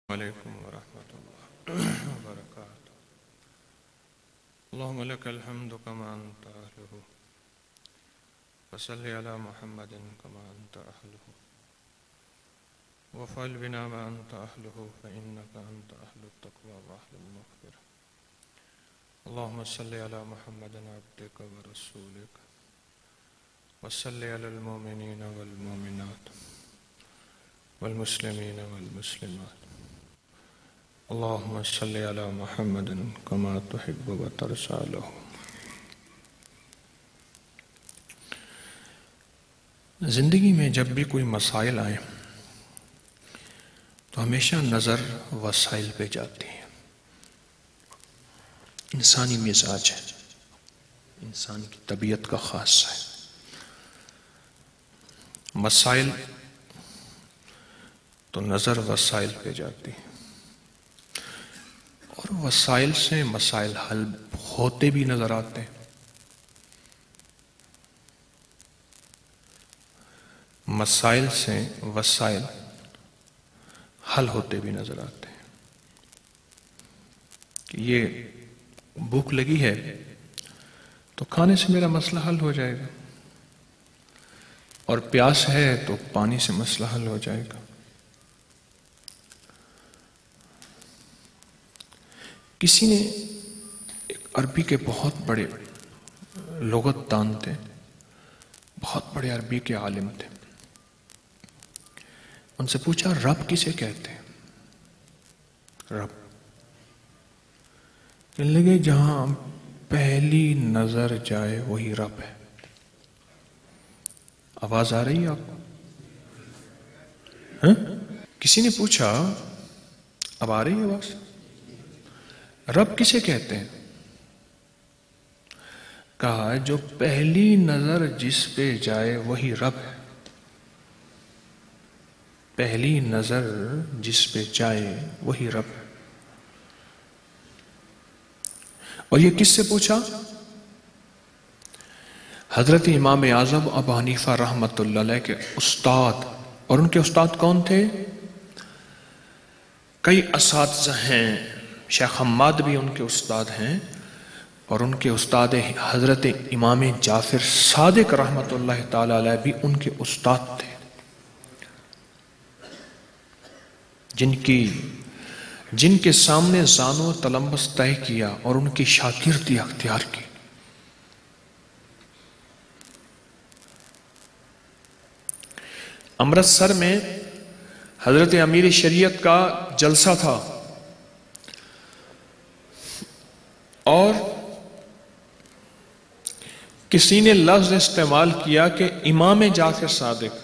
علیکم ورحمۃ اللہ وبرکاتہ۔ اللہم لک الحمد کما انت اہلہ وصلی علی محمد کما انت اہلہ وفعل بنا ما انت اہلہ فانک انت اہل التقوی واہل المغفرہ۔ اللہم صلی علی محمد عبدک ورسولک وصلی علی المؤمنین والمؤمنات والمسلمین والمسلمات۔ اللہم صلی علی محمد کما تحب و ترضی لہ۔ زندگی میں جب بھی کوئی مسائل آئیں تو ہمیشہ نظر وسائل پہ جاتی ہے۔ انسانی مزاج ہے، انسان کی طبیعت کا خاصہ ہے۔ مسائل تو نظر وسائل پہ جاتی ہے، اور وسائل سے مسائل حل ہوتے بھی نظر آتے ہیں۔ مسائل سے وسائل حل ہوتے بھی نظر آتے ہیں کہ یہ بھوک لگی ہے تو کھانے سے میرا مسئلہ حل ہو جائے گا، اور پیاس ہے تو پانی سے مسئلہ حل ہو جائے گا۔ کسی نے ایک عربی کے بہت بڑے لغت دان تھے، بہت بڑے عربی کے عالم تھے، ان سے پوچھا رب کسے کہتے ہیں؟ رب کہنے لگے جہاں پہلی نظر جائے وہی رب ہے۔ آواز آ رہی ہے آپ کو؟ کسی نے پوچھا اب آ رہی ہے آواز؟ رب کسے کہتے ہیں؟ کہا جو پہلی نظر جس پہ جائے وہی رب ہے۔ پہلی نظر جس پہ جائے وہی رب ہے۔ اور یہ کس سے پوچھا؟ حضرت امام اعظم ابو حنیفہ رحمۃ اللہ علیہ کے استاد، اور ان کے استاد کون تھے؟ کئی اساتذہ ہیں، شیخ حماد بھی ان کے استاد ہیں، اور ان کے استاد حضرت امام جعفر صادق رحمۃ اللہ تعالی علیہ بھی ان کے استاد تھے، جن کے سامنے زانو تلمبس طے کیا اور ان کی شاگردی اختیار کی۔ امرتسر میں حضرت امیر شریعت کا جلسہ تھا، اور کسی نے لفظ استعمال کیا کہ امام جعفر صادق،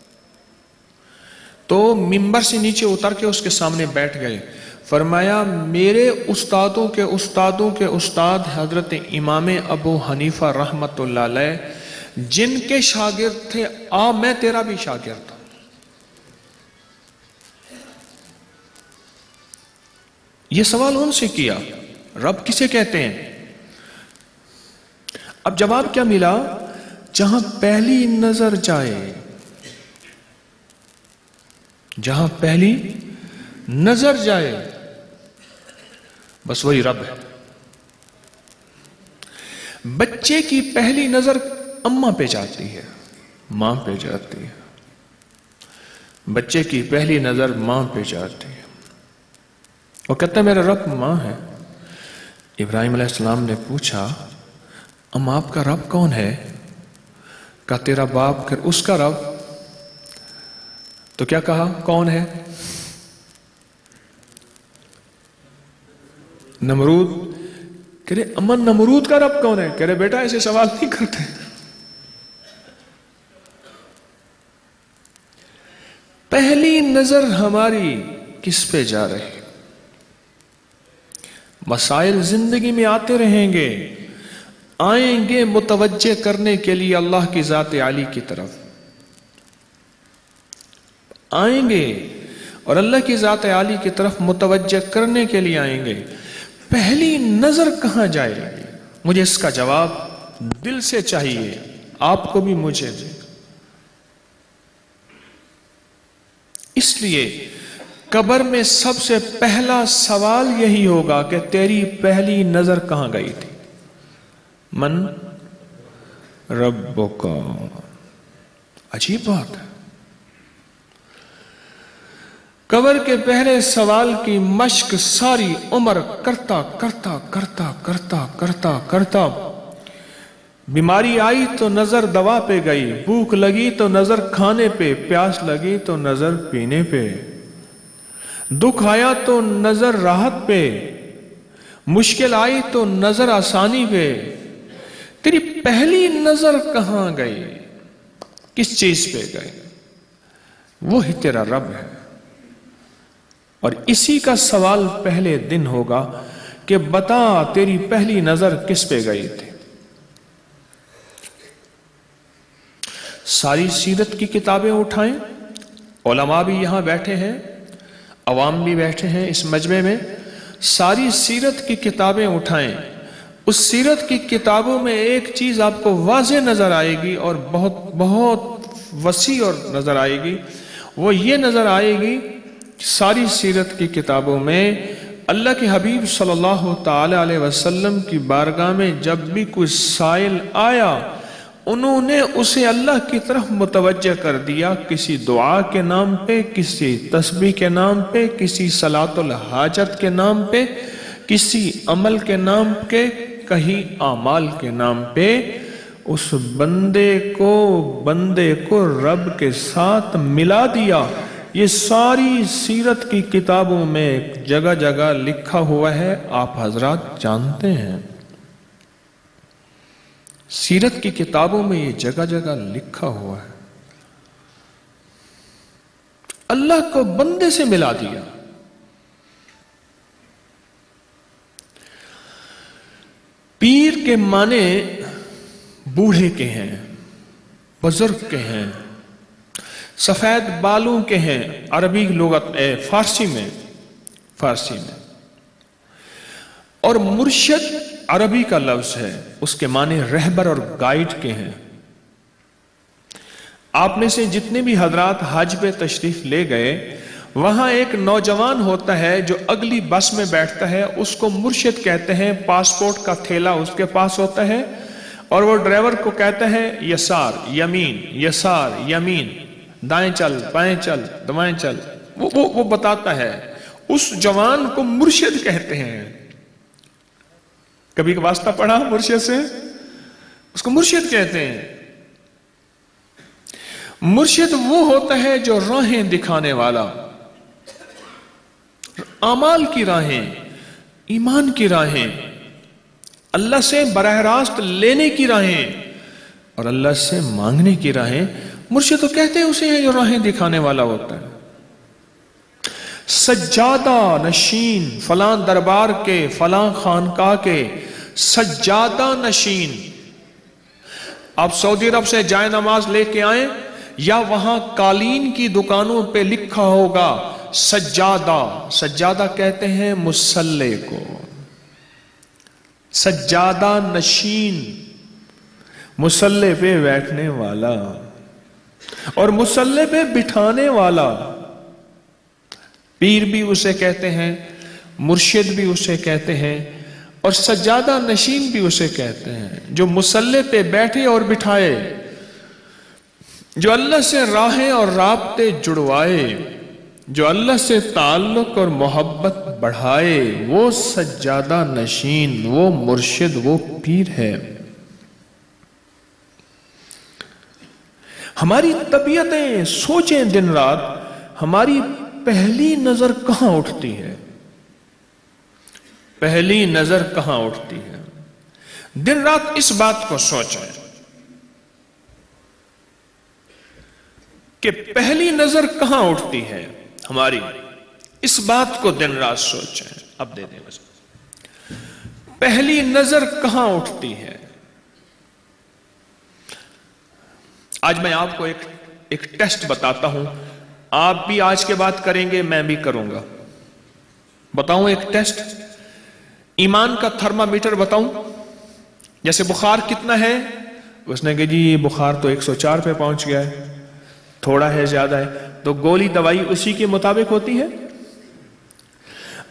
تو ممبر سے نیچے اتر کے اس کے سامنے بیٹھ گئے۔ فرمایا میرے استادوں کے استادوں کے استاد حضرت امام ابو حنیفہ رحمۃ اللہ علیہ جن کے شاگرد تھے، میں تیرا بھی شاگرد تھا۔ یہ سوال ان سے کیا رب کسے کہتے ہیں؟ اب جواب کیا ملا؟ جہاں پہلی نظر جائے، جہاں پہلی نظر جائے بس وہی رب ہے۔ بچے کی پہلی نظر اماں پہ جاتی ہے، ماں پہ جاتی ہے۔ بچے کی پہلی نظر ماں پہ جاتی ہے، وہ کہتا ہے میرا رب ماں ہے۔ ابراہیم علیہ السلام نے پوچھا آپ کا رب کون ہے؟ کہا تیرا باپ۔ پھر اس کا رب؟ تو کیا کہا کون ہے؟ نمرود۔ کہہ رہے امن نمرود کا رب کون ہے؟ کہہ رہے بیٹا ایسے سوال نہیں کرتے۔ پہلی نظر ہماری کس پہ جا رہی؟ مسائل زندگی میں آتے رہیں گے، آئیں گے متوجہ کرنے کے لیے اللہ کی ذات عالی کی طرف آئیں گے، اور اللہ کی ذات عالی کی طرف متوجہ کرنے کے لیے آئیں گے۔ پہلی نظر کہاں جائے گی؟ مجھے اس کا جواب دل سے چاہیے، آپ کو بھی مجھے بھی۔ اس لیے قبر میں سب سے پہلا سوال یہی ہوگا کہ تیری پہلی نظر کہاں گئی تھی؟ من ربک۔ عجیب بات ہے، قبر کے پہلے سوال کی مشق ساری عمر کرتا کرتا کرتا کرتا کرتا کرتا، بیماری آئی تو نظر دوا پہ گئی، بھوک لگی تو نظر کھانے پہ، پیاس لگی تو نظر پینے پہ، دکھ آیا تو نظر راحت پہ، مشکل آئی تو نظر آسانی پہ۔ تیری پہلی نظر کہاں گئی؟ کس چیز پہ گئی؟ وہی تیرا رب ہے، اور اسی کا سوال پہلے دن ہوگا کہ بتا تیری پہلی نظر کس پہ گئی تھی؟ ساری سیرت کی کتابیں اٹھائیں، علماء بھی یہاں بیٹھے ہیں، عوام بھی بیٹھے ہیں اس مجمع میں، ساری سیرت کی کتابیں اٹھائیں، اس سیرت کی کتابوں میں ایک چیز آپ کو واضح نظر آئے گی اور بہت بہت وسیع اور نظر آئے گی، وہ یہ نظر آئے گی ساری سیرت کی کتابوں میں اللہ کے حبیب صلی اللہ تعالی علیہ وسلم کی بارگاہ میں جب بھی کوئی سائل آیا، انہوں نے اسے اللہ کی طرف متوجہ کر دیا، کسی دعا کے نام پہ، کسی تسبیح کے نام پہ، کسی صلاۃ الحاجت کے نام پہ، کسی عمل کے نام پہ، کہیں اعمال کے نام پہ، اس بندے کو رب کے ساتھ ملا دیا۔ یہ ساری سیرت کی کتابوں میں جگہ جگہ لکھا ہوا ہے، آپ حضرات جانتے ہیں، سیرت کی کتابوں میں یہ جگہ جگہ لکھا ہوا ہے، اللہ کو بندے سے ملا دیا۔ پیر کے معنی بوڑھے کے ہیں، بزرگ کے ہیں، سفید بالوں کے ہیں، عربی لغت فارسی میں، اور مرشد عربی کا لفظ ہے، اس کے معنی رہبر اور گائیڈ کے ہیں۔ آپ میں سے جتنے بھی حضرات حج پہ تشریف لے گئے، وہاں ایک نوجوان ہوتا ہے جو اگلی بس میں بیٹھتا ہے، اس کو مرشد کہتے ہیں، پاسپورٹ کا تھیلا اس کے پاس ہوتا ہے، اور وہ ڈرائیور کو کہتا ہے یسار یمین، یسار یمین، دائیں چل بائیں چل دائیں چل، وہ بتاتا ہے، اس جوان کو مرشد کہتے ہیں۔ کبھی واسطہ پڑھا مرشد سے؟ اس کو مرشد کہتے ہیں۔ مرشد وہ ہوتا ہے جو راہیں دکھانے والا، اعمال کی راہیں، ایمان کی راہیں، اللہ سے براہ راست لینے کی راہیں اور اللہ سے مانگنے کی راہیں، مرشد تو کہتے ہیں اسے جو راہیں دکھانے والا ہوتا ہے۔ سجادہ نشین، فلاں دربار کے، فلاں خانقاہ کے سجادہ نشین، آپ سعودی عرب سے جائے نماز لے کے آئیں، یا وہاں قالین کی دکانوں پہ لکھا ہوگا سجادہ، سجادہ کہتے ہیں مصلی کو، سجادہ نشین، مصلی پہ بیٹھنے والا اور مصلی پہ بٹھانے والا، پیر بھی اسے کہتے ہیں، مرشد بھی اسے کہتے ہیں، اور سجادہ نشین بھی اسے کہتے ہیں، جو مصلی پہ بیٹھے اور بٹھائے، جو اللہ سے راہیں اور رابطے جڑوائے، جو اللہ سے تعلق اور محبت بڑھائے، وہ سجادہ نشین، وہ مرشد، وہ پیر ہے۔ ہماری طبیعتیں سوچیں دن رات، ہماری پہلی نظر کہاں اٹھتی ہے؟ پہلی نظر کہاں اٹھتی ہے؟ دن رات اس بات کو سوچیں کہ پہلی نظر کہاں اٹھتی ہے ہماری، اس بات کو دن رات سوچیں۔ اب دے دیں بس، پہلی نظر کہاں اٹھتی ہے؟ آج میں آپ کو ایک ٹیسٹ بتاتا ہوں، آپ بھی آج کے بعد کریں گے، میں بھی کروں گا۔ بتاؤں ایک ٹیسٹ، ایمان کا تھرمامیٹر بتاؤں، جیسے بخار کتنا ہے، اس نے کہا جی یہ بخار تو 104 پہ پہنچ گیا ہے، تھوڑا ہے زیادہ ہے، تو گولی دوائی اسی کے مطابق ہوتی ہے؟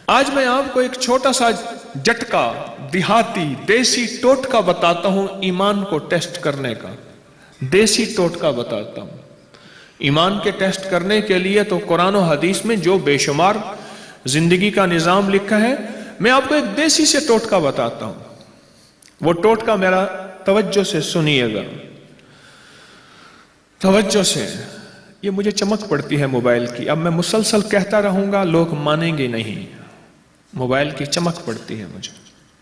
آج میں آپ کو ایک چھوٹا سا جٹکا دیہاتی دیسی ٹوٹکا بتاتا ہوں ایمان کو ٹیسٹ کرنے کا. دیسی ٹوٹکا بتاتا ہوں ایمان کے ٹیسٹ کرنے کے لیے. تو قرآن و حدیث میں جو بے شمار زندگی کا نظام لکھا ہے، میں آپ کو ایک دیسی سے ٹوٹکا بتاتا ہوں. وہ ٹوٹکا میرا توجہ سے سنیے گا، توجہ سے. یہ مجھے چمک پڑتی ہے موبائل کی. اب میں مسلسل کہتا رہوں گا، لوگ مانیں گے نہیں. موبائل کی چمک پڑتی ہے مجھے.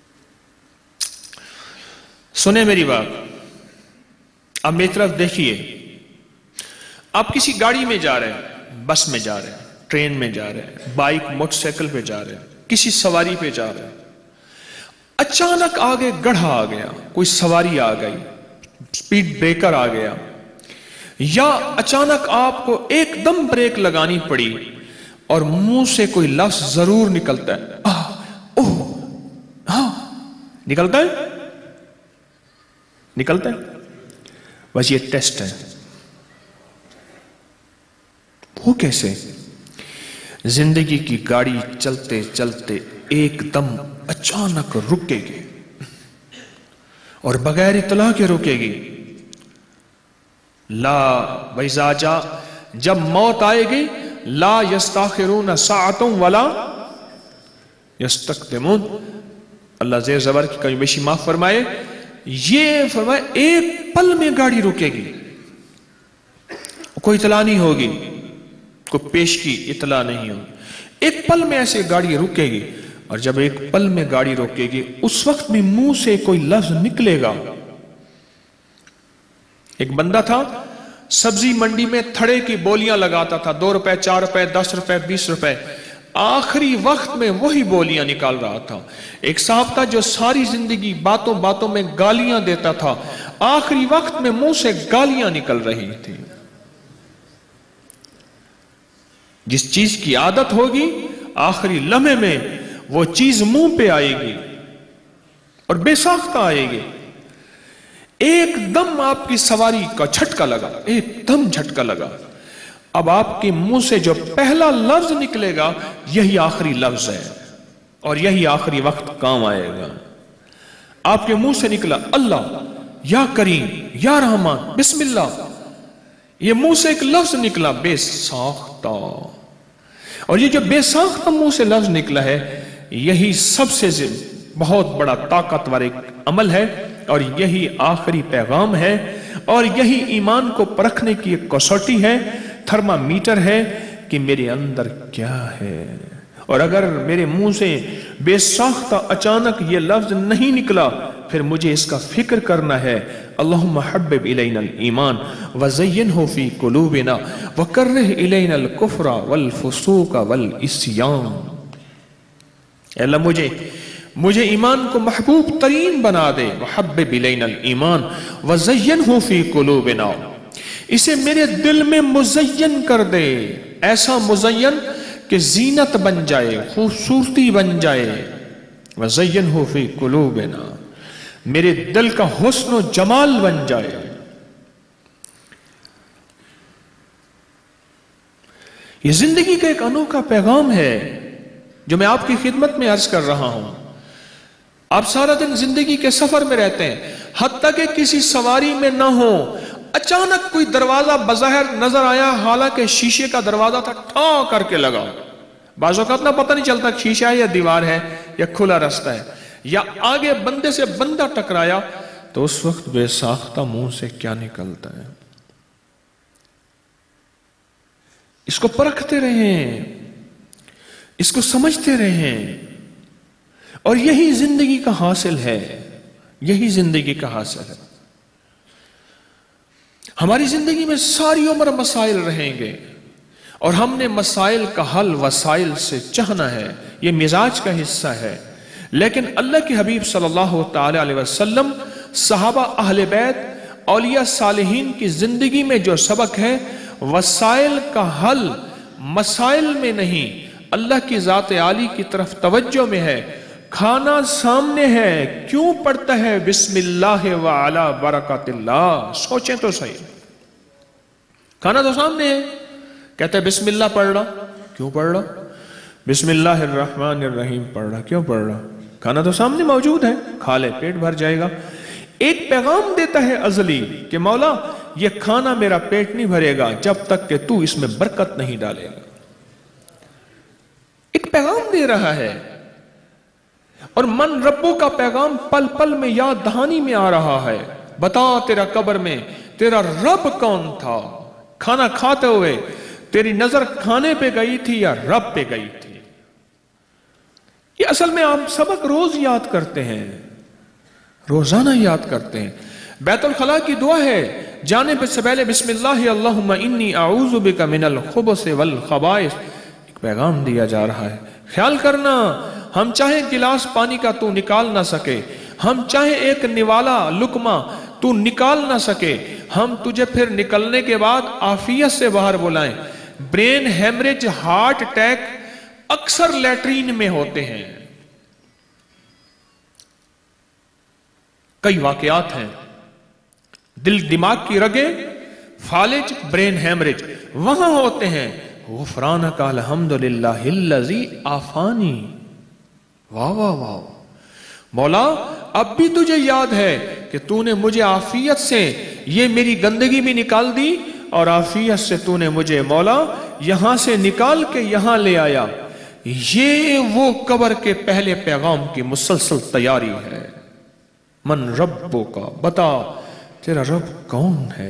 سنیں میری بات. اب میری طرف دیکھیے. آپ کسی گاڑی میں جا رہے ہیں، بس میں جا رہے ہیں، ٹرین میں جا رہے ہیں، بائک موٹر سائیکل پہ جا رہے ہیں، کسی سواری پہ جا رہے ہیں. اچانک آگے گڑھا آ گیا، کوئی سواری آ گئی، سپیڈ بریکر آ گیا، یا اچانک آپ کو ایک دم بریک لگانی پڑی اور منہ سے کوئی لفظ ضرور نکلتا ہے. نکلتا ہے، نکلتا ہے. بس یہ ٹیسٹ ہے. وہ کیسے؟ زندگی کی گاڑی چلتے چلتے ایک دم اچانک رکے گی اور بغیر اطلاع کے رکے گی. لا وَإِذَا جَاءَ، جب موت آئے گی، لا يستاخرون ساعة ولا يستقدمون. اللہ زیر زبر کی کمی بیشی معاف فرمائے. یہ فرمائے ایک پل میں گاڑی رکے گی، کوئی اطلاع نہیں ہوگی، کوئی پیش کی اطلاع نہیں ہوگی. ایک پل میں ایسے گاڑی رکے گی. اور جب ایک پل میں گاڑی رکے گی، اس وقت میں منہ سے کوئی لفظ نکلے گا. ایک بندہ تھا، سبزی منڈی میں تھڑے کی بولیاں لگاتا تھا، 2 روپے 4 روپے 10 روپے 20 روپے. آخری وقت میں وہی بولیاں نکال رہا تھا. ایک صاحب تھا جو ساری زندگی باتوں باتوں میں گالیاں دیتا تھا، آخری وقت میں منہ سے گالیاں نکل رہی تھی. جس چیز کی عادت ہوگی، آخری لمحے میں وہ چیز منہ پہ آئے گی اور بے ساختہ آئے گی. ایک دم آپ کی سواری کا جھٹکا لگا، ایک دم جھٹکا لگا. اب آپ کے منہ سے جو پہلا لفظ نکلے گا، یہی آخری لفظ ہے اور یہی آخری وقت کام آئے گا. آپ کے منہ سے نکلا اللہ، یا کریم، یا رحمان، بسم اللہ. یہ منہ سے ایک لفظ نکلا، بے ساختہ. اور یہ جو بے ساختہ منہ سے لفظ نکلا ہے، یہی سب سے بہت بڑا طاقتور ایک عمل ہے اور یہی آخری پیغام ہے اور یہی ایمان کو پرکھنے کی ایک کسوٹی ہے، تھرمامیٹر ہے کہ میرے اندر کیا ہے. اور اگر میرے منہ سے بے ساختہ اچانک یہ لفظ نہیں نکلا، پھر مجھے اس کا فکر کرنا ہے. اللہم حبب الینا الایمان وزینہ فی قلوبنا وکرہ الینا الکفر والفسوق والعصیان. اے اللہ مجھے ایمان کو محبوب ترین بنا دے. وحبب الینا الایمان وزینہ فی قلوبنا، اسے میرے دل میں مزین کر دے، ایسا مزین کہ زینت بن جائے، خوبصورتی بن جائے. وزینہ فی قلوبنا، میرے دل کا حسن و جمال بن جائے. یہ زندگی کا ایک انوکھا پیغام ہے جو میں آپ کی خدمت میں عرض کر رہا ہوں. آپ سارا دن زندگی کے سفر میں رہتے ہیں، حتیٰ کہ کسی سواری میں نہ ہو، اچانک کوئی دروازہ بظاہر نظر آیا، حالانکہ شیشے کا دروازہ تھا، ٹھا کر کے لگا. بعض اوقات نہ پتہ نہیں چلتا شیشہ ہے یا دیوار ہے یا کھلا راستہ ہے، یا آگے بندے سے بندہ ٹکرایا، تو اس وقت بے ساختہ منہ سے کیا نکلتا ہے. اس کو پرکھتے رہیں، اس کو سمجھتے رہیں. اور یہی زندگی کا حاصل ہے، یہی زندگی کا حاصل ہے. ہماری زندگی میں ساری عمر مسائل رہیں گے اور ہم نے مسائل کا حل وسائل سے چاہنا ہے، یہ مزاج کا حصہ ہے. لیکن اللہ کے حبیب صلی اللہ تعالی علیہ وسلم، صحابہ، اہل بیت، اولیاء صالحین کی زندگی میں جو سبق ہے، وسائل کا حل مسائل میں نہیں، اللہ کی ذات عالی کی طرف توجہ میں ہے. کھانا سامنے ہے، کیوں پڑھتا ہے بسم اللہ وعلی برکات اللہ؟ سوچیں تو صحیح. کھانا تو سامنے ہے، کہتا ہے بسم اللہ پڑھ رہا. کیوں پڑھ رہا؟ بسم اللہ الرحمن الرحیم پڑھ رہا. کیوں پڑھ رہا؟ کھانا تو سامنے موجود ہے، کھا لے پیٹ بھر جائے گا. ایک پیغام دیتا ہے ازلی کہ مولا یہ کھانا میرا پیٹ نہیں بھرے گا جب تک کہ تو اس میں برکت نہیں ڈالے گا. ایک پیغام دے رہا ہے. اور من ربوں کا پیغام پل پل میں یاد دہانی میں آ رہا ہے. بتا تیرا قبر میں تیرا رب کون تھا؟ کھانا کھاتے ہوئے تیری نظر کھانے پہ گئی تھی یا رب پہ گئی تھی؟ یہ اصل میں آپ سبق روز یاد کرتے ہیں، روزانہ یاد کرتے ہیں. بیت الخلاء کی دعا ہے، جانے سے پہلے بسم اللہ اللہم انی اعوذ بک من الخبث والخبائث. ایک پیغام دیا جا رہا ہے. خیال کرنا، ہم چاہیں گلاس پانی کا تو نکال نہ سکے، ہم چاہیں ایک نوالا لقمہ تو نکال نہ سکے، ہم تجھے پھر نکلنے کے بعد عافیت سے باہر بلائیں. برین ہیمریج، ہارٹ اٹیک اکثر لیٹرین میں ہوتے ہیں. کئی واقعات ہیں، دل دماغ کی رگیں فالج، برین ہیمریج وہاں ہوتے ہیں. غفرانک الحمدللہ الذی عافانی. واہ واہ واہ مولا، اب بھی تجھے یاد ہے کہ تو نے مجھے عافیت سے یہ میری گندگی بھی نکال دی اور عافیت سے تو نے مجھے مولا یہاں سے نکال کے یہاں لے آیا. یہ وہ قبر کے پہلے پیغام کی مسلسل تیاری ہے. من ربو کا، بتا تیرا رب کون ہے؟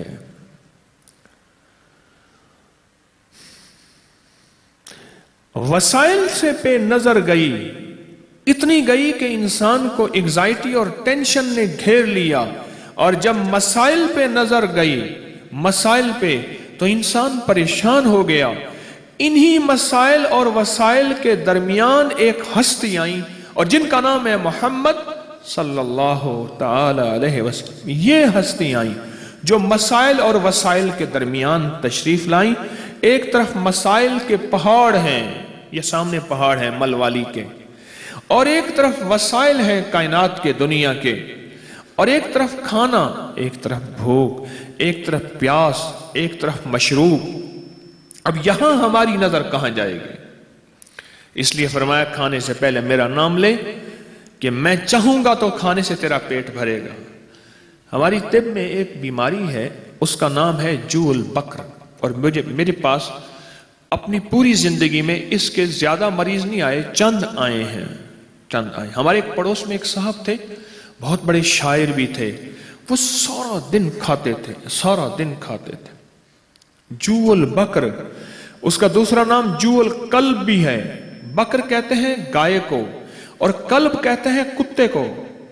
وسائل سے پہ نظر گئی، اتنی گئی کہ انسان کو انگزائٹی اور ٹینشن نے گھیر لیا. اور جب مسائل پہ نظر گئی، مسائل پہ، تو انسان پریشان ہو گیا. انہی مسائل اور وسائل کے درمیان ایک ہستی آئیں اور جن کا نام ہے محمد صلی اللہ تعالی علیہ وسلم. یہ ہستی آئیں جو مسائل اور وسائل کے درمیان تشریف لائیں. ایک طرف مسائل کے پہاڑ ہیں، یہ سامنے پہاڑ ہیں مل والی کے، اور ایک طرف وسائل ہیں کائنات کے، دنیا کے. اور ایک طرف کھانا، ایک طرف بھوک، ایک طرف پیاس، ایک طرف مشروب. اب یہاں ہماری نظر کہاں جائے گی؟ اس لیے فرمایا کھانے سے پہلے میرا نام لے کہ میں چاہوں گا تو کھانے سے تیرا پیٹ بھرے گا. ہماری طب میں ایک بیماری ہے، اس کا نام ہے جو البکر. اور میرے پاس اپنی پوری زندگی میں اس کے زیادہ مریض نہیں آئے، چند آئے ہیں، چند آئے. ہمارے ایک پڑوس میں ایک صاحب تھے، بہت بڑے شاعر بھی تھے. وہ سارا دن کھاتے تھے، سارا دن کھاتے تھے. جو البکر، اس کا دوسرا نام جو القلب بھی ہے. بکر کہتے ہیں گائے کو اور قلب کہتے ہیں کتے کو.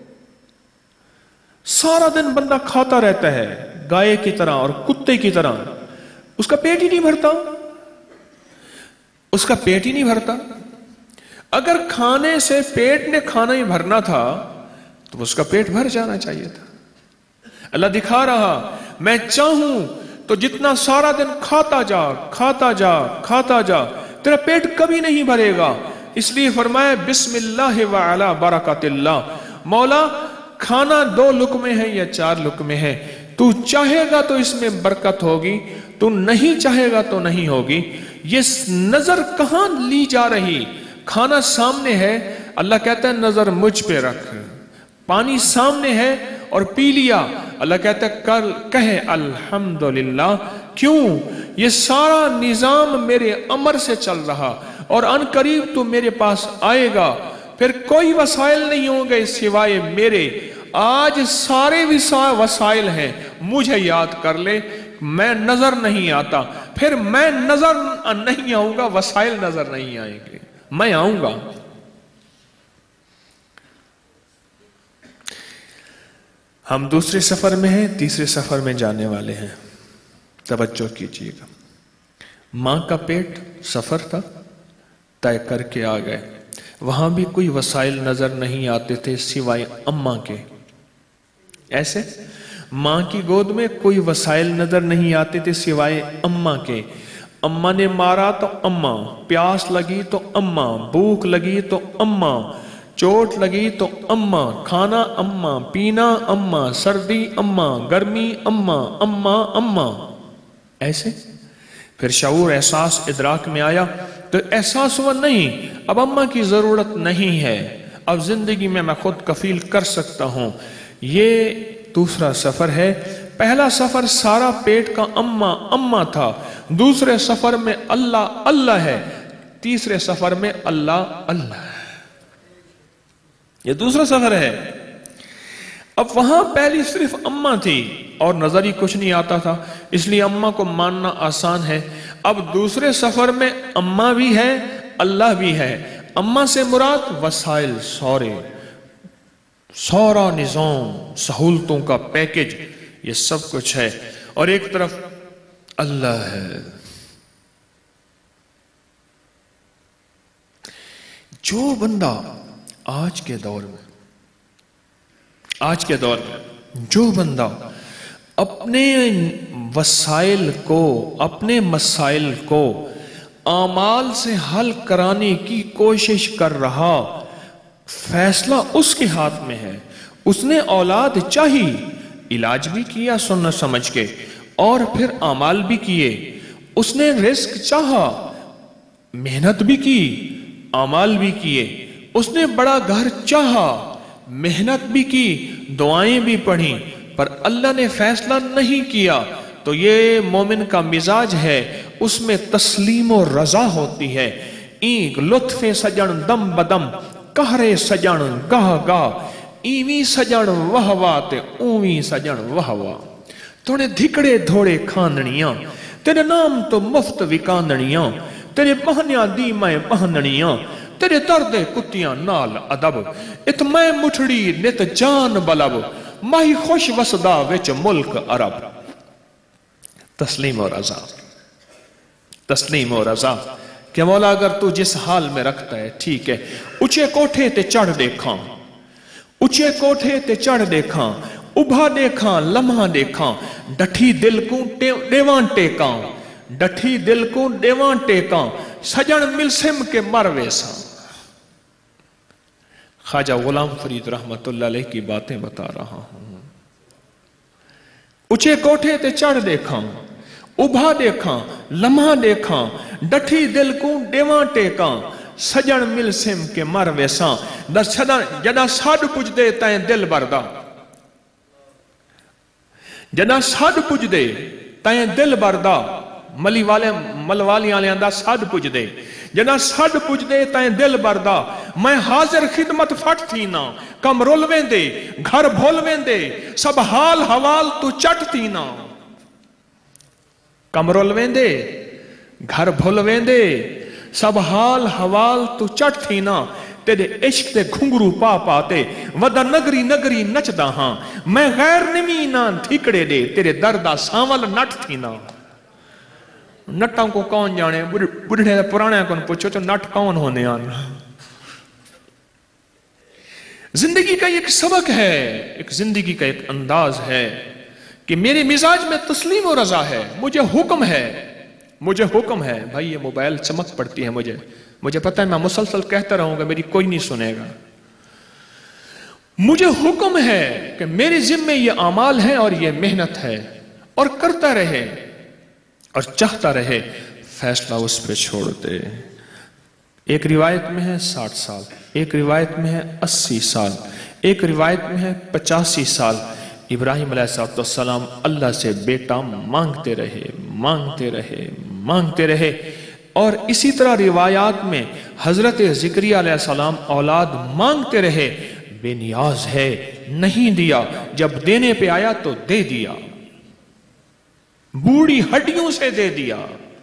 سارا دن بندہ کھاتا رہتا ہے گائے کی طرح اور کتے کی طرح، اس کا پیٹ ہی نہیں بھرتا، اس کا پیٹ ہی نہیں بھرتا. اگر کھانے سے پیٹ نے کھانا ہی بھرنا تھا تو اس کا پیٹ بھر جانا چاہیے تھا. اللہ دکھا رہا میں چاہوں تو جتنا سارا دن کھاتا جا، کھاتا جا، کھاتا جا، تیرا پیٹ کبھی نہیں بھرے گا. اس لیے فرمایا بسم اللہ وعلا برکات اللہ. مولا کھانا 2 لقمے ہیں یا 4 لقمے ہیں، تو چاہے گا تو اس میں برکت ہوگی، تو نہیں چاہے گا تو نہیں ہوگی. یہ نظر کہاں لی جا رہی؟ کھانا سامنے ہے، اللہ کہتا ہے نظر مجھ پہ رکھ. پانی سامنے ہے اور پی لیا، اللہ کہتا ہے کہے الحمدللہ. کیوں؟ یہ سارا نظام میرے امر سے چل رہا اور ان قریب تو میرے پاس آئے گا. پھر کوئی وسائل نہیں ہوں گے سوائے میرے. آج سارے وسائل ہیں، مجھے یاد کر لے. میں نظر نہیں آتا، پھر میں نظر نہیں آؤں گا، وسائل نظر نہیں آئیں گے، میں آؤں گا. ہم دوسرے سفر میں ہیں، تیسرے سفر میں جانے والے ہیں. توجہ کیجیے گا. ماں کا پیٹ سفر تھا، طے کر کے آ گئے. وہاں بھی کوئی وسائل نظر نہیں آتے تھے سوائے اماں کے. ایسے ماں کی گود میں کوئی وسائل نظر نہیں آتے تھے سوائے اماں کے. اماں نے مارا تو اماں، پیاس لگی تو اماں، بھوک لگی تو اماں، چوٹ لگی تو اماں، کھانا اماں، پینا اماں، سردی اماں، گرمی اماں، اماں اماں. ایسے پھر شعور، احساس، ادراک میں آیا تو احساس ہوا نہیں اب اماں کی ضرورت نہیں ہے، اب زندگی میں میں خود کفیل کر سکتا ہوں۔ یہ دوسرا سفر ہے۔ پہلا سفر سارا پیٹ کا اماں اماں تھا، دوسرے سفر میں اللہ اللہ ہے، تیسرے سفر میں اللہ اللہ ہے۔ یہ دوسرا سفر ہے۔ اب وہاں پہلی صرف اماں تھی اور نظر ہی کچھ نہیں آتا تھا، اس لیے اماں کو ماننا آسان ہے۔ اب دوسرے سفر میں اماں بھی ہے، اللہ بھی ہے۔ اماں سے مراد وسائل، سورا نظام، سہولتوں کا پیکج، یہ سب کچھ ہے، اور ایک طرف اللہ ہے۔ جو بندہ آج کے دور میں جو بندہ اپنے وسائل کو، اپنے مسائل کو اعمال سے حل کرانے کی کوشش کر رہا، فیصلہ اس کے ہاتھ میں ہے۔ اس نے اولاد چاہی، علاج بھی کیا سنت سمجھ کے، اور پھر اعمال بھی کیے۔ اس نے رزق چاہا، محنت بھی کی، اعمال بھی کیے۔ اس نے بڑا گھر چاہا، محنت بھی کی، دعائیں بھی پڑھیں، پر اللہ نے فیصلہ نہیں کیا۔ تو یہ مومن کا مزاج ہے، اس میں تسلیم و رضا ہوتی ہے۔ اینک لطف سجن دم بدم، کہرے سجن گاہ گاہ، ایویں سجن واہ واہ تے اویں سجن واہ واہ۔ تونے دھکڑے دھوڑے کھاندنیاں، تیرے نام تو مفت وکاندنیاں، تیرے بہنیاں دی میں بہندنیاں، تیرے درد کتیاں نال ادب، ات میں مٹھڑی نت جان بلب، ماہی خوش وسدا وچ ملک عرب۔ تسلیم و رضا، تسلیم و رضا کہ مولا اگر تو جس حال میں رکھتا ہے ٹھیک ہے۔ اچھے کوٹھے تے چڑھ دیکھاں، اچھے کوٹھے تے چڑھ دیکھاں، ابھا دیکھاں لمحہ دیکھاں، ڈٹھی دل کو ڈیوان ٹیکاں، ڈٹھی دل کو ڈیوان ٹیکاں، سجن ملسم کے مروے سا۔ خواجہ غلام فرید رحمت اللہ علیہ کی باتیں بتا رہا ہوں۔ اچھے کوٹھے تے چڑھ دیکھاں، ابھا دیکھاں لمحہ دیکھاں، ڈٹھی دل کو ڈیوان ٹیکاں، سجن ملسم کے مر ویساں، جدا ساڈ پج دے تائیں دل بردا، جدا ساڈ پج دے تائیں دل بردا، ملوالی آلیاں دا ساڈ پج دے، جدا ساڈ پج دے تائیں دل بردا، میں حاضر خدمت پھٹ تھی نا، کم رول ویندے گھر بھول ویندے، سب حال حوال تو چٹ تھی نا، کم رول ویندے گھر بھول ویندے، سب حال حوال تو چٹ تھی نا، تیرے عشق تے گھنگرو پا پاتے، ودا نگری نگری نچدا ہاں، میں غیر نمی نہ دھکڑے دے، تیرے دردہ سانول نٹ تھی نا۔ نٹاں کو کون جانے، بڑھے پرانے کون پوچھو تو نٹ کون ہونے آنا۔ زندگی کا ایک سبق ہے، ایک زندگی کا ایک انداز ہے کہ میرے مزاج میں تسلیم و رضا ہے، مجھے حکم ہے، مجھے حکم ہے۔ بھائی یہ موبائل چمک پڑتی ہے مجھے پتہ ہے میں مسلسل کہتا رہوں گا، میری کوئی نہیں سنے گا۔ مجھے حکم ہے کہ میرے ذمے یہ اعمال ہیں اور یہ محنت ہے، اور کرتا رہے اور چاہتا رہے، فیصلہ اس پہ چھوڑ دے۔ ایک روایت میں ہے 60 سال، ایک روایت میں ہے 80 سال، ایک روایت میں ہے 85 سال۔ ابراہیم علیہ السلام اللہ سے بیٹا مانگتے رہے، مانگتے رہے، مانگتے رہے، اور اسی طرح روایات میں حضرت زکریا علیہ السلام اولاد مانگتے رہے، بے نیاز ہے، نہیں دیا، جب دینے پہ آیا تو دے دیا، بوڑھی ہڈیوں سے دے دیا۔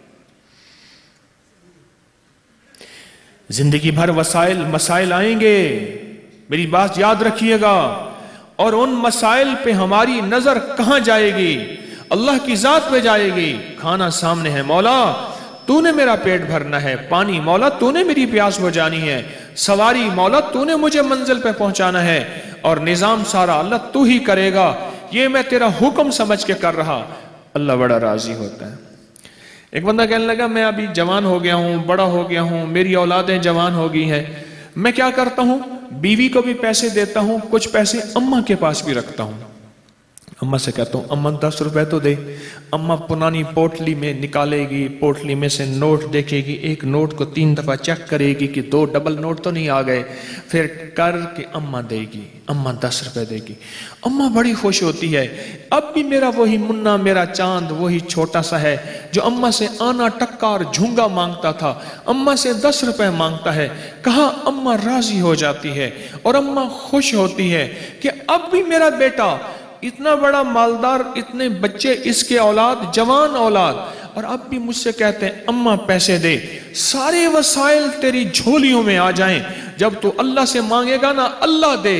زندگی بھر مسائل آئیں گے، میری بات یاد رکھیے گا، اور ان مسائل پہ ہماری نظر کہاں جائے گی؟ اللہ کی ذات پہ جائے گی۔ کھانا سامنے ہے، مولا تو نے میرا پیٹ بھرنا ہے، پانی مولا تو نے میری پیاس بجھانی ہے، سواری مولا تو نے مجھے منزل پہ پہنچانا ہے، اور نظام سارا اللہ تو ہی کرے گا، یہ میں تیرا حکم سمجھ کے کر رہا۔ اللہ بڑا راضی ہوتا ہے۔ ایک بندہ کہنے لگا میں ابھی جوان ہو گیا ہوں، بڑا ہو گیا ہوں، میری اولادیں جوان ہو گئی ہیں، میں کیا کرتا ہوں؟ بیوی کو بھی پیسے دیتا ہوں، کچھ پیسے اماں کے پاس بھی رکھتا ہوں۔ अम्मा से कहता हूँ अम्मा 10 रुपए तो दे। अम्मा पुरानी पोटली में निकालेगी, पोटली में से नोट देखेगी, एक नोट को 3 दफा चेक करेगी कि 2 डबल नोट तो नहीं आ गए, फिर करके अम्मा देगी, अम्मा 10 रुपए देगी। अम्मा बड़ी खुश होती है। अब भी मेरा वही मुन्ना, मेरा चांद वही छोटा सा है जो अम्मा से आना टक्का और झूंगा मांगता था, अम्मा से 10 रुपए मांगता है। कहा अम्मा राजी हो जाती है और अम्मा खुश होती है कि अब भी मेरा बेटा इतना बड़ा मालदार, इतने बच्चे, इसके औलाद, जवान औलाद, और अब भी मुझसे कहते हैं अम्मा पैसे दे। सारे वसाइल तेरी झोलियों में आ जाएं, जब तू अल्लाह से मांगेगा ना अल्लाह दे।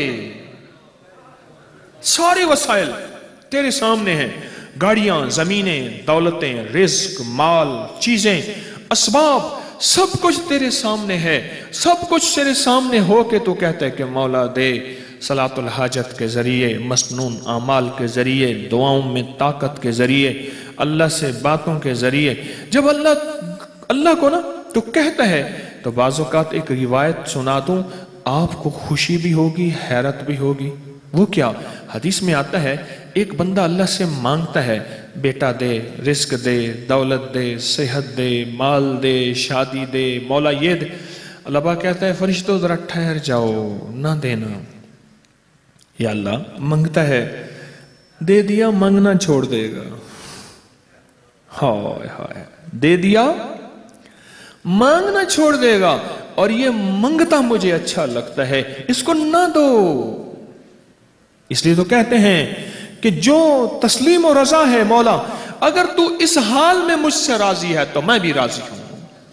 सारे वसाइल तेरे सामने हैं, गाड़ियां, जमीनें, दौलतें, रिज्क, माल, चीजें, असबाब, सब कुछ तेरे सामने है। सब कुछ तेरे सामने हो के तू कहता है कि मौला दे। सलातुल हाजत के जरिए, मसनून आमाल के जरिए, दुआओं में ताकत के जरिए, अल्लाह से बातों के जरिए, जब अल्लाह को ना तो कहता है, तो बाज़-औक़ात एक रिवायत सुना दूं, आपको खुशी भी होगी, हैरत भी होगी। वो क्या? हदीस में आता है एक बंदा अल्लाह से मांगता है, बेटा दे, रिस्क दे, दौलत दे, सेहत दे, माल दे, शादी दे, मौला ये दे। अल्लाह कहता है फरिश्तों जरा ठहर जाओ, ना देना। या अल्लाह मांगता है, दे दिया मांगना छोड़ देगा। हाय हाय, दे दिया मांगना छोड़ देगा, और ये मांगता मुझे अच्छा लगता है, इसको ना दो। इसलिए तो कहते हैं कि जो तस्लीम और रजा है, मौला अगर तू इस हाल में मुझसे राजी है तो मैं भी राजी हूं।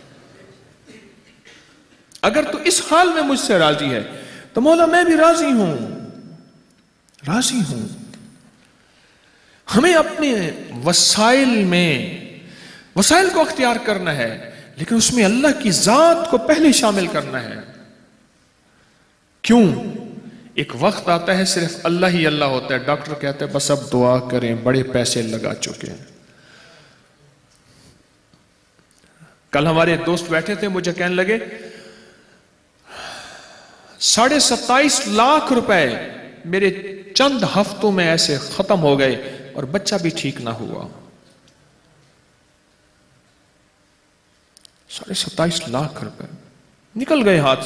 अगर तू इस हाल में मुझसे राजी है तो मौला मैं भी राजी हूं, राजी हूं। हमें अपने वसाइल को अख्तियार करना है, लेकिन उसमें अल्लाह की जात को पहले शामिल करना है। क्यों? एक वक्त आता है सिर्फ अल्लाह ही अल्लाह होता है, डॉक्टर कहते हैं बस अब दुआ करें, बड़े पैसे लगा चुके हैं। कल हमारे दोस्त बैठे थे, मुझे कहने लगे 27.5 लाख रुपए मेरे चंद हफ्तों में ऐसे खत्म हो गए और बच्चा भी ठीक ना हुआ। 27.5 लाख रुपए निकल गए हाथ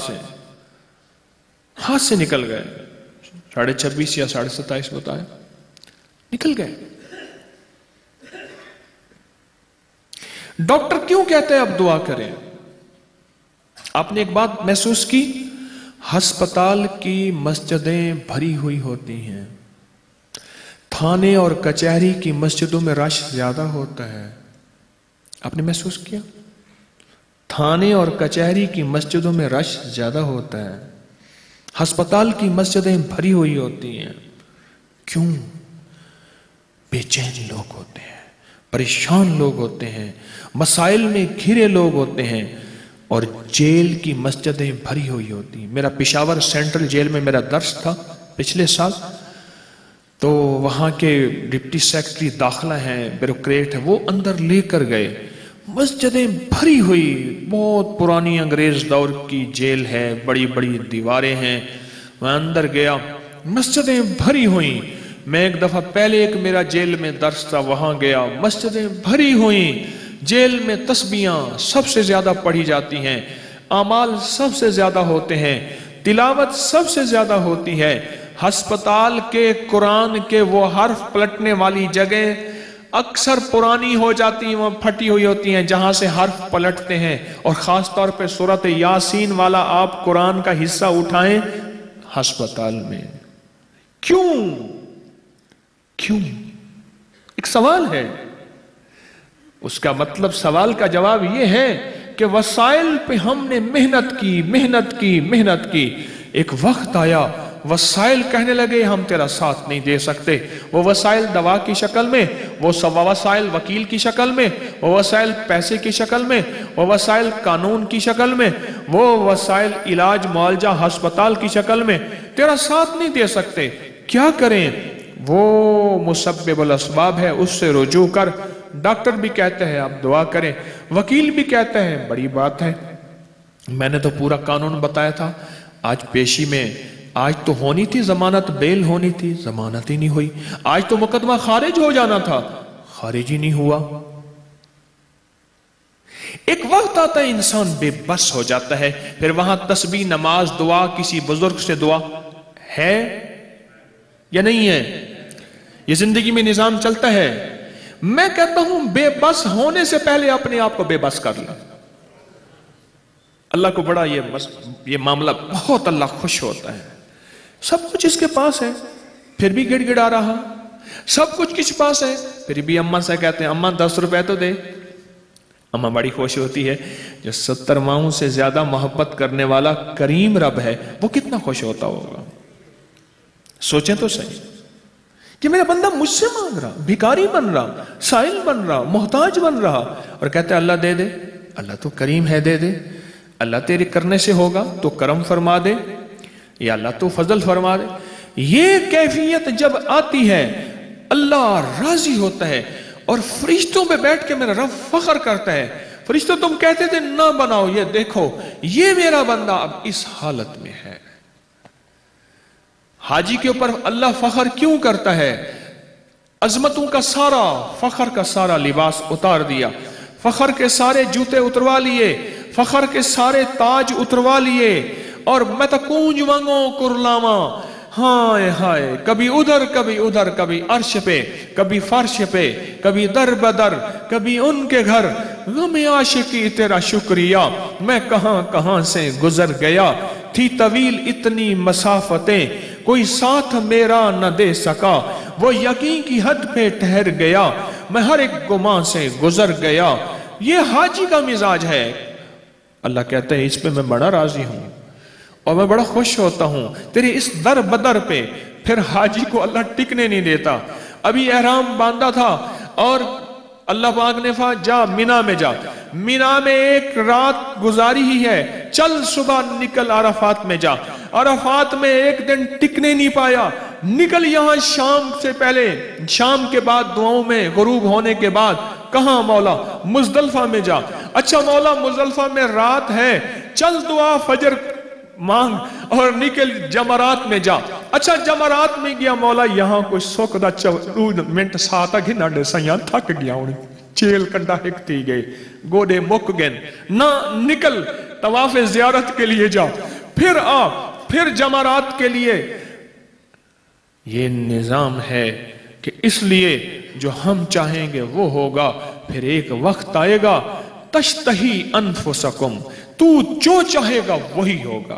से निकल गए। 26.5 या 27.5 बताए, निकल गए। डॉक्टर क्यों कहते हैं अब दुआ करें? आपने एक बात महसूस की, अस्पताल की मस्जिदें भरी हुई होती हैं, थाने और कचहरी की मस्जिदों में रश ज्यादा होता है। आपने महसूस किया? थाने और कचहरी की मस्जिदों में रश ज्यादा होता है, अस्पताल की मस्जिदें भरी हुई होती हैं। क्यों? बेचैन लोग होते हैं, परेशान लोग होते हैं, मसाइल में घिरे लोग होते हैं, और जेल की मस्जिदें भरी हुई होती। मेरा पेशावर सेंट्रल जेल में मेरा दर्स था पिछले साल, तो वहां के डिप्टी सेक्रेटरी दाखिला हैं, ब्यूरोक्रेट है, वो अंदर लेकर गए। मस्जिदें भरी हुई, बहुत पुरानी अंग्रेज दौर की जेल है, बड़ी बड़ी दीवारें हैं। मैं अंदर गया, मस्जिदें भरी हुई। मैं एक दफा पहले एक मेरा जेल में दर्स था, वहां गया, मस्जिदें भरी हुई। जेल में तस्बीहां सबसे ज्यादा पढ़ी जाती हैं, आमाल सबसे ज्यादा होते हैं, तिलावत सबसे ज्यादा होती है। अस्पताल के कुरान के वो हर्फ पलटने वाली जगह अक्सर पुरानी हो जाती हैं, वहां फटी हुई होती हैं जहां से हर्फ पलटते हैं। और खास तौर पे सूरत यासीन वाला आप कुरान का हिस्सा उठाएं अस्पताल में। क्यों? एक सवाल है। उसका मतलब, सवाल का जवाब यह है कि वसाइल पे हमने मेहनत की। एक वक्त आया, वसाइल कहने लगे हम तेरा साथ नहीं दे सकते। वो वसाइल दवा की शक्ल में, वो वसाइल वकील की शक्ल में, वो वसाइल पैसे की शक्ल में, वो वसाइल कानून की शक्ल में, वो वसाइल इलाज मुआवजा अस्पताल की शक्ल में तेरा साथ नहीं दे सकते। क्या करें? वो मुसब्बिबुल अस्बाब है, उससे रुजू कर। डॉक्टर भी कहते हैं आप दुआ करें, वकील भी कहते हैं बड़ी बात है। मैंने तो पूरा कानून बताया था। आज पेशी में آج تو ہونی تھی ضمانت، بیل ہونی تھی، ضمانت ہی نہیں ہوئی. آج تو مقدمہ خارج ہو جانا تھا، خارج ہی نہیں ہوا. ایک وقت آتا ہے انسان بے بس ہو جاتا ہے، پھر وہاں تسبیح، نماز، دعا، کسی بزرگ سے دعا ہے یا نہیں ہے؟ یہ زندگی میں نظام چلتا ہے. میں کہتا ہوں بے بس ہونے سے پہلے اپنے آپ کو بے بس کر لیں. اللہ کو بڑا یہ معاملہ بہت اللہ خوش ہوتا ہے. سب کچھ اس کے پاس ہے پھر بھی گڑ گڑا رہا. سب کچھ کس پاس ہے پھر بھی اماں سے کہتے ہیں اماں 10 روپے تو دے. اماں بڑی خوش ہوتی ہے. جو 70 ماؤں سے زیادہ محبت کرنے والا کریم رب ہے وہ کتنا خوش ہوتا ہوگا. سوچیں تو صحیح کہ میرا بندہ مجھ سے مانگ رہا، بھکاری بن رہا، سائل بن رہا، محتاج بن رہا، اور کہتے ہیں اللہ دے دے. اللہ تو کریم ہے، دے دے. اللہ تیرے کرنے سے ہوگا تو کرم فرما دے، یا اللہ تو فضل فرما دے. یہ کیفیت جب آتی ہے اللہ راضی ہوتا ہے اور فرشتوں پہ بیٹھ کے میرا رب فخر کرتا ہے. فرشتوں تم کہتے تھے نہ بناؤ، یہ دیکھو یہ میرا بندہ اب اس حالت میں ہے. حاجی کے اوپر اللہ فخر کیوں کرتا ہے؟ عظمتوں کا سارا، فخر کا سارا لباس اتار دیا، فخر کے سارے جوتے اتروا لیے، فخر کے سارے تاج اتروا لیے، اور میں تا کونج وانگوں کرلاما. ہائے ہائے، کبھی ادھر کبھی ادھر، کبھی عرش پہ کبھی فرش پہ، کبھی در بدر، کبھی ان کے گھر. غم عاشقی تیرا شکریہ، میں کہاں کہاں سے گزر گیا. تھی طویل اتنی مسافتیں، کوئی ساتھ میرا نہ دے سکا. وہ یقین کی حد پہ ٹھہر گیا، میں ہر ایک گمان سے گزر گیا. یہ حاجی کا مزاج ہے. اللہ کہتے ہیں اس پہ میں بڑا راضی ہوں اور میں بڑا خوش ہوتا ہوں تیرے اس در بدر پہ. پھر حاجی کو اللہ ٹکنے نہیں دیتا. ابھی احرام باندھا تھا اور اللہ پاک نے فرمایا جا مینا میں جا. مینا میں ایک رات گزاری ہی ہے، چل صبح نکل عرفات میں جا. عرفات میں ایک دن ٹکنے نہیں پایا، نکل یہاں شام سے پہلے، شام کے بعد دعاؤں میں، غروب ہونے کے بعد کہاں مولا مزدلفہ میں جا. اچھا مولا مزدلفہ میں رات ہے، چل دعا فجر مانگ اور نکل جمرات میں جا. اچھا جمرات میں گیا، مولا یہاں کوئی سوک دا 14 منٹ ساتا گھنا ڈے سیاں تھک گیا ہوں، چیل کنڈا ہکتی گئے، گوڑے مک گئن. نہ نکل طواف زیارت کے لیے جا، پھر آ، پھر جمرات کے لیے. یہ نظام ہے کہ اس لیے جو ہم چاہیں گے وہ ہوگا. پھر ایک وقت آئے گا تشتہی انفسکم، تو جو چاہے گا وہی ہوگا.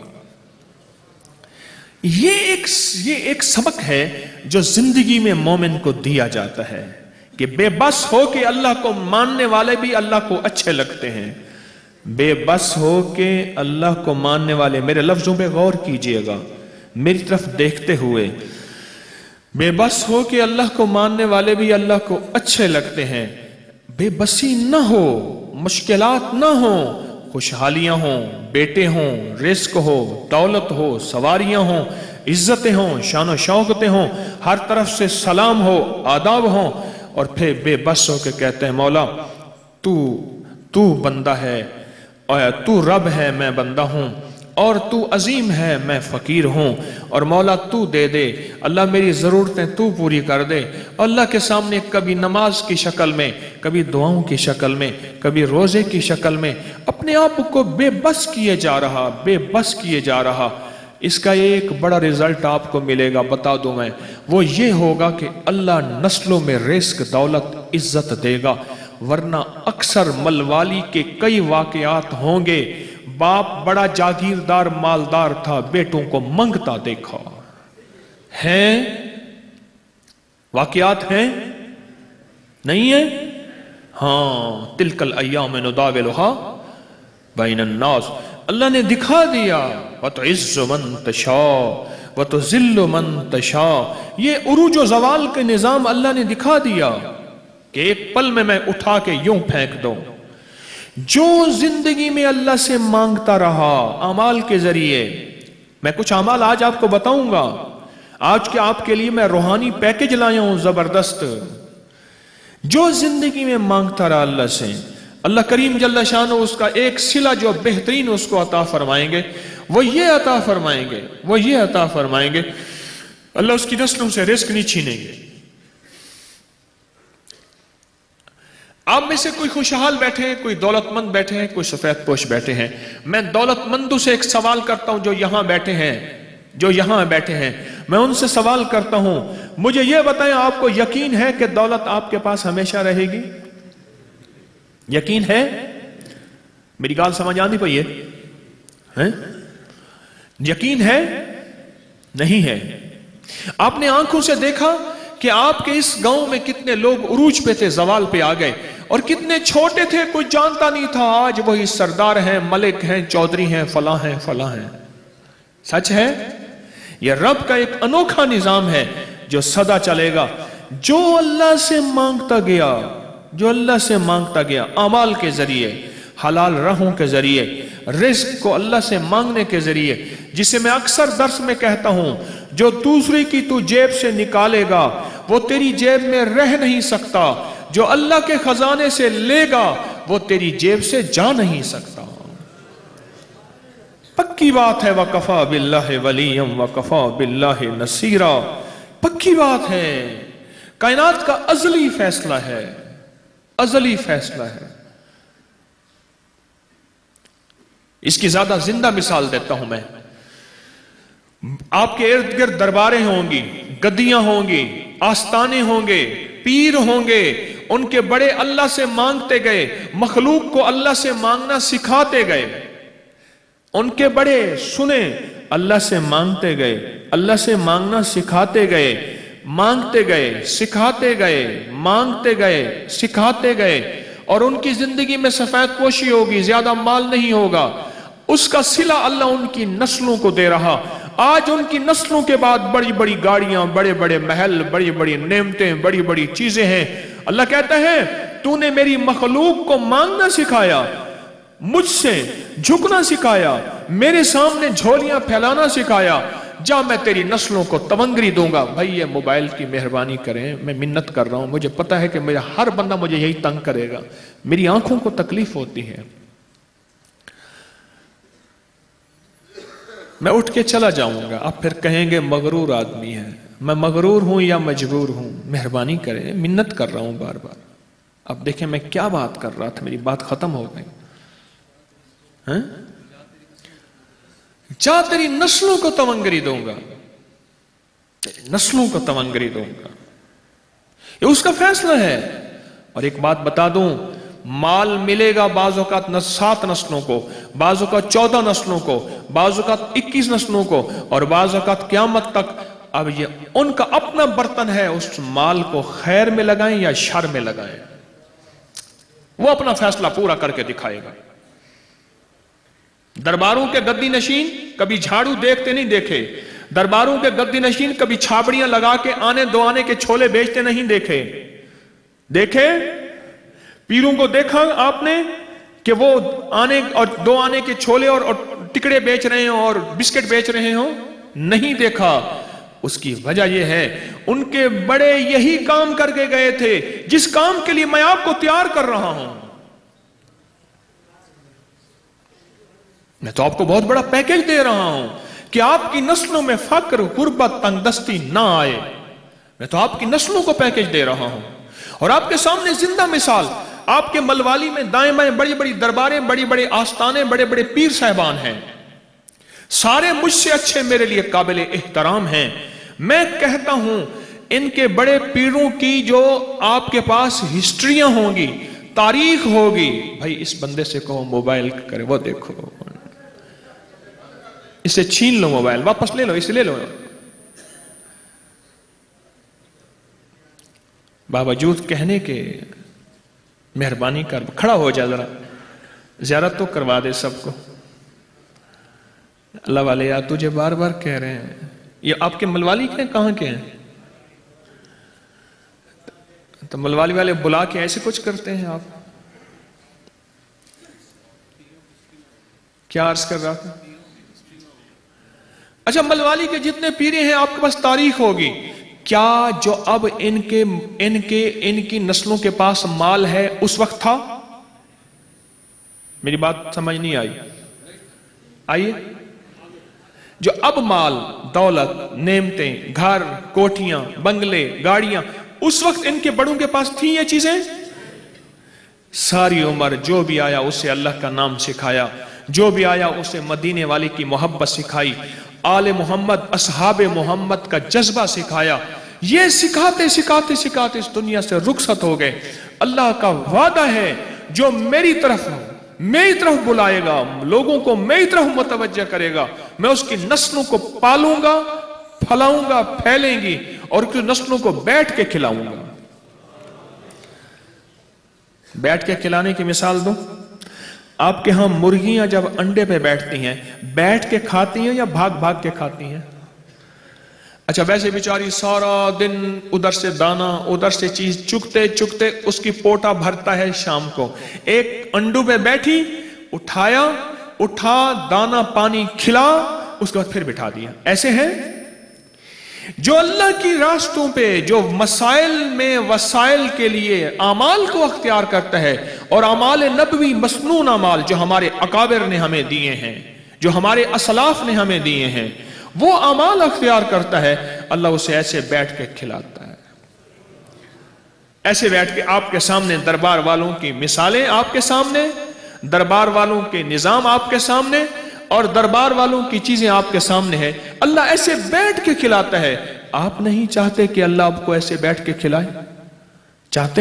یہ ایک سبق ہے جو زندگی میں مومن کو دیا جاتا ہے کہ بے بس ہو کے اللہ کو ماننے والے بھی اللہ کو اچھے لگتے ہیں. بے بس ہو کے اللہ کو ماننے والے، میرے لفظوں پہ غور کیجئے گا میری طرف دیکھتے ہوئے، بے بس ہو کے اللہ کو ماننے والے بھی اللہ کو اچھے لگتے ہیں. بے بسی نہ ہو، مشکلات نہ ہوں، خوشحالیاں ہوں، بیٹے ہوں، رزق ہو، دولت ہو، سواریاں ہوں، عزتیں ہوں، شان و شوکتیں ہوں، ہر طرف سے سلام ہو، آداب ہوں، اور پھر بے بس ہو کے کہتے ہیں مولا تو بندہ ہے، اور تو رب ہے میں بندہ ہوں، اور تو عظیم ہے میں فقیر ہوں، اور مولا تو دے دے. اللہ میری ضرورتیں تو پوری کر دے. اللہ کے سامنے کبھی نماز کی شکل میں، کبھی دعاؤں کی شکل میں، کبھی روزے کی شکل میں اپنے آپ کو بے بس کیے جا رہا، بے بس کیے جا رہا. اس کا ایک بڑا رزلٹ آپ کو ملے گا، بتا دوں میں، وہ یہ ہوگا کہ اللہ نسلوں میں رزق، دولت، عزت دے گا. ورنہ اکثر ملوالی کے کئی واقعات ہوں گے، باپ بڑا جاگیردار مالدار تھا، بیٹوں کو منگتا دیکھا. ہیں واقعات ہیں نہیں ہیں؟ ہاں، تلک الایام نداولها بین الناس. اللہ نے دکھا دیا وتعز من تشاء وتذل من تشاء. یہ عروج و زوال کے نظام اللہ نے دکھا دیا کہ ایک پل میں اٹھا کے یوں پھینک دوں. جو زندگی میں اللہ سے مانگتا رہا اعمال کے ذریعے، میں کچھ اعمال آج آپ کو بتاؤں گا. آج کے آپ کے لیے میں روحانی پیکج لایا ہوں زبردست. جو زندگی میں مانگتا رہا اللہ سے، اللہ کریم جل شانہ اس کا ایک صلہ جو بہترین اس کو عطا فرمائیں گے، وہ یہ عطا فرمائیں گے، وہ یہ عطا فرمائیں گے، اللہ اس کی نسلوں سے رزق نہیں چھینیں گے۔ آپ میں سے کوئی خوشحال بیٹھے ہیں، کوئی دولت مند بیٹھے ہیں، کوئی سفید پوش بیٹھے ہیں۔ میں دولت مندوں سے ایک سوال کرتا ہوں جو یہاں بیٹھے ہیں، جو یہاں بیٹھے ہیں، میں ان سے سوال کرتا ہوں، مجھے یہ بتائیں آپ کو یقین ہے کہ دولت آپ کے پاس ہمیشہ رہے گی؟ یقین ہے؟ میری گال سمجھ آندی پئی ہے؟ یقین ہے؟ نہیں ہے۔ آپ نے آنکھوں سے دیکھا کہ آپ کے اس گاؤں میں کتنے لوگ عروج پہ تھے، زوال پہ آ گئے، اور کتنے چھوٹے تھے، کوئی جانتا نہیں تھا، آج وہی سردار ہیں، ملک ہیں، چودھری ہیں، فلاں ہیں، فلاں ہیں۔ سچ ہے؟ یہ رب کا ایک انوکھا نظام ہے جو سدا چلے گا۔ جو اللہ سے مانگتا گیا، جو اللہ سے مانگتا گیا، اعمال کے ذریعے، حلال راہوں کے ذریعے، رزق کو اللہ سے مانگنے کے ذریعے، جسے میں اکثر درس میں کہتا ہوں، جو دوسری کی تو جیب سے نکالے گا وہ تیری جیب میں رہ نہیں سکتا، جو اللہ کے خزانے سے لے گا وہ تیری جیب سے جا نہیں سکتا۔ پکی بات ہے، وَكَفَى بِاللَّهِ وَلِيًّا وَكَفَى بِاللَّهِ نَصِيرًا، پکی بات ہے۔ کائنات کا ازلی فیصلہ ہے، ازلی فیصلہ ہے۔ اس کی زیادہ زندہ مثال دیتا ہوں میں۔ آپ کے ارد گرد درباریں ہوں گی، گدیاں ہوں گی، آستانے ہوں گے، پیر ہوں گے، ان کے بڑے اللہ سے مانگتے گئے، مخلوق کو اللہ سے مانگنا سکھاتے گئے۔ ان کے بڑے سنیں، اللہ سے مانگتے گئے، اللہ سے مانگنا سکھاتے گئے، مانگتے گئے، سکھاتے گئے، مانگتے گئے، سکھاتے گئے، اور ان کی زندگی میں سفید پوشی ہوگی، زیادہ مال نہیں ہوگا۔ اس کا صلہ اللہ ان کی نسلوں کو دے رہا۔ آج ان کی نسلوں کے بعد بڑی بڑی گاڑیاں، بڑے بڑے محل، بڑی بڑی نعمتیں، بڑی بڑی چیزیں ہیں۔ اللہ کہتا ہے تو نے میری مخلوق کو مانگنا سکھایا، مجھ سے جھکنا سکھایا، میرے سامنے جھولیاں پھیلانا سکھایا، جا میں تیری نسلوں کو تونگری دوں گا۔ بھائی یہ موبائل کی مہربانی کریں، میں منت کر رہا ہوں، مجھے پتا ہے کہ میرا ہر بندہ مجھے یہی تنگ کرے گا، میری آنکھوں کو تکلیف ہوتی ہے، میں اٹھ کے چلا جاؤں گا، آپ پھر کہیں گے مغرور آدمی ہے۔ میں مغرور ہوں یا مجبور ہوں؟ مہربانی کریں، منت کر رہا ہوں بار بار۔ اب دیکھیں میں کیا بات کر رہا تھا، میری بات ختم ہو گئی۔ جا تیری نسلوں کو تونگری دوں گا، تیری نسلوں کو تونگری دوں گا، یہ اس کا فیصلہ ہے۔ اور ایک بات بتا دوں، مال ملے گا بعض اوقات 7 نسلوں کو، بعض اوقات 14 نسلوں کو، بعض اوقات 21 نسلوں کو، اور بعض اوقات قیامت تک۔ اب یہ ان کا اپنا برتن ہے، اس مال کو خیر میں لگائیں یا شر میں لگائیں، وہ اپنا فیصلہ پورا کر کے دکھائے گا۔ درباروں کے گدی نشین کبھی جھاڑو دیکھتے نہیں دیکھے، درباروں کے گدی نشین کبھی چھابڑیاں لگا کے آنے دو آنے کے چھولے بیچتے نہیں دیکھے۔ دیکھے پیروں کو دیکھا آپ نے کہ وہ آنے اور دو آنے کے چھولے اور ٹکڑے بیچ رہے ہوں اور بسکٹ بیچ رہے ہوں؟ نہیں دیکھا۔ اس کی وجہ یہ ہے ان کے بڑے یہی کام کر کے گئے تھے جس کام کے لیے میں آپ کو تیار کر رہا ہوں۔ میں تو آپ کو بہت بڑا پیکیج دے رہا ہوں کہ آپ کی نسلوں میں فقر، غربت، تنگ دستی نہ آئے۔ میں تو آپ کی نسلوں کو پیکیج دے رہا ہوں، اور آپ کے سامنے زندہ مثال، آپ کے ملوالی میں دائیں بائیں بڑی بڑی درباریں، بڑی بڑی آستانے، بڑے بڑے پیر صاحبان ہیں، سارے مجھ سے اچھے میرے لیے قابل احترام ہیں۔ میں کہتا ہوں ان کے بڑے پیروں کی جو آپ کے پاس ہسٹریاں ہوں گی، تاریخ ہوگی، بھائی اس بندے سے کہو موبائل کرے، وہ دیکھو اسے چھین لو، موبائل واپس لے لو، اسے لے لو۔ باوجود کہنے کے مہربانی کر کھڑا ہو جا، ذرا زیارت تو کروا دے سب کو۔ اللہ والے یار تجھے بار بار کہہ رہے ہیں، یہ آپ کے ملوالی کے کہاں کے ہیں؟ تو ملوالی والے بلا کے ایسے کچھ کرتے ہیں آپ؟ کیا عرض کر رہا تھا؟ اچھا ملوالی کے جتنے پیرے ہیں آپ کے پاس تاریخ ہوگی، کیا جو اب ان کی نسلوں کے پاس مال ہے اس وقت تھا؟ میری بات سمجھ نہیں آئی؟ آئیے जो अब माल, दौलत, नेमतें, घर, कोठियां, बंगले, गाड़ियां, उस वक्त इनके बड़ों के पास थी ये चीजें? सारी उम्र जो भी आया उसे अल्लाह का नाम सिखाया, जो भी आया उसे मदीने वाले की मोहब्बत सिखाई, आले मोहम्मद, असहाबे मोहम्मद का जज्बा सिखाया। ये सिखाते सिखाते सिखाते इस दुनिया से रुखसत हो गए। अल्लाह का वादा है जो मेरी तरफ बुलाएगा, लोगों को मेरी तरफ मुतवज्जह करेगा, मैं उसकी नस्लों को पालूंगा, फलाऊंगा, फैलेंगी, और उसकी नस्लों को बैठ के खिलाऊंगा। बैठ के खिलाने की मिसाल दूं, आपके यहां मुर्गियां जब अंडे पे बैठती हैं, बैठ के खाती हैं या भाग भाग के खाती हैं? अच्छा, वैसे बेचारी सारा दिन उधर से दाना, उधर से चीज चुगते चुगते उसकी पोटा भरता है। शाम को एक अंडू पे बैठी, उठा, दाना पानी खिला, उसके बाद फिर बिठा दिया। ऐसे है जो अल्लाह की रास्तों पे, जो मसाइल में वसाइल के लिए आमाल को अख्तियार करता है, और आमाल नबवी मसनून आमाल जो हमारे अकाबिर ने हमें दिए हैं, जो हमारे असलाफ ने हमें दिए हैं, वो अमाल अख्तियार करता है, अल्लाह उसे ऐसे बैठ के खिलाता है। ऐसे बैठ के आपके सामने दरबार वालों की मिसालें, आपके सामने दरबार वालों के निजाम आपके सामने, और दरबार वालों की चीजें आपके सामने है। अल्लाह ऐसे बैठ के खिलाता है। आप नहीं चाहते कि अल्लाह आपको ऐसे बैठ के खिलाए? चाहते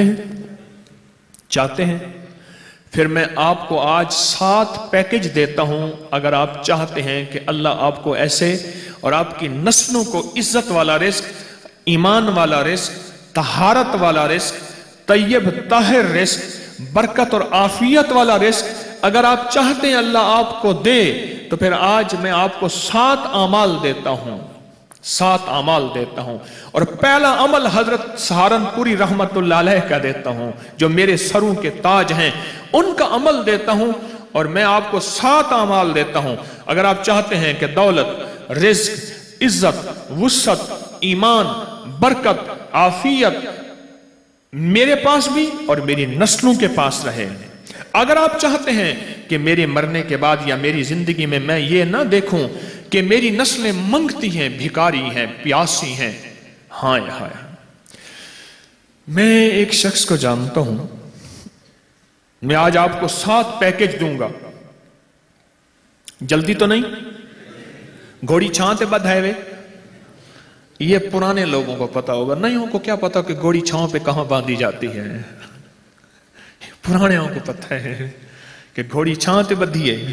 हैं? फिर मैं आपको आज 7 पैकेज देता हूं। अगर आप चाहते हैं कि अल्लाह आपको ऐसे और आपकी नस्लों को इज्जत वाला रिस्क, ईमान वाला रिस्क, तहारत वाला रिस्क, तैयब ताहिर रिस्क, बरकत और आफियत वाला रिस्क अगर आप चाहते हैं अल्लाह आपको दे, तो फिर आज मैं आपको 7 अमाल देता हूं। 7 अमाल देता हूं। और पहला अमल हजरत सहारनपुरी रहमतुल्लाह अलैह का देता हूं, जो मेरे सरों के ताज हैं, उनका अमल देता हूं। और मैं आपको 7 अमाल देता हूं। अगर आप चाहते हैं कि दौलत, रिज्क, इज्जत, वुसअत, ईमान, बरकत, आफियत मेरे पास भी और मेरी नस्लों के पास रहे, अगर आप चाहते हैं कि मेरे मरने के बाद या मेरी जिंदगी में मैं ये ना देखूं कि मेरी नस्लें मंगती हैं, भिखारी हैं, प्यासी हैं, हाय हाय। मैं एक शख्स को जानता हूं, मैं आज आपको 7 पैकेज दूंगा। जल्दी तो नहीं? घोड़ी छां ते बध है वे, ये पुराने लोगों को पता होगा, नयों को क्या पता कि घोड़ी छां पे कहां बांधी जाती है। पुराने को पता है कि घोड़ी छां ते बधी है।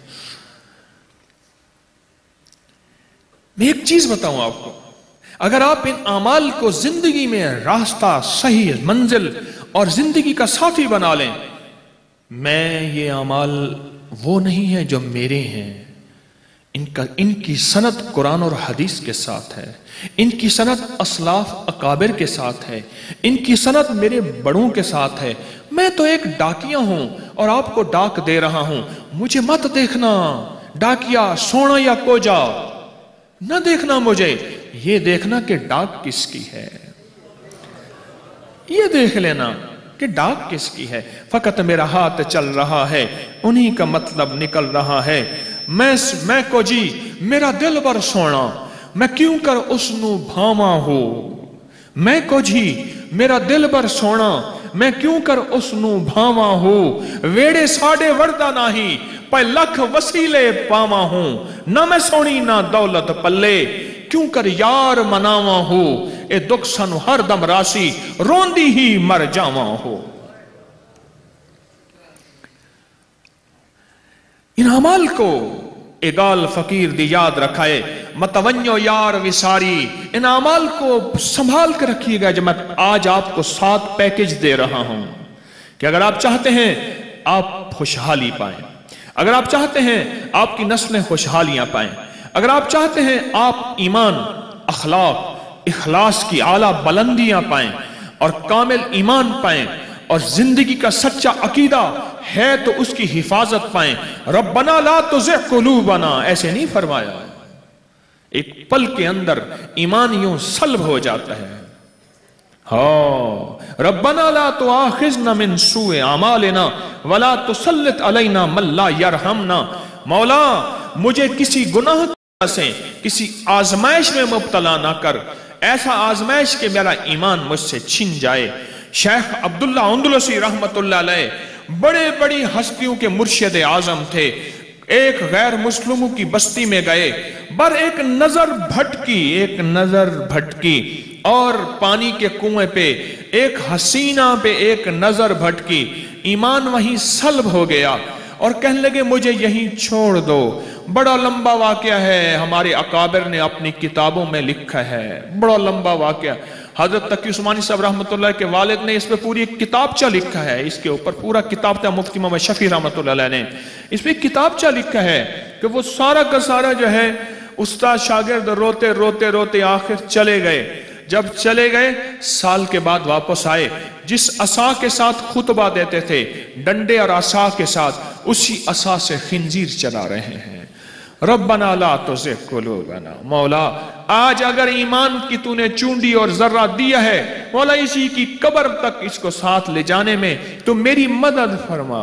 मैं एक चीज बताऊं आपको, अगर आप इन अमाल को जिंदगी में रास्ता, सही मंजिल और जिंदगी का साथी बना लें, मैं ये अमाल वो नहीं है जो मेरे हैं, इनकी सनद कुरान और हदीस के साथ है, इनकी सनद असलाफ अकाबिर के साथ है, इनकी सनद मेरे बड़ों के साथ है। मैं तो एक डाकिया हूं और आपको डाक दे रहा हूं। मुझे मत देखना डाकिया, सोना या कोजा, न देखना मुझे, ये देखना कि डाक किसकी है, ये देख लेना कि डाक किसकी है। फकत मेरा हाथ चल रहा है, उन्हीं का मतलब निकल रहा है। मैं को जी मेरा दिल बर सोना, मैं क्यों कर उसनू भावा हो। मैं को जी मेरा दिल बर सोना, मैं क्यों कर उसनू भावा हो। वेड़े साडे वरदा नाही, पर लख वसीले पावा हूं। ना मैं सोनी ना दौलत पल्ले, क्यों कर यार मनावा हो। ए दुख सानू हर दम रासी, रोंदी ही मर जावा हो। इन अमाल को एगाल फकीर दी याद रखाए, मतवन्यो यार विसारी। इन अमाल को संभाल कर रखिएगा। जब मैं आज आपको 7 पैकेज दे रहा हूं कि अगर आप चाहते हैं आप खुशहाली पाएं, अगर आप चाहते हैं आपकी नस्लें खुशहालियां पाएं, अगर आप चाहते हैं आप ईमान, अखलाक, इखलास की आला बुलंदियां पाएं और कामिल ईमान पाएं और जिंदगी का सच्चा अकीदा है तो उसकी हिफाजत पाएं। रब्बना ला तुज़िग़ क़ुलूबना, ऐसे नहीं फरमाया। एक पल के अंदर ईमान यूं सल्ब हो जाता है। हाँ, रब्बना ला तुआखिज़ना मिन सूए अमालिना वला तुसल्लित अलैना मन ला यरहमना। मौला मुझे किसी गुनाह سے کسی آزمائش میں مبتلا نہ کر، ایسا آزمائش کہ میرا ایمان مجھ سے چھن جائے۔ شیخ عبداللہ اندلسی رحمت اللہ علیہ بڑے بڑی ہستیوں کے مرشد اعظم تھے۔ ایک غیر مسلموں کی بستی میں گئے، ایک نظر بھٹکی اور پانی کے کنویں پہ ایک حسینہ پہ ایک نظر بھٹکی، ایمان وہیں سلب ہو گیا اور کہنے لگے مجھے یہیں چھوڑ دو۔ بڑا لمبا واقعہ ہے، ہمارے اکابر نے اپنی کتابوں میں لکھا ہے، بڑا لمبا واقعہ۔ حضرت تقی عثمانی صاحب رحمۃ اللہ کے والد نے اس پہ پوری ایک کتابچہ لکھا ہے، اس کے اوپر پورا کتابچہ مفتی محمد شفیع رحمۃ اللہ علیہ نے اس پہ کتابچہ لکھا ہے کہ وہ سارا کا سارا جو ہے استاد شاگرد روتے روتے روتے آخر چلے گئے۔ جب چلے گئے سال کے بعد واپس آئے، جس عصا کے ساتھ خطبہ دیتے تھے ڈنڈے اور عصا کے ساتھ، اسی عصا سے خنزیر چلا رہے ہیں۔ ربنا لا تزغ قلوبنا، مولا آج اگر ایمان کی تو نے چونڈی اور ذرہ دیا ہے، مولا اسی کی قبر تک اس کو ساتھ لے جانے میں تو میری مدد فرما۔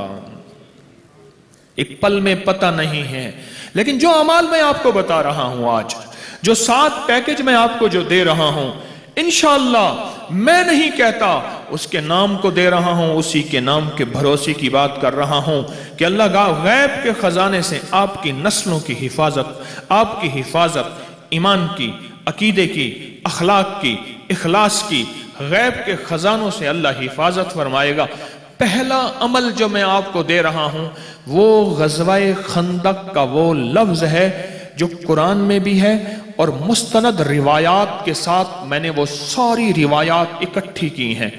ایک پل میں پتہ نہیں ہے، لیکن جو اعمال میں آپ کو بتا رہا ہوں آج، جو 7 پیکج میں آپ کو جو دے رہا ہوں، انشاءاللہ میں نہیں کہتا، اس کے نام کو دے رہا ہوں، اسی کے نام کے بھروسے کی بات کر رہا ہوں کہ اللہ غیب کے خزانے سے آپ کی نسلوں کی حفاظت، آپ کی حفاظت، ایمان کی، عقیدے کی، اخلاق کی، اخلاص کی، غیب کے خزانوں سے اللہ حفاظت فرمائے گا۔ پہلا عمل جو میں آپ کو دے رہا ہوں وہ غزوہ خندق کا وہ لفظ ہے جو قرآن میں بھی ہے اور مستند روایات کے ساتھ میں نے وہ ساری روایات اکٹھی کی ہیں،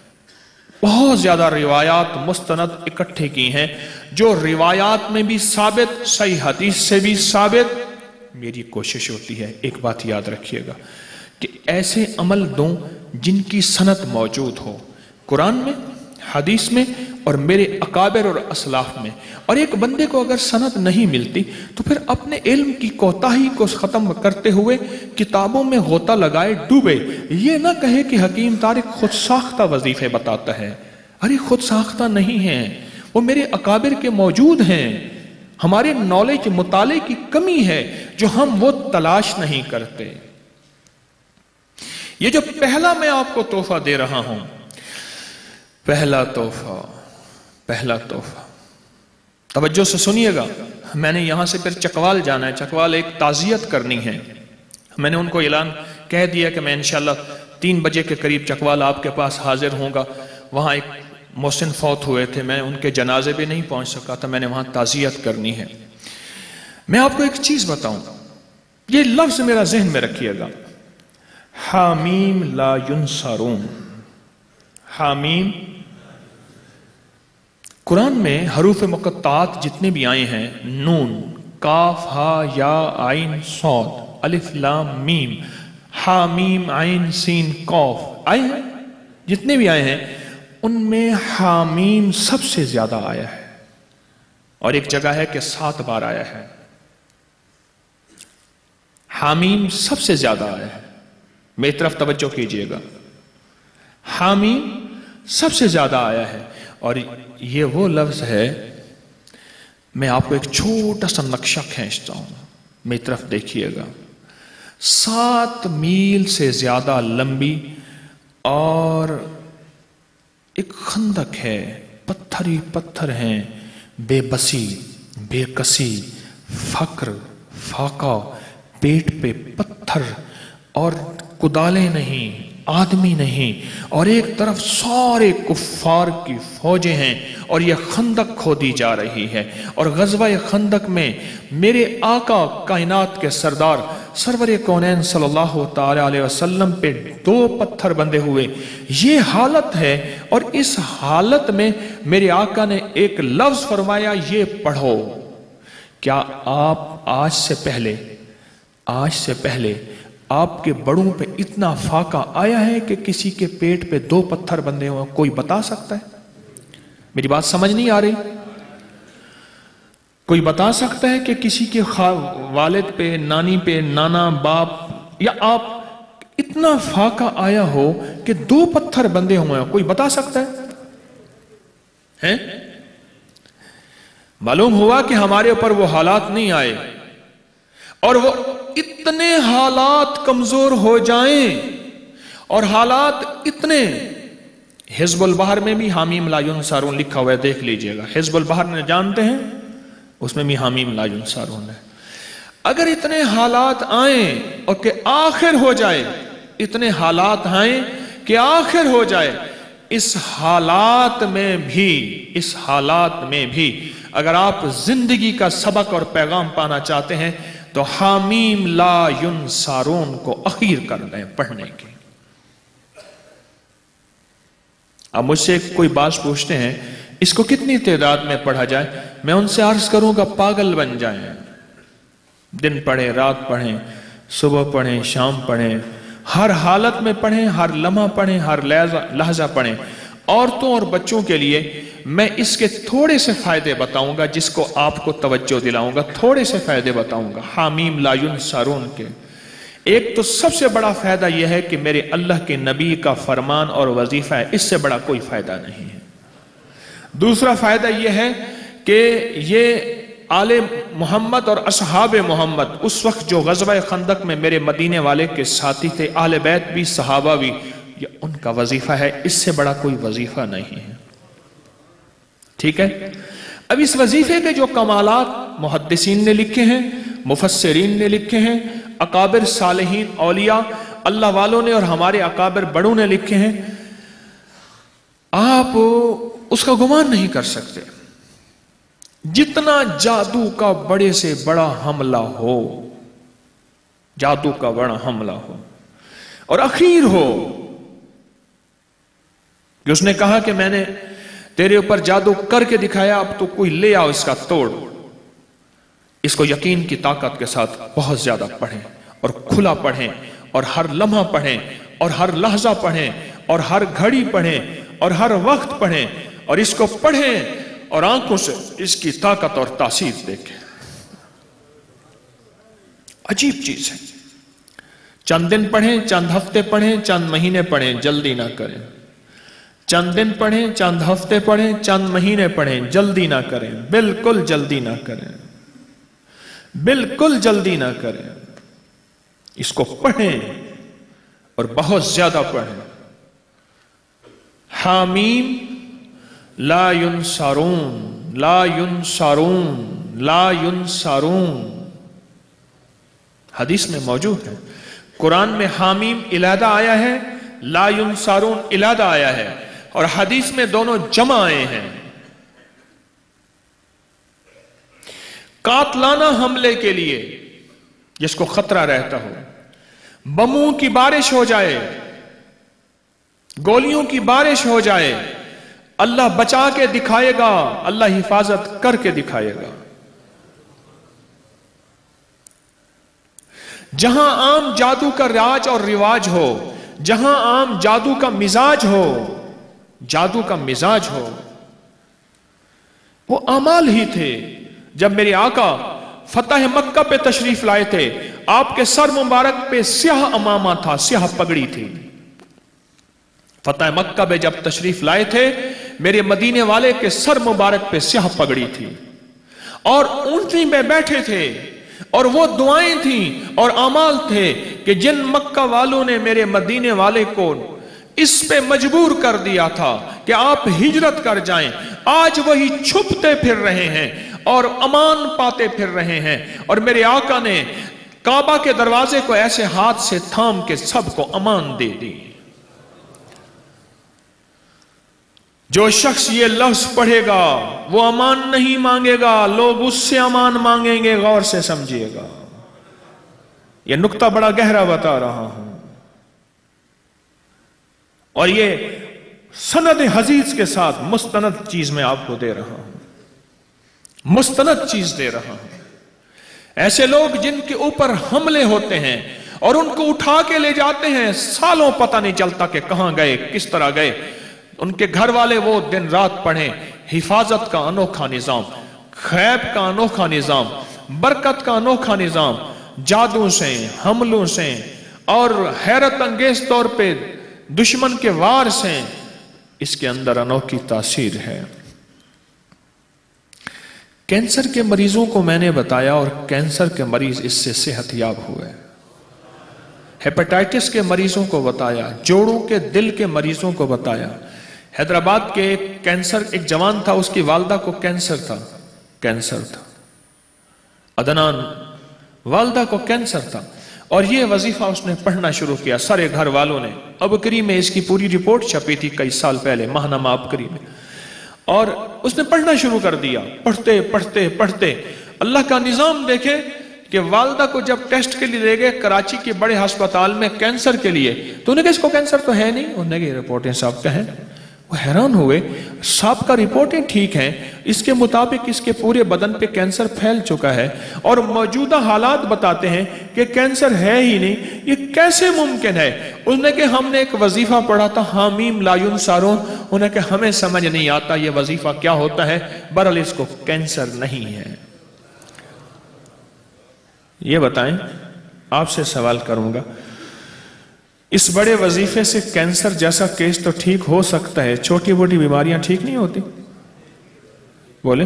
بہت زیادہ روایات مستند اکٹھی کی ہیں، جو روایات میں بھی ثابت، صحیح حدیث سے بھی ثابت۔ میری کوشش ہوتی ہے ایک بات یاد رکھیے گا کہ ایسے عمل دوں جن کی سند موجود ہو قرآن میں، حدیث میں اور میرے اکابر اور اسلاف میں۔ اور ایک بندے کو اگر سند نہیں ملتی تو پھر اپنے علم کی کوتاہی کو ختم کرتے ہوئے کتابوں میں غوطہ لگائے ڈوبے، یہ نہ کہے کہ حکیم طارق خود ساختہ وظیفے بتاتا ہے۔ ارے خود ساختہ نہیں ہیں، وہ میرے اکابر کے موجود ہیں۔ ہمارے نالج مطالعے کی کمی ہے جو ہم وہ تلاش نہیں کرتے۔ یہ جو پہلا میں آپ کو تحفہ دے رہا ہوں، پہلا تحفہ توجہ سے سنیے گا۔ میں نے یہاں سے پھر چکوال جانا ہے، چکوال ایک تعزیت کرنی ہے۔ میں نے ان کو اعلان کہہ دیا کہ میں انشاءاللہ 3 بجے کے قریب چکوال آپ کے پاس حاضر ہوں گا۔ وہاں ایک محسن فوت ہوئے تھے، میں ان کے جنازے پہ نہیں پہنچ سکا تھا، میں نے وہاں تعزیت کرنی ہے۔ میں آپ کو ایک چیز بتاؤں، یہ لفظ میرا ذہن میں رکھیے گا، حامیم لا ینصرون۔ حامیم، قرآن میں حروف مقطعات جتنے بھی آئے ہیں، نون، کاف، ہا، یا، عین، صاد، الف، لام، میم، حامیم، عین، سین، قاف آئے ہیں، جتنے بھی آئے ہیں ان میں حامیم سب سے زیادہ آیا ہے، اور ایک جگہ ہے کہ 7 بار آیا ہے۔ حامیم سب سے زیادہ آیا ہے، میری طرف توجہ کیجئے گا، حامیم سب سے زیادہ آیا ہے۔ اور یہ وہ لفظ ہے، میں آپ کو ایک چھوٹا سا نقشہ کھینچتا ہوں، میری طرف دیکھیے گا۔ 7 میل سے زیادہ لمبی اور ایک خندق ہے، پتھر ہی پتھر ہیں، بے بسی، بے کسی، فقر، فاقہ، پیٹ پہ پتھر اور کدالیں نہیں، آدمی نہیں، اور ایک طرف سارے کفار کی فوجیں ہیں اور یہ خندق کھودی جا رہی ہے۔ اور غزوہ خندق میں میرے آقا کائنات کے سردار سرور کونین صلی اللہ تعالی علیہ وسلم پہ 2 پتھر بندے ہوئے، یہ حالت ہے۔ اور اس حالت میں میرے آقا نے ایک لفظ فرمایا، یہ پڑھو۔ کیا آپ آج سے پہلے آپ کے بڑوں پہ اتنا فاقہ آیا ہے کہ کسی کے پیٹ پہ 2 پتھر بندے ہوئے؟ کوئی بتا سکتا ہے؟ میری بات سمجھ نہیں آ رہی؟ کوئی بتا سکتا ہے کہ کسی کے والد پہ، نانی پہ، نانا، باپ یا آپ اتنا فاقہ آیا ہو کہ 2 پتھر بندے ہوئے؟ کوئی بتا سکتا ہے؟ معلوم ہوا کہ ہمارے اوپر وہ حالات نہیں آئے، اور وہ اتنے حالات کمزور ہو جائیں اور حالات اتنے، حزب البحر میں بھی حامیم لا ینصرون لکھا ہوا ہے، دیکھ لیجئے گا، حزب البحر نے جانتے ہیں، اس میں بھی حامیم لا ینصرون ہے۔ اگر اتنے حالات آئیں اور کہ آخر ہو جائے، اتنے حالات آئیں کہ آخر ہو جائے، اس حالات میں بھی اگر آپ زندگی کا سبق اور پیغام پانا چاہتے ہیں تو حامیم لا ینصرون کو اخیر کر لیں پڑھنے کی۔ اب مجھ سے کوئی بات پوچھتے ہیں اس کو کتنی تعداد میں پڑھا جائے، میں ان سے عرض کروں گا پاگل بن جائیں، دن پڑھیں، رات پڑھیں، صبح پڑھیں، شام پڑھیں، ہر حالت میں پڑھیں، ہر لمحہ پڑھیں، ہر لحظہ پڑھیں۔ عورتوں اور بچوں کے لیے میں اس کے تھوڑے سے فائدے بتاؤں گا، جس کو آپ کو توجہ دلاؤں گا، تھوڑے سے فائدے بتاؤں گا حامیم لا ینصرون کے۔ ایک تو سب سے بڑا فائدہ یہ ہے کہ میرے اللہ کے نبی کا فرمان اور وظیفہ ہے، اس سے بڑا کوئی فائدہ نہیں ہے۔ دوسرا فائدہ یہ ہے کہ یہ آل محمد اور اصحاب محمد اس وقت جو غزوہ خندق میں میرے مدینے والے کے ساتھی تھے، اہل بیت بھی، صحابہ بھی، یہ ان کا وظیفہ ہے، اس سے بڑا کوئی وظیفہ نہیں ہے۔ ٹھیک ہے؟ اب اس وظیفے کے جو کمالات محدثین نے لکھے ہیں، مفسرین نے لکھے ہیں، اکابر صالحین اولیاء اللہ والوں نے اور ہمارے اکابر بڑوں نے لکھے ہیں، آپ اس کا گمان نہیں کر سکتے۔ جتنا جادو کا بڑے سے بڑا حملہ ہو، جادو کا بڑا حملہ ہو اور اخیر ہو کہ اس نے کہا کہ میں نے تیرے اوپر جادو کر کے دکھایا، اب تو کوئی لے آؤ اس کا توڑ، اس کو یقین کی طاقت کے ساتھ بہت زیادہ پڑھیں اور کھلا پڑھیں اور ہر لمحہ پڑھیں اور ہر لحظہ پڑھیں اور ہر گھڑی پڑھیں اور ہر وقت پڑھیں اور اس کو پڑھیں اور آنکھوں سے اس کی طاقت اور تاثیر دیکھیں۔ عجیب چیز ہے۔ چند دن پڑھیں، چند ہفتے پڑھیں، چند مہینے پڑھیں، جلدی نہ کریں۔ چند دن پڑھیں، چند ہفتے پڑھیں، چند مہینے پڑھیں، جلدی نہ کریں، بالکل جلدی نہ کریں، بالکل جلدی نہ کریں۔ اس کو پڑھیں اور بہت زیادہ پڑھیں۔ حامیم لا ینصرون، لا ینصرون، لا ینصرون، حدیث میں موجود ہے۔ قرآن میں حامیم علیحدہ آیا ہے، لا ینصرون علیحدہ آیا ہے، اور حدیث میں دونوں جمع آئے ہیں۔ قاتلانہ حملے کے لیے جس کو خطرہ رہتا ہو، بموں کی بارش ہو جائے، گولیوں کی بارش ہو جائے، اللہ بچا کے دکھائے گا، اللہ حفاظت کر کے دکھائے گا۔ جہاں عام جادو کا راج اور رواج ہو، جہاں عام جادو کا مزاج ہو، جادو کا مزاج ہو، وہ اعمال ہی تھے۔ جب میرے آقا فتح مکہ پہ تشریف لائے تھے، آپ کے سر مبارک پہ سیاہ امامہ تھا، سیاہ پگڑی تھی۔ فتح مکہ پہ جب تشریف لائے تھے، میرے مدینے والے کے سر مبارک پہ سیاہ پگڑی تھی اور اونٹنی میں بیٹھے تھے، اور وہ دعائیں تھیں اور اعمال تھے کہ جن مکہ والوں نے میرے مدینے والے کو اس پہ مجبور کر دیا تھا کہ آپ ہجرت کر جائیں، آج وہی چھپتے پھر رہے ہیں اور امان پاتے پھر رہے ہیں، اور میرے آقا نے کعبہ کے دروازے کو ایسے ہاتھ سے تھام کے سب کو امان دے دی۔ جو شخص یہ لفظ پڑھے گا وہ امان نہیں مانگے گا، لوگ اس سے امان مانگیں گے۔ غور سے سمجھیے گا، یہ نکتہ بڑا گہرا بتا رہا ہوں، اور یہ سند حدیث کے ساتھ مستند چیز میں آپ کو دے رہا ہوں، مستند چیز دے رہا ہوں۔ ایسے لوگ جن کے اوپر حملے ہوتے ہیں اور ان کو اٹھا کے لے جاتے ہیں، سالوں پتہ نہیں چلتا کہ کہاں گئے، کس طرح گئے، ان کے گھر والے وہ دن رات پڑھیں۔ حفاظت کا انوکھا نظام، خیب کا انوکھا نظام، برکت کا انوکھا نظام، جادو سے، حملوں سے اور حیرت انگیز طور پہ دشمن کے وار سے، اس کے اندر انوکھی تاثیر ہے۔ कैंसर के मरीजों को मैंने बताया और कैंसर के मरीज इससे सेहतयाब हुए। हेपेटाइटिस के मरीजों को बताया, जोड़ों के दिल के मरीजों को बताया। हैदराबाद के एक जवान था, उसकी वालदा को कैंसर था, अदनान, वालदा को कैंसर था, और ये वजीफा उसने पढ़ना शुरू किया। सारे घर वालों ने, अबकरी में इसकी पूरी रिपोर्ट छपी थी कई साल पहले, माहनामा अबकरी में, और उसने पढ़ना शुरू कर दिया। पढ़ते पढ़ते पढ़ते अल्लाह का निजाम देखे कि वालदा को जब टेस्ट के लिए ले गए कराची के बड़े अस्पताल में कैंसर के लिए, तो उन्हें कहा इसको कैंसर तो है नहीं, उन्होंने कहा रिपोर्टें साहब का है। वो हैरान हुए, साहब का रिपोर्टें ठीक हैं, इसके मुताबिक इसके पूरे बदन पे कैंसर फैल चुका है और मौजूदा हालात बताते हैं कि कैंसर है ही नहीं, ये कैसे मुमकिन है? उसने कहा हमने एक वजीफा पढ़ा था, हामीम लायुन सारून, उन्हें कहा हमें समझ नहीं आता ये वजीफा क्या होता है, बहरहाल इसको कैंसर नहीं है। ये बताएं, आपसे सवाल करूंगा, इस बड़े वजीफे से कैंसर जैसा केस तो ठीक हो सकता है, छोटी मोटी बीमारियां ठीक नहीं होती? बोले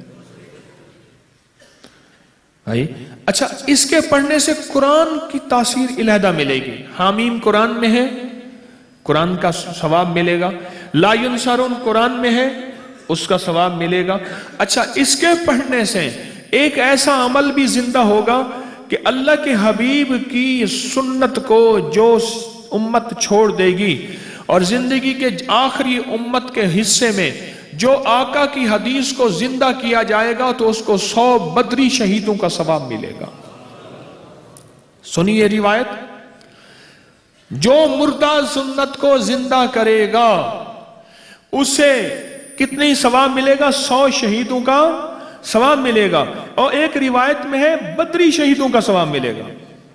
भाई। अच्छा, इसके पढ़ने से कुरान की तासीर इलादा मिलेगी। हामीम कुरान में है, कुरान का सवाब मिलेगा। ला युनसरून कुरान में है, उसका सवाब मिलेगा। अच्छा, इसके पढ़ने से एक ऐसा अमल भी जिंदा होगा कि अल्लाह के हबीब की सुन्नत को जो उम्मत छोड़ देगी और जिंदगी के आखिरी उम्मत के हिस्से में जो आका की हदीस को जिंदा किया जाएगा तो उसको 100 बदरी शहीदों का सवाब मिलेगा। सुनिए रिवायत, जो मुर्दा सुन्नत को जिंदा करेगा उसे कितनी सवाब मिलेगा? 100 शहीदों का सवाब मिलेगा। और एक रिवायत में है बदरी शहीदों का सवाब मिलेगा।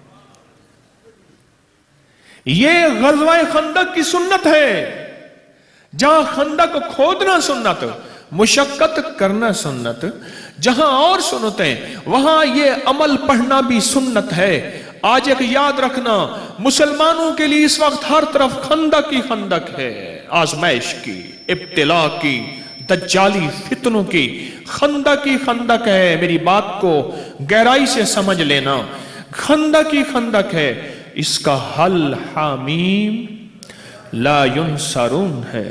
यह ग़ज़वा खंदक की सुन्नत है, जहां खंदक खोदना सुन्नत, मुशक्कत करना सुन्नत, जहां और सुन्नतें वहां यह अमल पढ़ना भी सुन्नत है। आज एक याद रखना, मुसलमानों के लिए इस वक्त हर तरफ खंदक ही खंदक है, आजमाइश की, इब्तिला की, दज्जाली फितनों की, खंदक ही खंदक है। मेरी बात को गहराई से समझ लेना, खंदक ही खंदक है। इसका हल हामीम ला युनसरून है।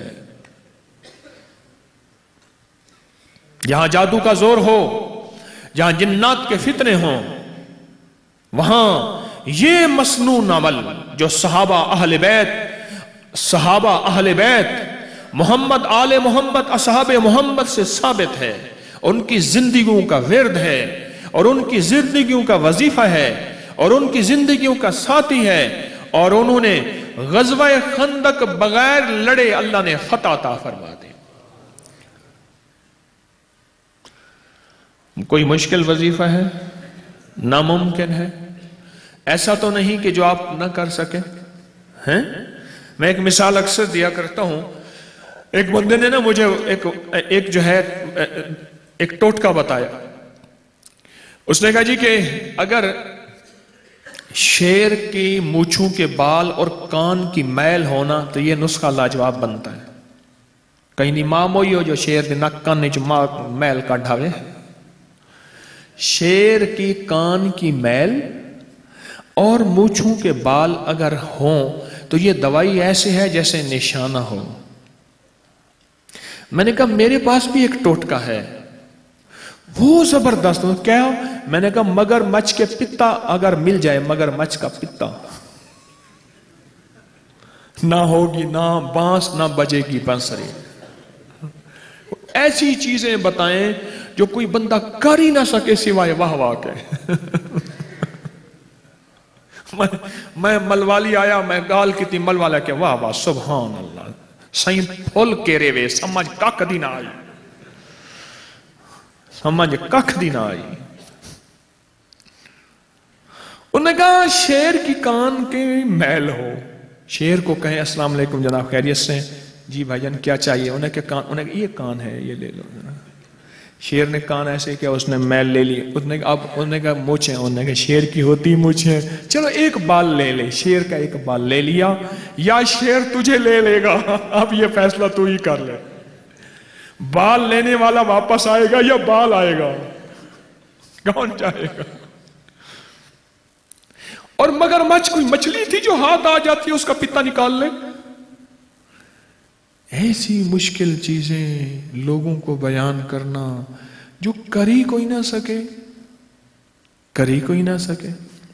जहां जादू का जोर हो, जहां जिन्नात के फितने हो, वहां ये मसनून अमल जो सहाबा अहले बैत मोहम्मद आले मोहम्मद असहाबे मोहम्मद से साबित है, उनकी जिंदगियों का विर्द है और उनकी जिंदगियों का वजीफा है और उनकी जिंदगियों का साथी है। और उन्होंने ग़ज़वा खंदक बगैर लड़े अल्लाह ने फतह अता फरमा दी। कोई मुश्किल वजीफा है? नामुमकिन है? ऐसा तो नहीं कि जो आप ना कर सके हैं। मैं एक मिसाल अक्सर दिया करता हूं। एक बंदे ने ना मुझे एक जो है एक टोटका बताया। उसने कहा जी कि अगर शेर की मूछों के बाल और कान की मैल होना तो यह नुस्खा लाजवाब बनता है। कहीं नहीं मामो ही हो जो शेर के नक कान च मैल का ढावे। शेर की कान की मैल और मूछों के बाल अगर हों तो यह दवाई ऐसे है जैसे निशाना हो। मैंने कहा मेरे पास भी एक टोटका है, वो जबरदस्त। क्या? मैंने कहा मगरमच्छ के पित्ता अगर मिल जाए, मगरमच्छ का पित्ता, ना होगी ना बांस ना बजेगी बांसुरी। ऐसी चीजें बताएं जो कोई बंदा कर ही ना सके सिवाय वाह वाह के। मैं मलवाली आया, मैं गाल की मलवाला के वाह वाह सुभान अल्लाह, सही फुल केरे वे, समझ कख दी ना आई, समझ कख दी ना आई। उन्होंने कहा शेर की कान के मैल हो, शेर को कहें अस्सलाम वालेकुम जनाब खैरियत से, जी भाईजान क्या चाहिए? उन्हें क्या कान, उन्हें ये कान है ये ले लो। शेर ने कान ऐसे किया, उसने मैल ले ली। उसने अब उन्होंने कहा मूछें, उन्होंने कहा शेर की होती मूछें, चलो एक बाल ले ले। शेर का एक बाल ले लिया या शेर तुझे ले लेगा, अब ये फैसला तू ही कर ले। بال لینے والا واپس آئے گا یا بال آئے گا؟ کون چاہے گا؟ اور مگرمچھ کوئی مچھلی تھی جو ہاتھ آ جاتی ہے اس کا پتا نکال لے؟ ایسی مشکل چیزیں لوگوں کو بیان کرنا جو کری کوئی نہ سکے، کری کوئی نہ سکے۔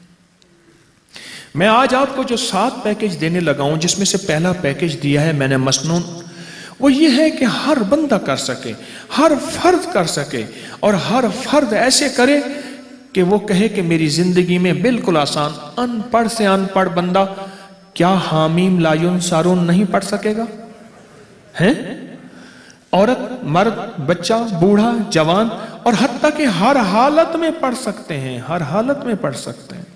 میں آج آپ کو جو 7 پیکج دینے لگا ہوں، جس میں سے پہلا پیکج دیا ہے میں نے مسنون، وہ یہ ہے کہ ہر بندہ کر سکے، ہر فرد کر سکے، اور ہر فرد ایسے کرے کہ وہ کہے کہ میری زندگی میں بالکل آسان۔ ان پڑھ سے ان پڑھ بندہ کیا حامیم لا ینصرون نہیں پڑھ سکے گا؟ ہیں؟ عورت، مرد، بچہ، بوڑھا، جوان، اور حتیٰ کہ ہر حالت میں پڑھ سکتے ہیں، ہر حالت میں پڑھ سکتے ہیں۔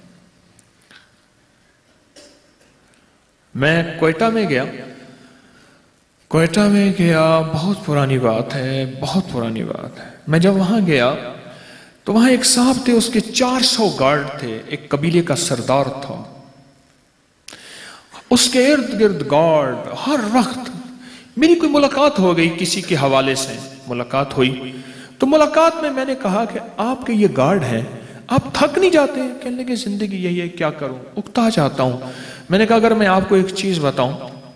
میں کوئٹہ میں گیا، بہت پرانی بات ہے، بہت پرانی بات ہے۔ میں جب وہاں گیا تو وہاں ایک صاحب تھے، اس کے 400 گارڈ تھے، ایک قبیلے کا سردار تھا، اس کے ارد گرد گارڈ۔ ہر وقت میری کوئی ملاقات ہو گئی، کسی کے حوالے سے ملاقات ہوئی، تو ملاقات میں نے کہا کہ آپ کے یہ گارڈ ہیں، آپ تھک نہیں جاتے؟ کہنے لگے زندگی یہی ہے، کیا کروں، اکتا جاتا ہوں۔ میں نے کہا اگر میں آپ کو ایک چیز بتاؤں،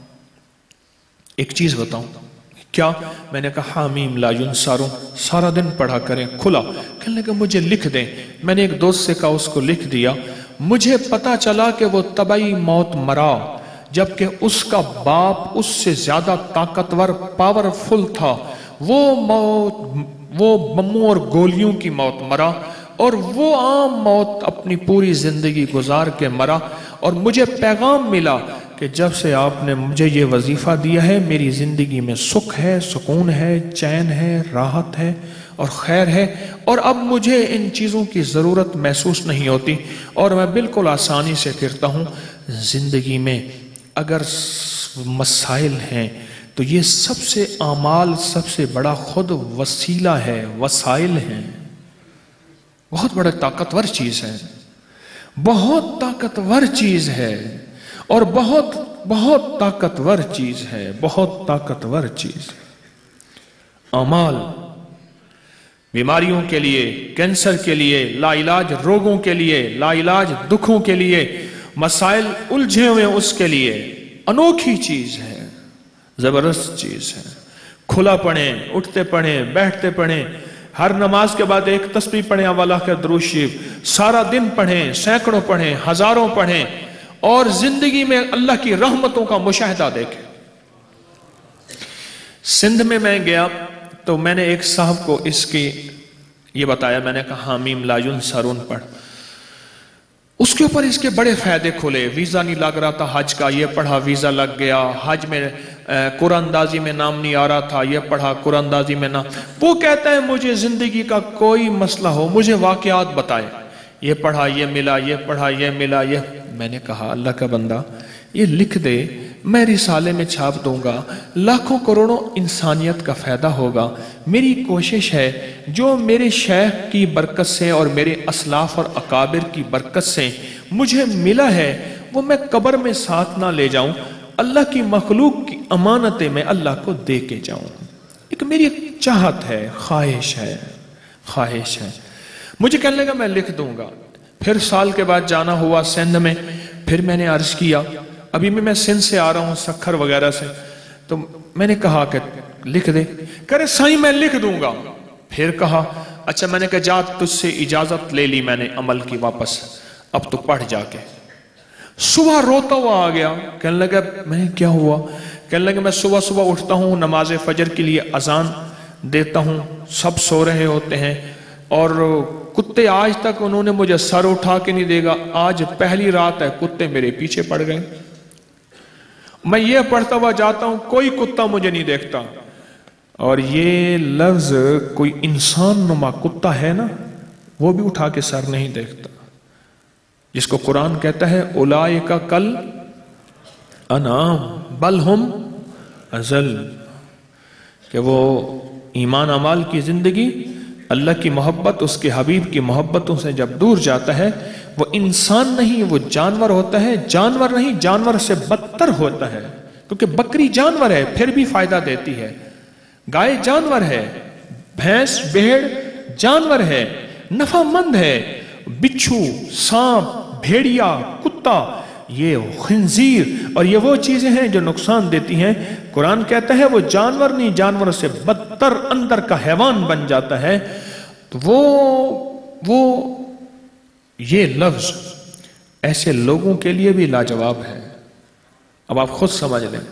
کیا؟ میں نے کہا حامیم لا ینصرون سارا دن پڑھا کریں، کھلا۔ کہنے لگے مجھے لکھ دیں۔ میں نے ایک دوست سے کہا، اس کو لکھ دیا۔ مجھے پتا چلا کہ وہ طبعی موت مرا، جبکہ اس کا باپ اس سے زیادہ طاقتور، پاورفل تھا۔ وہ بموں اور گولیوں کی موت مرا، اور وہ عام موت اپنی پوری زندگی گزار کے مرا۔ اور مجھے پیغام ملا کہ جب سے آپ نے مجھے یہ وظیفہ دیا ہے، میری زندگی میں سکھ ہے، سکون ہے، چین ہے، راحت ہے اور خیر ہے، اور اب مجھے ان چیزوں کی ضرورت محسوس نہیں ہوتی، اور میں بالکل آسانی سے پھرتا ہوں۔ زندگی میں اگر مسائل ہیں تو یہ سب سے اعمال سب سے بڑا خود وسیلہ ہے، وسائل ہیں، بہت بڑا طاقتور چیز ہے، بہت طاقتور چیز ہے، اور بہت بہت طاقتور چیز ہے، بہت طاقتور چیز ہے۔ اعمال بیماریوں کے لیے، کینسر کے لیے، لا علاج روگوں کے لیے، لا علاج دکھوں کے لیے، مسائل الجھے ہوئے اس کے لیے انوکھی چیز ہے، زبردست چیز ہے۔ کھلا پڑھیں، اٹھتے پڑھیں، بیٹھتے پڑھیں، ہر نماز کے بعد ایک تسبیح پڑھیں، اولا کا درود شریف، سارا دن پڑھیں، سینکڑوں پڑھیں، ہزاروں پڑھیں، اور زندگی میں اللہ کی رحمتوں کا مشاہدہ دیکھیں۔ سندھ میں گیا تو میں نے ایک صاحب کو اس کی یہ بتایا، میں نے کہا حامیم لا ینصرون پڑھ۔ اس کے اوپر اس کے بڑے فائدے کھلے۔ ویزا نہیں لگ رہا تھا حج کا، یہ پڑھا ویزا لگ گیا۔ حج میں قرآن اندازی میں نام نہیں آ رہا تھا، یہ پڑھا قرآن اندازی میں نام۔ وہ کہتا ہے مجھے زندگی کا کوئی مسئلہ ہو، مجھے واقعات بتائے، یہ پڑھا یہ ملا، یہ پڑھا یہ ملا، یہ۔ میں نے کہا اللہ کا بندہ یہ لکھ دے، میں رسالے میں چھاپ دوں گا، لاکھوں کروڑوں انسانیت کا فائدہ ہوگا۔ میری کوشش ہے جو میرے شیخ کی برکت سے اور میرے اسلاف اور اکابر کی برکت سے مجھے ملا ہے، وہ میں قبر میں ساتھ نہ لے جاؤں، اللہ کی مخلوق کی امانتیں میں اللہ کو دے کے جاؤں۔ ایک میری چاہت ہے، خواہش ہے۔ مجھے کہنے لگا میں لکھ دوں گا۔ پھر سال کے بعد جانا ہوا سندھ میں، پھر میں نے عرض کیا، ابھی میں سندھ سے آ رہا ہوں، سکھر وغیرہ سے، تو میں نے کہا کہ لکھ دے، کہہ رہے سائیں میں لکھ دوں گا۔ پھر کہا اچھا، میں نے کہا جا تجھ سے اجازت لے لی میں نے عمل کی واپس، اب تو پڑھ جا کے۔ صبح روتا ہوا آ گیا، کہنے لگا میں کیا ہوا؟ کہنے لگا میں صبح اٹھتا ہوں، نماز فجر کے لیے اذان دیتا ہوں، سب سو رہے ہوتے ہیں، اور کتے آج تک انہوں نے مجھے سر اٹھا کے نہیں دے گا، آج پہلی رات ہے کتے میرے پیچھے پڑ گئے۔ میں یہ پڑھتا ہوا جاتا ہوں، کوئی کتا مجھے نہیں دیکھتا، اور یہ لفظ کوئی انسان نما کتا ہے نا، وہ بھی اٹھا کے سر نہیں دیکھتا، جس کو قرآن کہتا ہے اولئک کل انعام بل ہم اضل، کہ وہ ایمان اعمال کی زندگی، اللہ کی محبت، اس کے حبیب کی محبتوں سے جب دور جاتا ہے، وہ انسان نہیں، وہ جانور ہوتا ہے، جانور نہیں، جانور سے بدتر ہوتا ہے، کیونکہ بکری جانور ہے پھر بھی فائدہ دیتی ہے، गाय जानवर है, भैंस भेड़ जानवर है, नफा मंद है। बिच्छू, सांप, भेड़िया, कुत्ता, ये खिंजीर और ये वो चीजें हैं जो नुकसान देती हैं। कुरान कहता है वो जानवर नहीं, जानवरों से बदतर अंदर का हैवान बन जाता है। तो वो ये लफ्ज ऐसे लोगों के लिए भी लाजवाब है। अब आप खुद समझ लें।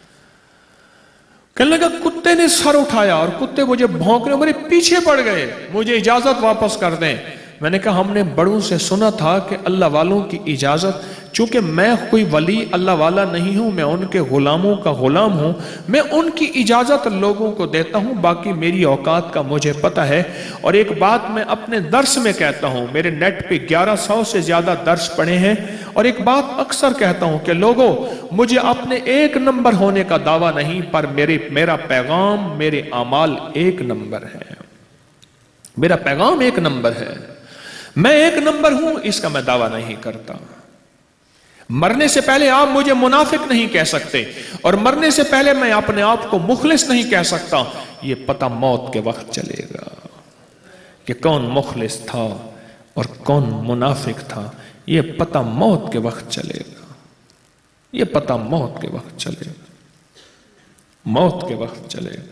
कहने लगा कुत्ते ने सर उठाया और कुत्ते मुझे भौंकने मेरे पीछे पड़ गए, मुझे इजाजत वापस कर दें। मैंने कहा हमने बड़ों से सुना था कि अल्लाह वालों की इजाजत, चूंकि मैं कोई वली अल्लाह वाला नहीं हूं, मैं उनके गुलामों का गुलाम हूं, मैं उनकी इजाजत लोगों को देता हूं, बाकी मेरी औकात का मुझे पता है। और एक बात मैं अपने दर्स में कहता हूं, मेरे नेट पे 1100 से ज्यादा दर्स पढ़े हैं, और एक बात अक्सर कहता हूं कि लोगों, मुझे अपने एक नंबर होने का दावा नहीं, पर मेरा पैगाम, मेरे अमाल एक नंबर है। मेरा पैगाम एक नंबर है, मैं एक नंबर हूं, इसका मैं दावा नहीं करता। मरने से पहले आप मुझे मुनाफिक नहीं कह सकते, और मरने से पहले मैं अपने आप को मुखलिस नहीं कह सकता। ये पता मौत के वक्त चलेगा कि कौन मुखलिस था और कौन मुनाफिक था। ये पता मौत के वक्त चलेगा, ये पता मौत के वक्त चलेगा, मौत के वक्त चलेगा।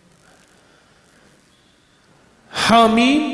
हामीम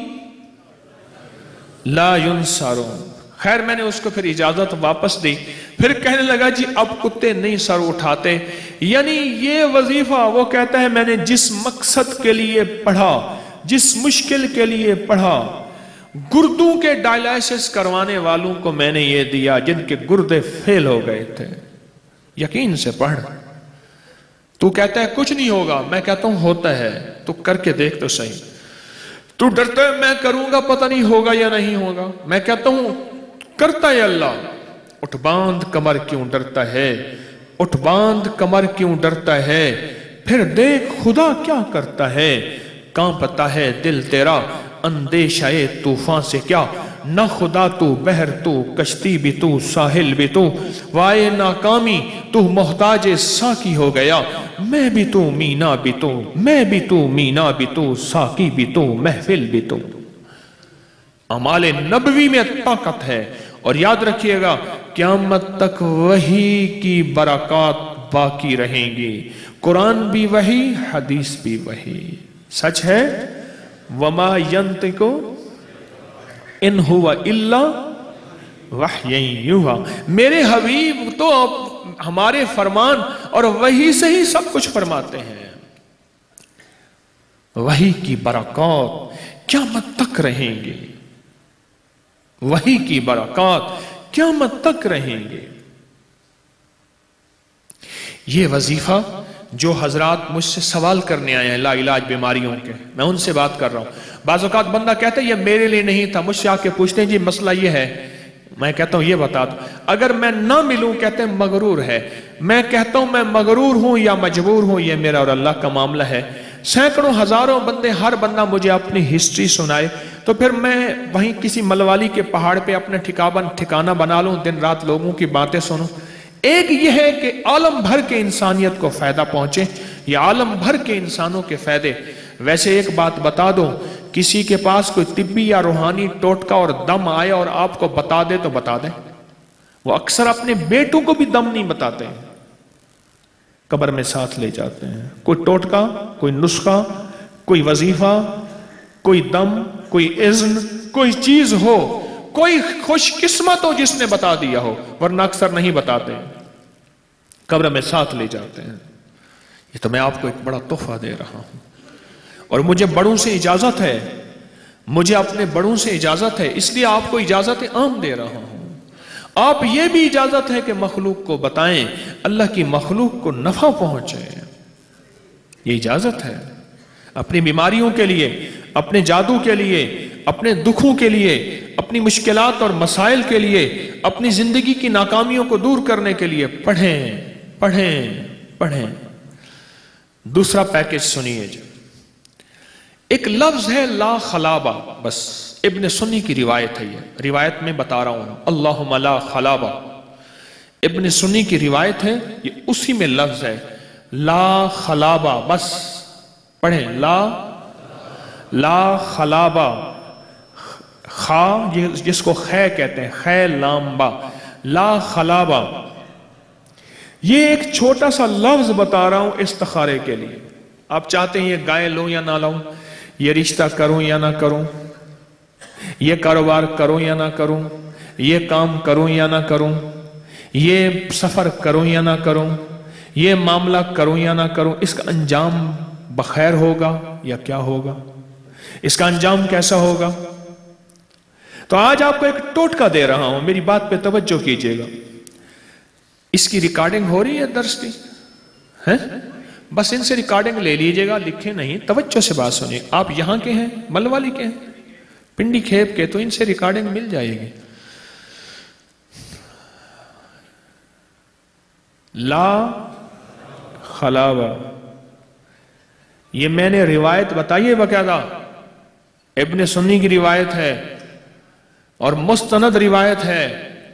ला युनसारून। खैर मैंने उसको फिर इजाजत वापस दी। फिर कहने लगा जी अब कुत्ते नहीं सर उठाते, यानी ये वजीफा वो कहता है मैंने जिस मकसद के लिए पढ़ा, जिस मुश्किल के लिए पढ़ा, गुर्दों के डायलिसिस करवाने वालों को मैंने ये दिया जिनके गुर्दे फेल हो गए थे। यकीन से पढ़। तू कहता है कुछ नहीं होगा, मैं कहता हूं होता है, तू करके देख तो सही। तू डरता है मैं करूंगा पता नहीं होगा या नहीं होगा, मैं कहता हूं करता है अल्लाह। उठ बांध कमर क्यों डरता है, उठ बांध कमर क्यों डरता है, फिर देख खुदा क्या करता है। कांपता है दिल तेरा अंदेशाए तूफान से क्या, न खुदा तू बहर तू कश्ती भी तू साहिल भी तू, वाए नाकामी तू मोहताज साकी हो गया। मैं भी तू मीना भी तू, मैं भी तू मीना भी तू, साकी भी तू महफिल भी तू। अमाले नबवी में ताकत है, और याद रखिएगा क़यामत तक वही की बरकत बाकी रहेंगी। कुरान भी वही, हदीस भी वही। सच है वमा यंतिकु इन हुवा इल्ला वह्यन युहा। मेरे हबीब तो हमारे फरमान और वही से ही सब कुछ फरमाते हैं। वही की बरकत क़यामत तक रहेंगे, वही की बरकत क़यामत तक रहेंगे। ये वजीफा जो हजरात मुझसे सवाल करने आए हैं लाइलाज बीमारियों के, मैं उनसे बात कर रहा हूं। बाज़ औक़ात बंदा कहता है ये मेरे लिए नहीं था, मुझसे आके पूछते हैं जी मसला ये है, मैं कहता हूं ये बता दो। अगर मैं ना मिलूं कहते हैं मगरूर है, मैं कहता हूं मैं मगरूर हूं या मजबूर हूं, ये मेरा और अल्लाह का मामला है। सैकड़ों हजारों बंदे, हर बंदा मुझे अपनी हिस्ट्री सुनाए तो फिर मैं वहीं किसी मलवाली के पहाड़ पे अपना ठिकाना बना लूं, दिन रात लोगों की बातें सुनूं। एक यह है कि आलम भर के इंसानियत को फायदा पहुंचे, या आलम भर के इंसानों के फायदे। वैसे एक बात बता दो, किसी के पास कोई तिब्बी या रूहानी टोटका और दम आए और आपको बता दे तो बता दे। वो अक्सर अपने बेटों को भी दम नहीं बताते, कब्र में साथ ले जाते हैं। कोई टोटका, कोई नुस्खा, कोई वजीफा, कोई दम, कोई इज़्न, कोई चीज हो, कोई खुशकिस्मत हो जिसने बता दिया हो, वरना अक्सर नहीं बताते, कब्र में साथ ले जाते हैं। ये तो मैं आपको एक बड़ा तोहफा दे रहा हूं, और मुझे बड़ों से इजाजत है, मुझे अपने बड़ों से इजाजत है, इसलिए आपको इजाजत आम दे रहा हूं। आप ये भी इजाजत है कि मखलूक को बताएं, अल्लाह की मखलूक को नफा पहुंचे, ये इजाजत है। अपनी बीमारियों के लिए, अपने जादू के लिए, अपने दुखों के लिए, अपनी मुश्किलात और मसाइल के लिए, अपनी जिंदगी की नाकामियों को दूर करने के लिए पढ़ें पढ़ें पढ़ें। दूसरा पैकेज सुनिए जी। एक लफ्ज है ला खलाबा, बस इब्न सुन्नी की रिवायत है, ये रिवायत में बता रहा हूं, अल्लाहुम्मा ला खलाबा, इब्न सुन्नी की रिवायत है, ये उसी में लफ्ज है ला खलाबा, बस پڑھیں، لا خلابہ، خا جس کو خے کہتے ہیں، خے لام با، لا خلابہ. یہ ایک چھوٹا سا لفظ بتا رہا ہوں استخارے کے لیے. آپ چاہتے ہیں یہ گائے لوں یا نہ لوں، یہ رشتہ کروں یا نہ کروں، یہ کاروبار کروں یا نہ کروں، یہ کام کروں یا نہ کروں، یہ سفر کروں یا نہ کروں، یہ معاملہ کروں یا نہ کروں، اس کا انجام بخیر ہوگا یا کیا ہوگا، اس کا انجام کیسا ہوگا. تو آج آپ کو ایک ٹوٹکا دے رہا ہوں، میری بات پہ توجہ کیجئے گا. اس کی ریکارڈنگ ہو رہی ہے درس کی؟ بس ان سے ریکارڈنگ لے لیجئے گا، لکھیں نہیں، توجہ سے بات سنیں. آپ یہاں کے ہیں، ملوالی کے ہیں، پنڈی کھیپ کے، تو ان سے ریکارڈنگ مل جائے گی. لا خلابہ، یہ میں نے روایت بتائیے باقاعدہ، ابن سنی کی روایت ہے اور مستند روایت ہے،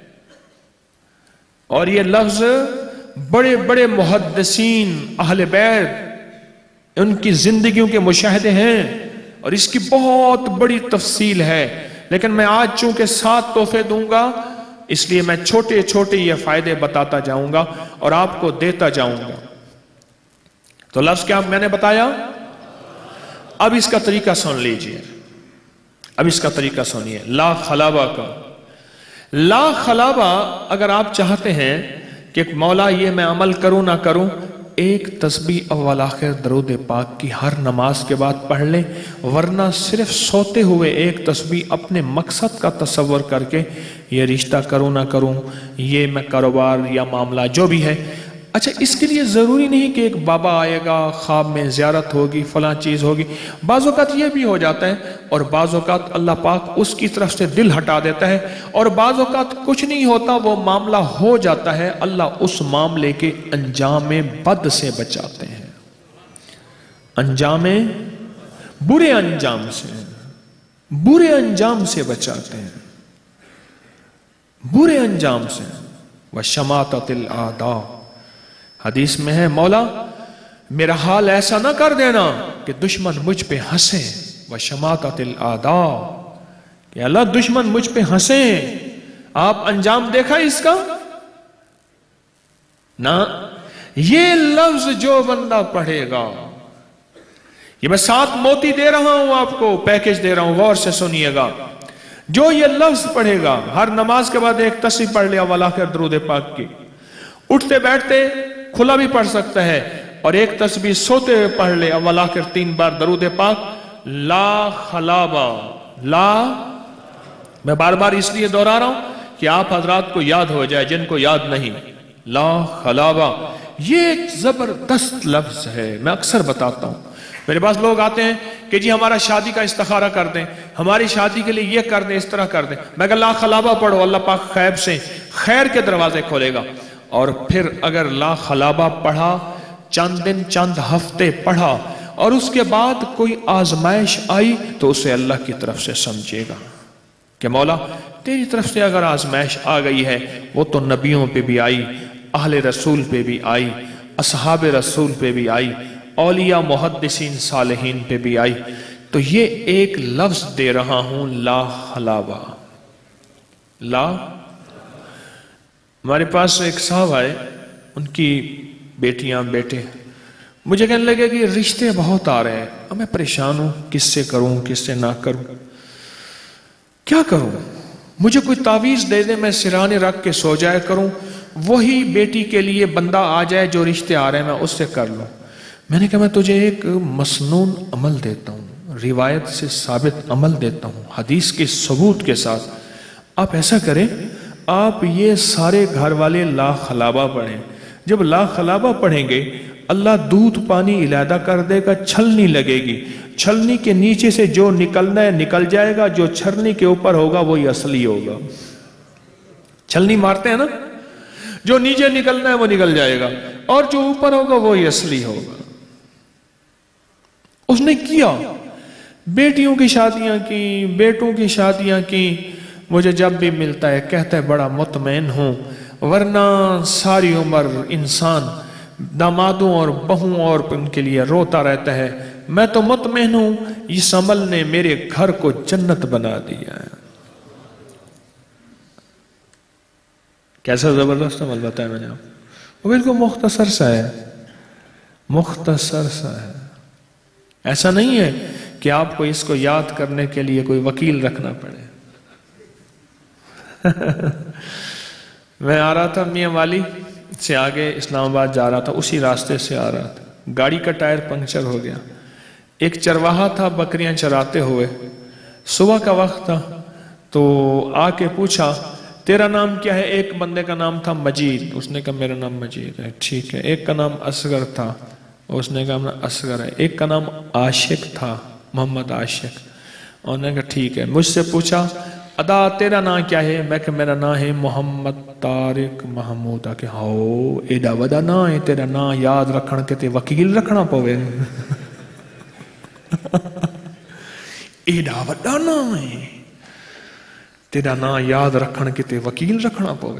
اور یہ لفظ بڑے بڑے محدثین اہل بیت ان کی زندگیوں کے مشاہدے ہیں، اور اس کی بہت بڑی تفصیل ہے. لیکن میں آج چونکہ 7 تحفے دوں گا، اس لیے میں چھوٹے چھوٹے یہ فائدے بتاتا جاؤں گا اور آپ کو دیتا جاؤں گا. تو لفظ کیا میں نے بتایا؟ اب اس کا طریقہ سن لیجئے، اب اس کا طریقہ سنیے. لا خلابہ کا، لا خلابہ اگر آپ چاہتے ہیں کہ مولا یہ میں عمل کروں نہ کروں، ایک تسبیح اول آخر درود پاک کی ہر نماز کے بعد پڑھ لیں، ورنہ صرف سوتے ہوئے ایک تسبیح اپنے مقصد کا تصور کر کے، یہ رشتہ کروں نہ کروں، یہ میں کاروبار یا معاملہ جو بھی ہے. اچھا، اس کے لیے ضروری نہیں کہ ایک بابا آئے گا، خواب میں زیارت ہوگی، فلاں چیز ہوگی. بعض اوقات یہ بھی ہو جاتا ہے، اور بعض اوقات اللہ پاک اس کی طرف سے دل ہٹا دیتا ہے، اور بعض اوقات کچھ نہیں ہوتا، وہ معاملہ ہو جاتا ہے، اللہ اس معاملے کے انجام بد سے بچاتے ہیں، انجام برے انجام سے، برے انجام سے بچاتے ہیں، برے انجام سے. وَشَمَاتَتِ الْأَعْدَاءِ، حدیث میں ہے مولا میرا حال ایسا نہ کر دینا کہ دشمن مجھ پہ ہنسیں. وَشَمَاتَتِ الْأَعْدَاءِ، کہ اللہ دشمن مجھ پہ ہنسیں. آپ انجام دیکھا اس کا؟ نہ. یہ لفظ جو بندہ پڑھے گا، یہ میں 7 موتی دے رہا ہوں آپ کو، پیکج دے رہا ہوں، غور سے سنیے گا. جو یہ لفظ پڑھے گا، ہر نماز کے بعد ایک تسبیح پڑھ لیا اول آخر درود پاک کی، اٹھتے بیٹھتے کھلا بھی پڑھ سکتا ہے، اور ایک تسبیح سوتے ہوئے پڑھ لے اول آخر 3 بار درود پاک. لا خلابہ، لا، میں بار بار اس لیے دہرا رہا ہوں کہ آپ حضرات کو یاد ہو جائے جن کو یاد نہیں. لا خلابہ یہ ایک زبردست لفظ ہے. میں اکثر بتاتا ہوں، میرے پاس لوگ آتے ہیں کہ جی ہمارا شادی کا استخارہ کر دیں، ہماری شادی کے لیے یہ کر دیں، اس طرح کر دیں. میں کہا لا خلابہ پڑھو، اللہ پاک خیب سے خیر کے دروازے کھولے گا. اور پھر اگر لا خلابہ پڑھا، چند دن چند ہفتے پڑھا، اور اس کے بعد کوئی آزمائش آئی، تو اسے اللہ کی طرف سے سمجھے گا کہ مولا تیری طرف سے اگر آزمائش آ گئی ہے، وہ تو نبیوں پہ بھی آئی، اہل رسول پہ بھی آئی، اصحاب رسول پہ بھی آئی، اولیاء محدثین صالحین پہ بھی آئی. تو یہ ایک لفظ دے رہا ہوں، لا خلابہ. لا، ہمارے پاس ایک صاحب آئے، ان کی بیٹیاں بیٹے مجھے کہنے لگے کہ رشتے بہت آ رہے ہیں، میں پریشان ہوں، کس سے کروں کس سے نہ کروں، کیا کروں؟ مجھے کوئی تعویذ دے دے، میں سرانے رکھ کے سو جائے کروں، وہی بیٹی کے لیے بندہ آ جائے جو رشتے آ رہے ہیں میں اس سے کر لوں. میں نے کہا میں تجھے ایک مسنون عمل دیتا ہوں، روایت سے ثابت عمل دیتا ہوں، حدیث کے ثبوت کے ساتھ. آپ ایسا کریں، آپ یہ سارے گھر والے لا خلابہ پڑھیں. جب لا خلابہ پڑھیں گے، اللہ دودھ پانی علیحدہ کر دے گا، چھلنی لگے گی، چھلنی کے نیچے سے جو نکلنا ہے نکل جائے گا، جو چھلنی کے اوپر ہوگا وہی اصلی ہوگا. چھلنی مارتے ہیں نا، جو نیچے نکلنا ہے وہ نکل جائے گا، اور جو اوپر ہوگا وہی اصلی ہوگا. اس نے کیا، بیٹیوں کی شادیاں کی، بیٹوں کی شادیاں کی. مجھے جب بھی ملتا ہے کہتا ہے بڑا مطمئن ہوں، ورنہ ساری عمر انسان دامادوں اور بہوں اور ان کے لیے روتا رہتا ہے، میں تو مطمئن ہوں اس عمل نے میرے گھر کو جنت بنا دیا ہے. کیسا زبردست عمل بتایا میں نے آپ کو. وہ بالکل مختصر سا ہے، مختصر سا ہے. ایسا نہیں ہے کہ آپ کو اس کو یاد کرنے کے لیے کوئی وکیل رکھنا پڑے. میں آ رہا تھا میاں والی سے آگے اسلام آباد جا رہا تھا، اسی راستے سے آ رہا تھا. گاڑی کا ٹائر پنکچر ہو گیا. ایک چرواہا تھا بکریاں چراتے ہوئے، صبح کا وقت تھا، تو آ کے پوچھا تیرا نام کیا ہے؟ ایک بندے کا نام تھا مجید، اس نے کہا میرا نام مجید ہے. ٹھیک ہے. ایک کا نام اصغر تھا، اس نے کہا اصغر ہے. ایک کا نام عاشق تھا، محمد عاشق. انہوں نے کہا ٹھیک ہے. مجھ سے پوچھا ادا تیرا نام کیا ہے؟ میں کہ میرا نام ہے محمد طارق محمود. کہ ہاؤ ایڈا وڈا نام ہے تیرا، نام یاد رکھن کے تے وکیل رکھنا پوے. ایڈا وڈا نام ہے تیرا، نام یاد رکھن کے تے وکیل رکھنا پوے.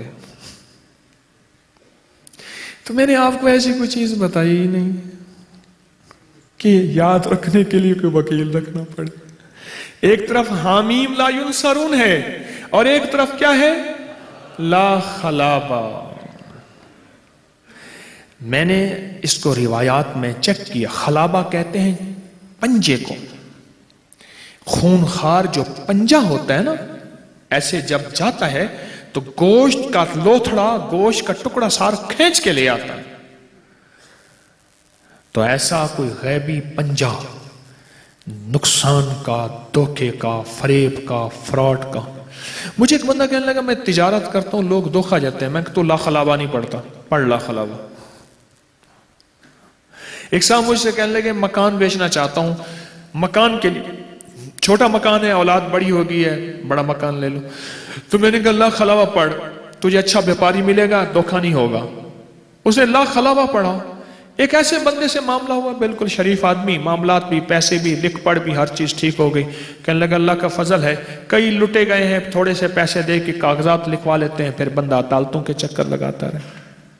تو میں نے آپ کو ایسی کوئی چیز بتائی ہی نہیں کہ یاد رکھنے کے لیے کوئی وکیل رکھنا پڑے. ایک طرف حامیم لا ینصرون ہے اور ایک طرف کیا ہے؟ لا خلابہ. میں نے اس کو روایات میں چیک کیا. خلابہ کہتے ہیں پنجے کو. خونخوار جو پنجہ ہوتا ہے نا، ایسے جب جاتا ہے تو گوشت کا لوتھڑا، گوشت کا ٹکڑا سار کھینچ کے لے آتا ہے. تو ایسا کوئی غیبی پنجہ نقصان کا، دھوکے کا، فریب کا، فراڈ کا. مجھے ایک بندہ کہنے لگا میں تجارت کرتا ہوں، لوگ دھوکا جاتے ہیں. میں کہ تو لا خلابہ نہیں پڑھتا، پڑھ لا خلابہ. ایک صاحب مجھ سے کہنے لگے مکان بیچنا چاہتا ہوں، مکان کے لیے چھوٹا مکان ہے، اولاد بڑی ہو گئی ہے، بڑا مکان لے لو. تو میں نے کہا لا خلابہ پڑھ، تجھے اچھا بیپاری ملے گا، دھوکا نہیں ہوگا. اسے لا خلابہ پڑھا. ایک ایسے بندے سے معاملہ ہوا، بالکل شریف آدمی، معاملات بھی، پیسے بھی، لکھ پڑھ بھی، ہر چیز ٹھیک ہو گئی. کہنے لگا اللہ کا فضل ہے، کئی لٹے گئے ہیں، تھوڑے سے پیسے دے کے کاغذات لکھوا لیتے ہیں، پھر بندہ عدالتوں کے چکر لگاتا رہے.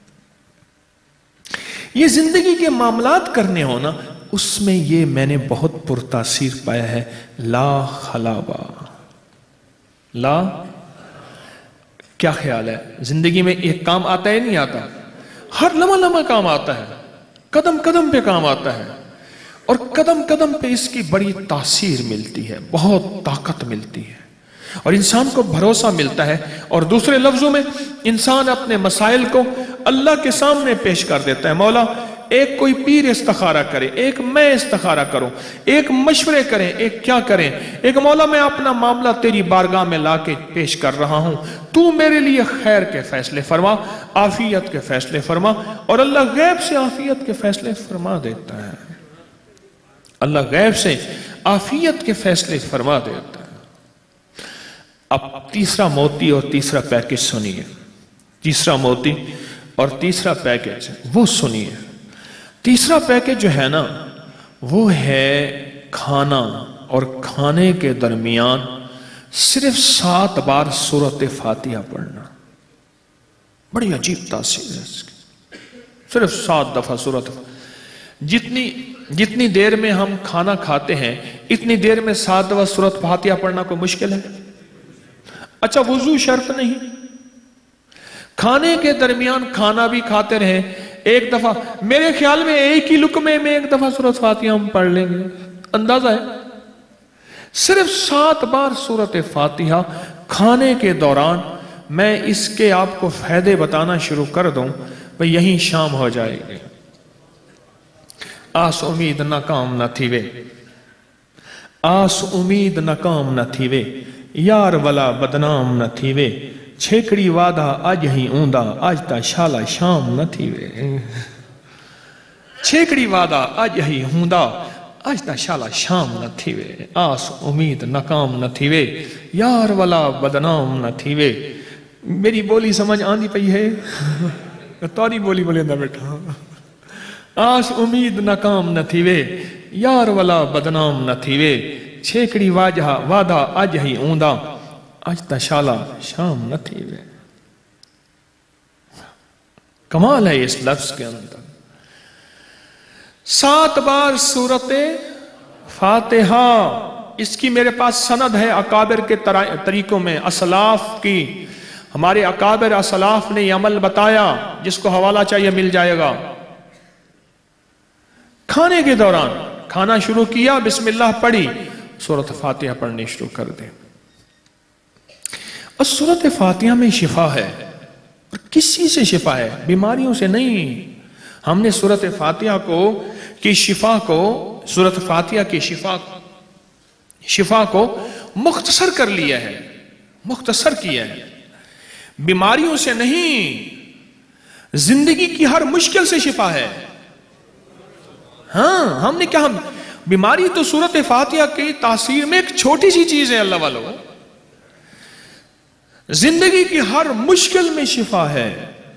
یہ زندگی کے معاملات کرنے ہونا، اس میں یہ میں نے بہت پرتاثیر پایا ہے. لا خلابہ. لا کیا خیال ہے؟ زندگی میں ایک کام آتا ہے نہیں آتا؟ ہر لمحہ لمحہ کام آتا ہے، قدم قدم پہ کام آتا ہے، اور قدم قدم پہ اس کی بڑی تاثیر ملتی ہے، بہت طاقت ملتی ہے، اور انسان کو بھروسہ ملتا ہے. اور دوسرے لفظوں میں انسان اپنے مسائل کو اللہ کے سامنے پیش کر دیتا ہے. مولا ایک کوئی پیر استخارہ کرے، ایک میں استخارہ کروں، ایک مشورے کریں، ایک کیا کریں، ایک مولا میں اپنا معاملہ تیری بارگاہ میں لا کے پیش کر رہا ہوں، تو میرے لیے خیر کے فیصلے فرما، عافیت کے فیصلے فرما. اور اللہ غیب سے عافیت کے فیصلے فرما دیتا ہے. اللہ غیب سے عافیت کے فیصلے فرما دیتا ہے. اب تیسرا موتی اور تیسرا پیکج سنیے. تیسرا موتی اور تیسرا پیکج وہ سنیے. تیسرا پیکج جو ہے نا، وہ ہے کھانا، اور کھانے کے درمیان صرف 7 بار سورۃ فاتحہ پڑھنا. بڑی عجیب تاثیر ہے اس کی. صرف 7 دفعہ سورۃ. جتنی دیر میں ہم کھانا کھاتے ہیں اتنی دیر میں 7 دفعہ سورۃ فاتحہ پڑھنا کوئی مشکل ہے؟ اچھا وضو شرط نہیں، کھانے کے درمیان کھانا بھی کھاتے رہیں، ایک دفعہ میرے خیال میں ایک ہی لقمے میں ایک دفعہ سورۃ فاتحہ ہم پڑھ لیں گے. اندازہ ہے صرف 7 بار سورۃ فاتحہ کھانے کے دوران. میں اس کے آپ کو فائدے بتانا شروع کر دوں، بھئی یہیں شام ہو جائے گی. آس امید ناکام نہ تھی وے، آس امید ناکام نہ تھی وے، یار والا بدنام نہ تھی وے، چھیکڑی وعدہ آج ہی اوندا، آج تا شالا شام نہ تھی وے. چھیکڑی وعدہ آج ہی اوندا، آج تا شالا شام نہ تھی وے. آس امید ناکام نہ تھی وے، یار والا بدنام نہ تھی وے. میری بولی سمجھ آندی پئی ہے؟ تاری بولی بولے نہ بیٹھا. آس امید ناکام نہ تھی وے، یار والا بدنام نہ تھی وے، چھیکڑی وعدہ آج ہی اوندا، آج تا شالا شام نہ تھی وے. کمال ہے اس لفظ کے اندر. 7 بار سورت فاتحہ، اس کی میرے پاس سند ہے اکابر کے طریقوں میں، اسلاف کی، ہمارے اکابر اسلاف نے یہ عمل بتایا، جس کو حوالہ چاہیے مل جائے گا۔ کھانے کے دوران کھانا شروع کیا، بسم اللہ پڑھی، سورۃ فاتحہ پڑھنی شروع کر دیں۔ اور سورۃ فاتحہ میں شفا ہے، اور کسی سے شفا ہے، بیماریوں سے نہیں۔ ہم نے سورۃ فاتحہ کی شفا کو، سورۃ فاتحہ کی شفا کو مختصر کر لیا ہے، مختصر کیا ہے، بیماریوں سے نہیں، زندگی کی ہر مشکل سے شفا ہے۔ ہاں، ہم نے کہا بیماری تو سورۃ فاتحہ کی تاثیر میں ایک چھوٹی سی چیز ہے، اللہ والو، زندگی کی ہر مشکل میں شفا ہے۔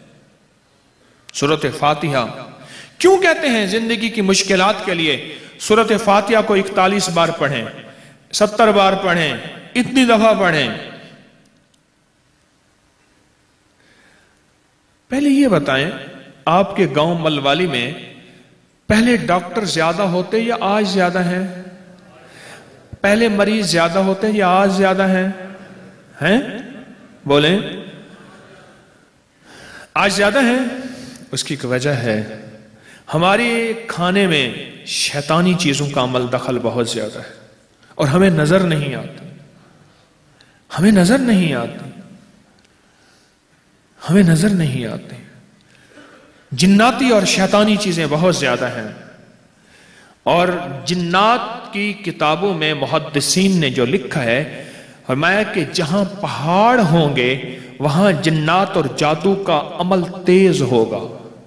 سورۃ فاتحہ کیوں کہتے ہیں زندگی کی مشکلات کے لیے سورۃ فاتحہ کو 41 بار پڑھیں، 70 بار پڑھیں، اتنی دفعہ پڑھیں؟ پہلے یہ بتائیں، آپ کے گاؤں ملوالی میں پہلے ڈاکٹر زیادہ ہوتے یا آج زیادہ ہیں؟ پہلے مریض زیادہ ہوتے یا آج زیادہ ہیں؟ بولیں، آج زیادہ ہیں؟ اس کی وجہ ہے ہمارے کھانے میں شیطانی چیزوں کا عمل دخل بہت زیادہ ہے، اور ہمیں نظر نہیں آتی، ہمیں نظر نہیں آتی، ہمیں نظر نہیں آتی۔ جناتی اور شیطانی چیزیں بہت زیادہ ہیں، اور جنات کی کتابوں میں محدثین نے جو لکھا ہے، فرمایا کہ جہاں پہاڑ ہوں گے وہاں جنات اور جادو کا عمل تیز ہوگا۔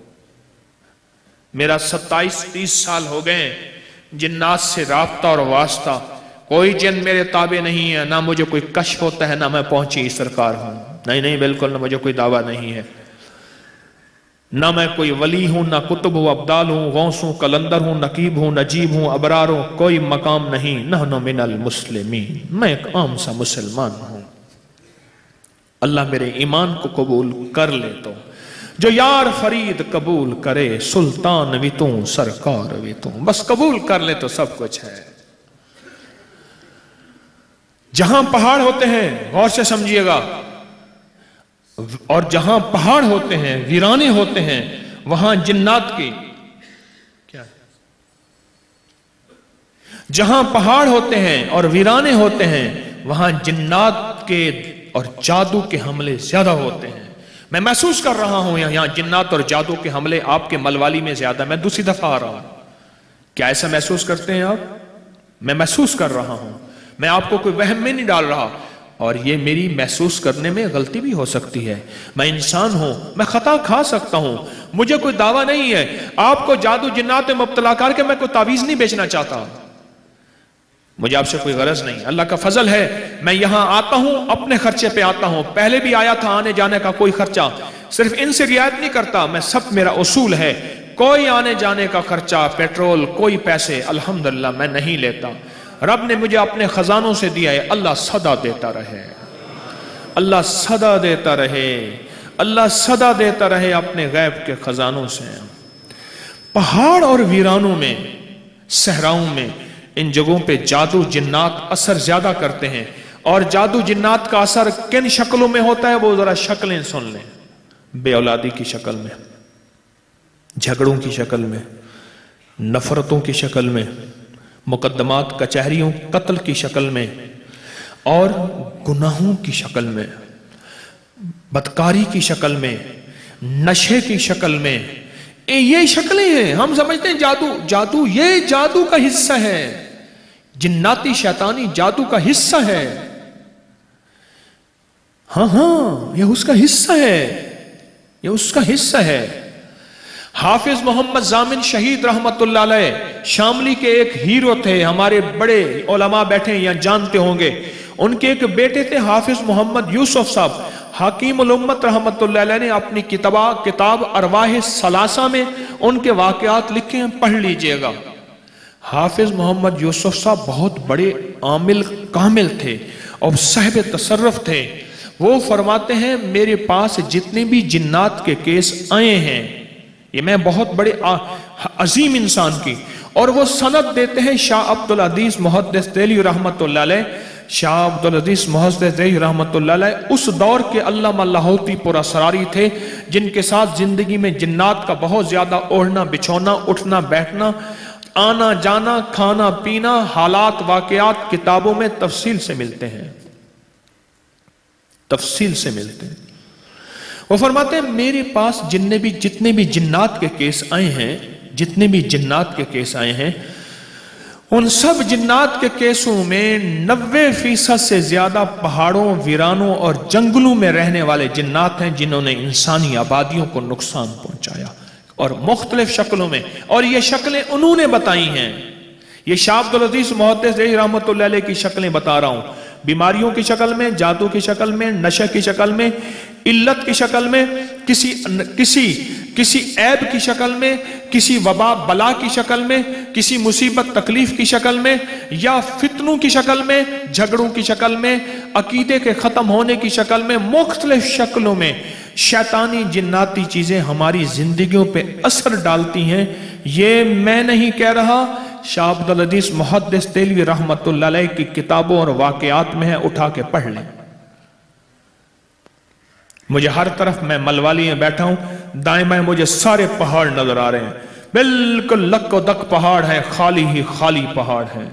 میرا 27-30 سال ہو گئے جنات سے رابطہ اور واسطہ، کوئی جن میرے تابع نہیں ہے، نہ مجھے کوئی کشف ہوتا ہے، نہ میں پہنچی سرکار ہوں، نہیں بالکل، نہ مجھے کوئی دعویٰ نہیں ہے، نہ میں کوئی ولی ہوں، نہ کتب ہوں، ابدال ہوں، غوث ہوں، کلندر ہوں، نقیب ہوں، نجیب ہوں، ابرار ہوں، کوئی مقام نہیں، نحن من المسلمین، میں ایک عام سا مسلمان ہوں۔ اللہ میرے ایمان کو قبول کر لے تو جو یار فرید قبول کرے، سلطان بھی تو سرکار بھی تو، بس قبول کر لے تو سب کچھ ہے۔ جہاں پہاڑ ہوتے ہیں، غور سے سمجھیے گا، اور جہاں پہاڑ ہوتے ہیں، ویرانے ہوتے ہیں، وہاں جنات کی کیا؟ جہاں پہاڑ ہوتے ہیں اور ویرانے ہوتے ہیں وہاں جنات کے اور جادو کے حملے زیادہ ہوتے ہیں۔ میں محسوس کر رہا ہوں یہاں جنات اور جادو کے حملے آپ کے ملوالی میں زیادہ، میں دوسری دفعہ آ رہا ہوں، کیا ایسا محسوس کرتے ہیں آپ؟ میں محسوس کر رہا ہوں، میں آپ کو کوئی وہم میں نہیں ڈال رہا، اور یہ میری محسوس کرنے میں غلطی بھی ہو سکتی ہے، میں انسان ہوں، میں خطا کھا سکتا ہوں، مجھے کوئی دعویٰ نہیں ہے آپ کو جادو جنات میں مبتلا کر کے میں کوئی تعویذ نہیں بیچنا چاہتا، مجھے آپ سے کوئی غرض نہیں، اللہ کا فضل ہے میں یہاں آتا ہوں، اپنے خرچے پہ آتا ہوں، پہلے بھی آیا تھا، آنے جانے کا کوئی خرچہ، صرف ان سے رعایت نہیں کرتا میں، سب میرا اصول ہے کوئی آنے جانے کا خرچہ، پیٹرول، کوئی پیسے الحمدللہ میں نہیں لیتا، رب نے مجھے اپنے خزانوں سے دیا ہے، اللہ صدا دیتا رہے، اللہ صدا دیتا رہے، اللہ صدا دیتا رہے اپنے غیب کے خزانوں سے۔ پہاڑ اور ویرانوں میں، صحراؤں میں، ان جگہوں پہ جادو جنات اثر زیادہ کرتے ہیں، اور جادو جنات کا اثر کن شکلوں میں ہوتا ہے وہ ذرا شکلیں سن لیں، بے اولادی کی شکل میں، جھگڑوں کی شکل میں، نفرتوں کی شکل میں، مقدمات کچہریوں قتل کی شکل میں، اور گناہوں کی شکل میں، بدکاری کی شکل میں، نشے کی شکل میں، یہ شکلیں ہیں۔ ہم سمجھتے ہیں جادو یہ جادو کا حصہ ہے، جناتی شیطانی جادو کا حصہ ہے، ہاں یہ اس کا حصہ ہے، یہ اس کا حصہ ہے۔ حافظ محمد ضامن شہید رحمت اللہ علیہ شاملی کے ایک ہیرو تھے، ہمارے بڑے علماء بیٹھے یا جانتے ہوں گے، ان کے ایک بیٹے تھے حافظ محمد یوسف صاحب، حکیم الامت رحمت اللہ علیہ نے اپنی کتاب ارواح ثلاثہ میں ان کے واقعات لکھے ہیں، پڑھ لیجئے گا۔ حافظ محمد یوسف صاحب بہت بڑے عامل کامل تھے اور صاحب تصرف تھے، وہ فرماتے ہیں میرے پاس جتنے بھی جنات کے کیس آئے ہیں، یہ میں بہت بڑے عظیم انسان کی، اور وہ سند دیتے ہیں شاہ عبدالعزیز محدث دہلوی رحمت اللہ علیہ. شاہ عبدالعزیز محدث دہلوی رحمت اللہ علیہ اس دور کے علامہ لاہوتی پر اسراری تھے جن کے ساتھ زندگی میں جنات کا بہت زیادہ اوڑھنا بچھونا، اٹھنا بیٹھنا، آنا جانا، کھانا پینا، حالات واقعات کتابوں میں تفصیل سے ملتے ہیں، تفصیل سے ملتے ہیں. وہ فرماتے ہیں میرے پاس جتنے بھی جنات کے کیس آئے ہیں، جتنے بھی جنات کے کیس آئے ہیں، ان سب جنات کے کیسوں میں 90% سے زیادہ پہاڑوں، ویرانوں اور جنگلوں میں رہنے والے جنات ہیں جنہوں نے انسانی آبادیوں کو نقصان پہنچایا، اور مختلف شکلوں میں. اور یہ شکلیں انہوں نے بتائی ہیں. یہ شاہ عبدالعزیز محدث دہلوی رحمت اللہ علیہ کی شکلیں بتا رہا ہوں، بیماریوں کی شکل میں، جادو کی شکل میں، نشے کی شکل میں، علت کی شکل میں، کسی عیب کی شکل میں، کسی وبا بلا کی شکل میں، کسی مصیبت تکلیف کی شکل میں، یا فتنوں کی شکل میں، جھگڑوں کی شکل میں، عقیدے کے ختم ہونے کی شکل میں، مختلف شکلوں میں شیطانی جناتی چیزیں ہماری زندگیوں پہ اثر ڈالتی ہیں. یہ میں نہیں کہہ رہا، شاہ عبدالعزیز محدث دہلوی رحمت اللہ علیہ کی کتابوں اور واقعات میں ہے، اٹھا کے پڑھ لیں. مجھے ہر طرف، میں ملوالی میں بیٹھا ہوں، دائیں بائیں مجھے سارے پہاڑ نظر آ رہے ہیں، بالکل لک و دک پہاڑ ہے، خالی ہی خالی پہاڑ ہے.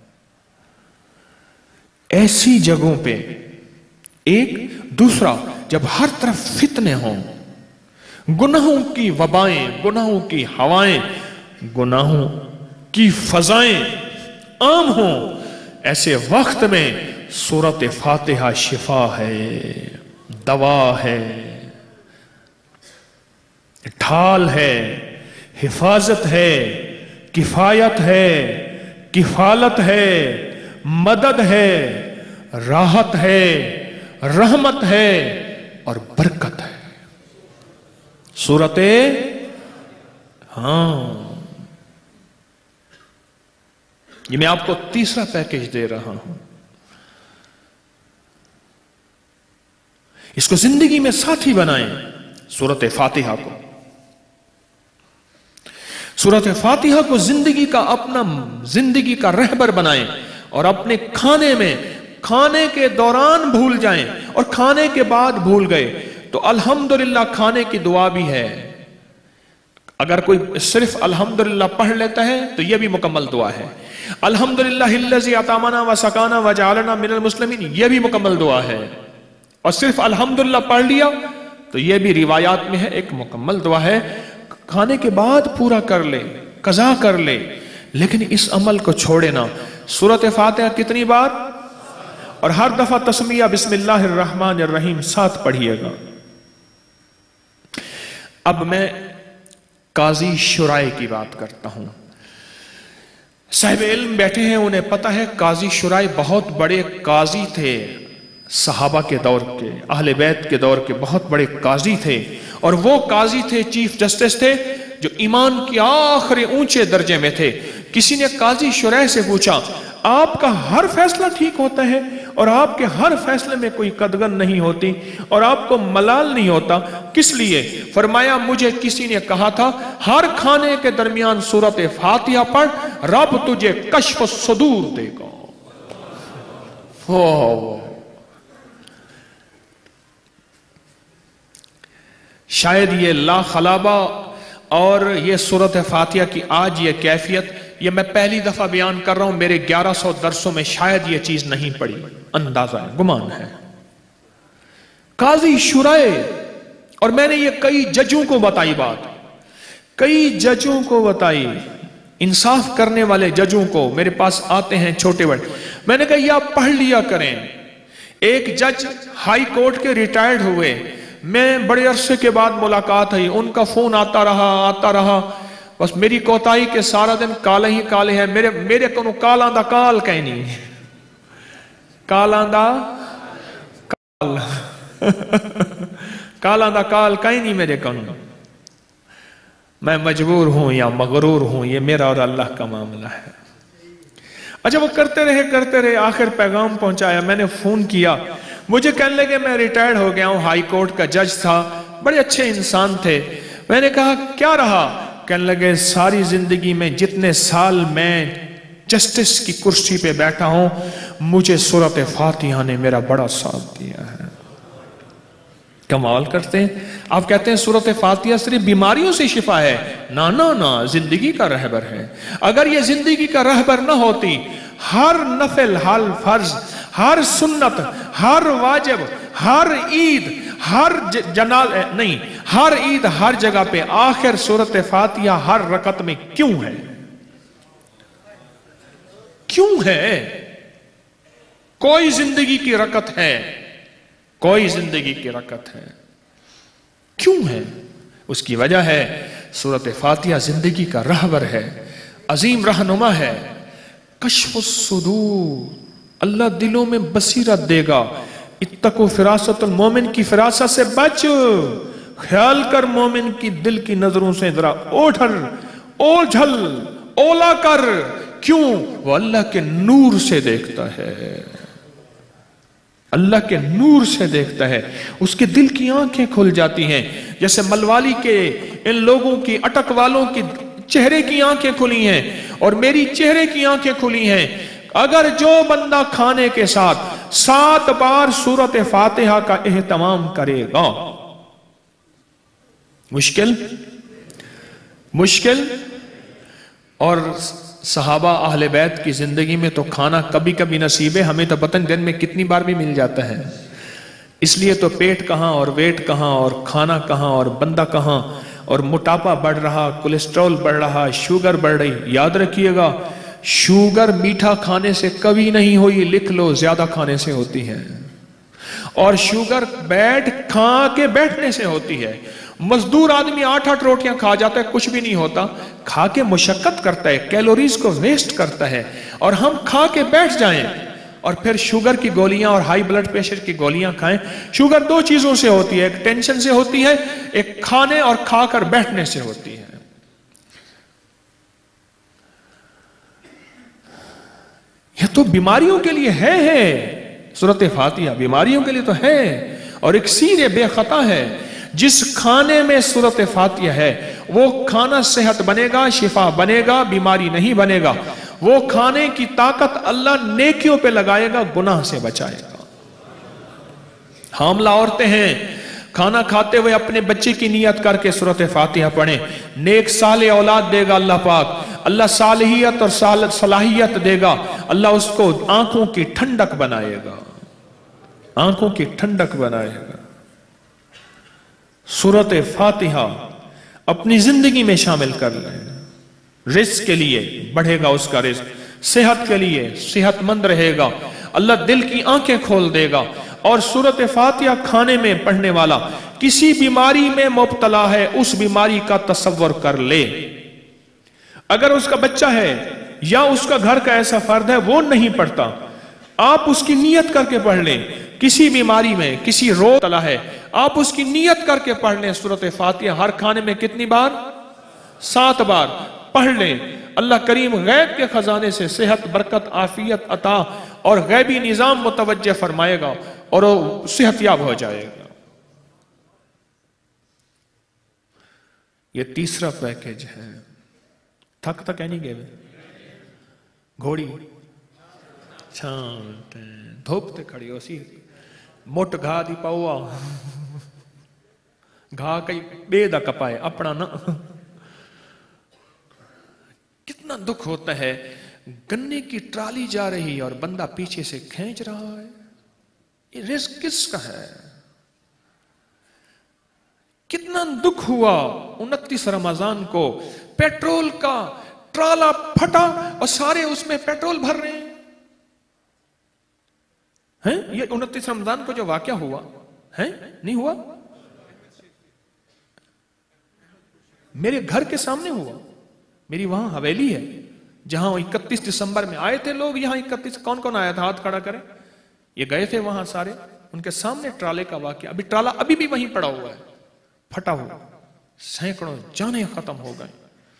ایسی جگہوں پہ ایک دوسرا، جب ہر طرف فتنے ہوں، گناہوں کی وبائیں، گناہوں کی ہوائیں، گناہوں کی فضائیں عام ہوں، ایسے وقت میں سورۃ فاتحہ شفا ہے، دوا ہے، ڈھال ہے، حفاظت ہے، کفایت ہے، کفالت ہے، مدد ہے، راحت ہے، رحمت ہے اور برکت ہے. سورۃ یہ میں آپ کو تیسرا پیکیج دے رہا ہوں. اس کو زندگی میں ساتھی بنائیں. سورۃ فاتحہ کو، سورۃ فاتحہ کو زندگی کا اپنا زندگی کا رہبر بنائیں، اور اپنے کھانے میں، کھانے کے دوران بھول جائیں اور کھانے کے بعد بھول گئے تو الحمدللہ کھانے کی دعا بھی ہے. اگر کوئی صرف الحمدللہ پڑھ لیتا ہے تو یہ بھی مکمل دعا ہے. الحمدللہ الذی اطعمنا وسقانا وجعلنا من المسلمین، یہ بھی مکمل دعا ہے. اور صرف الحمدللہ پڑھ لیا تو یہ بھی روایات میں ہے ایک مکمل دعا ہے. کھانے کے بعد پورا کر لے، قضا کر لے، لیکن اس عمل کو چھوڑے نہ. سورۃ فاتحہ کتنی بار؟ اور ہر دفعہ تسمیہ بسم اللہ الرحمن الرحیم ساتھ پڑھیے گا. اب میں قاضی شرائع کی بات کرتا ہوں. صاحب علم بیٹھے ہیں، انہیں پتہ ہے قاضی شرائع بہت بڑے قاضی تھے، صحابہ کے دور کے، اہل بیت کے دور کے بہت بڑے قاضی تھے. اور وہ قاضی تھے، چیف جسٹس تھے، جو ایمان کی آخری اونچے درجے میں تھے. کسی نے قاضی شرائع سے پوچھا، آپ کا ہر فیصلہ ٹھیک ہوتا ہے اور آپ کے ہر فیصلے میں کوئی قدغن نہیں ہوتی اور آپ کو ملال نہیں ہوتا، کس لیے؟ فرمایا مجھے کسی نے کہا تھا ہر کھانے کے درمیان سورۃ فاتحہ پڑھ، رب تجھے کشف الصدور دے گا. شاید یہ لا خلابہ اور یہ سورۃ فاتحہ کی آج یہ کیفیت، یہ میں پہلی دفعہ بیان کر رہا ہوں، میرے 1100 درسوں میں شاید یہ چیز نہیں پڑی، اندازہ ہے، گمان ہے. قاضی شرائع، اور میں نے یہ کئی ججوں کو بتائی بات، کئی ججوں کو بتائی، انصاف کرنے والے ججوں کو میرے پاس آتے ہیں چھوٹے بڑے، میں نے کہا یہ آپ پڑھ لیا کریں. ایک جج ہائی کورٹ کے ریٹائرڈ ہوئے، میں بڑے عرصے کے بعد ملاقات ہوئی، ان کا فون آتا رہا، بس میری کوتاہی کے سارا دن کالے ہی کالے ہیں. میرے کو کالاں دا کال کہیں نہیں، کالاں دا کال کالاں دا کال کہیں نہیں میرے کو. میں مجبور ہوں یا مغرور ہوں، یہ میرا اور اللہ کا معاملہ ہے. اچھا وہ کرتے رہے، آخر پیغام پہنچایا، میں نے فون کیا، مجھے کہنے لگے میں ریٹائرڈ ہو گیا ہوں، ہائی کورٹ کا جج تھا، بڑے اچھے انسان تھے. میں نے کہا کیا رہا؟ کہنے لگے ساری زندگی میں جتنے سال میں جسٹس کی کرسی پہ بیٹھا ہوں مجھے سورۃ فاتحہ نے میرا بڑا ساتھ دیا ہے. کمال کرتے ہیں. آپ کہتے ہیں سورۃ فاتحہ صرف بیماریوں سے شفا ہے. نا زندگی کا رہبر ہے. اگر یہ زندگی کا رہبر نہ ہوتی، ہر نفل، ہر فرض، ہر سنت، ہر واجب، ہر عید، ہر عید ہر جگہ پہ آخر سورۃ فاتحہ ہر رکعت میں کیوں ہے؟ کیوں ہے؟ کوئی زندگی کی رکعت ہے، کوئی زندگی کی رکعت ہے. کیوں ہے؟ اس کی وجہ ہے سورۃ فاتحہ زندگی کا رہبر ہے، عظیم رہنما ہے. کشف الصدور، اللہ دلوں میں بصیرت دے گا. اتقوا فراست المومن کی فراست سے بچ، خیال کر مومن کی دل کی نظروں سے ذرا اوجھل اولا کر. کیوں؟ وہ اللہ کے نور سے دیکھتا ہے، اللہ کے نور سے دیکھتا ہے. اس کے دل کی آنکھیں کھل جاتی ہیں، جیسے ملوالی کے ان لوگوں کی، اٹک والوں کی چہرے کی آنکھیں کھلی ہیں اور میری چہرے کی آنکھیں کھلی ہیں. اگر جو بندہ کھانے کے ساتھ 7 بار سورۃ فاتحہ کا اہتمام کرے گا، مشکل. اور صحابہ اہل بیت کی زندگی میں تو کھانا کبھی کبھی نصیب ہے، ہمیں تو پتہ دن میں کتنی بار بھی مل جاتا ہے. اس لیے تو پیٹ کہاں اور ویٹ کہاں اور کھانا کہاں اور بندہ کہاں، اور موٹاپا بڑھ رہا، کولیسٹرول بڑھ رہا، شوگر بڑھ رہی. یاد رکھیے گا شوگر میٹھا کھانے سے کبھی نہیں ہوئی، لکھ لو، زیادہ کھانے سے ہوتی ہے. اور شوگر کھا کے بیٹھنے سے ہوتی ہے. مزدور آدمی 8 روٹیاں کھا جاتا ہے، کچھ بھی نہیں ہوتا. کھا کے مشقت کرتا ہے، کیلوریز کو ویسٹ کرتا ہے. اور ہم کھا کے بیٹھ جائیں اور پھر شوگر کی گولیاں اور ہائی بلڈ پریشر کی گولیاں کھائیں. شوگر 2 چیزوں سے ہوتی ہے، ایک ٹینشن سے ہوتی ہے، ایک کھانے اور کھا کر بیٹھنے سے ہوتی ہے. یہ تو بیماریوں کے لیے ہے سورۃ فاتحہ، بیماریوں کے لیے تو ہے، اور اکسیر بے خطا ہے. جس کھانے میں سورۃ فاتحہ ہے وہ کھانا صحت بنے گا، شفا بنے گا، بیماری نہیں بنے گا. وہ کھانے کی طاقت اللہ نیکیوں پہ لگائے گا، گناہ سے بچائے گا. حاملہ عورتیں ہیں، کھانا کھاتے ہوئے اپنے بچے کی نیت کر کے سورۃ فاتحہ پڑھیں، نیک صالح اولاد دے گا اللہ پاک. اللہ صالحیت اور صلاحیت دے گا. اللہ اس کو آنکھوں کی ٹھنڈک بنائے گا، آنکھوں کی ٹھنڈک بنائے گا. سورۃ فاتحہ اپنی زندگی میں شامل کر لیں. رزق کے لیے بڑھے گا اس کا رزق، صحت کے لیے صحت مند رہے گا، اللہ دل کی آنکھیں کھول دے گا. اور سورۃ فاتحہ کھانے میں پڑھنے والا کسی بیماری میں مبتلا ہے، اس بیماری کا تصور کر لے. اگر اس کا بچہ ہے یا اس کا گھر کا ایسا فرد ہے وہ نہیں پڑھتا، آپ اس کی نیت کر کے پڑھ لیں. کسی بیماری میں، کسی روگ مبتلا ہے، آپ اس کی نیت کر کے پڑھ لیں سورۃ فاتحہ. ہر کھانے میں کتنی بار؟ 7 بار پڑھ لیں. اللہ کریم غیب کے خزانے سے صحت، برکت، عافیت عطا اور غیبی نظام متوجہ فرمائے گا اور وہ صحت یاب ہو جائے گا. یہ تیسرا پیکج ہے. تھک تک ہے نہیں گئے گھوڑی چھانتے دھوپتے کھڑی ہو سی موٹ گھا دی پاؤا گھا کئی بے دا کپائے اپنا نہ. کتنا دکھ ہوتا ہے، گنے کی ٹرالی جا رہی اور بندہ پیچھے سے کھینچ رہا ہے. یہ رزق کس کا ہے؟ کتنا دکھ ہوا 29 رمضان کو، پیٹرول کا ٹرالا پھٹا اور سارے اس میں پیٹرول بھر رہے ہیں. یہ 29 رمضان کو جو واقعہ ہوا ہے نہیں ہوا، میرے گھر کے سامنے ہوا. میری وہاں حویلی ہے جہاں 31 دسمبر میں آئے تھے لوگ. یہاں 31 کون کون آیا تھا؟ ہاتھ کھڑا کرے. یہ گئے تھے وہاں سارے، ان کے سامنے ٹرالے کا واقعہ. ابھی ٹرالا ابھی بھی وہیں پڑا ہوا ہے، پھٹا ہوا، سینکڑوں جانیں ختم ہو گئے.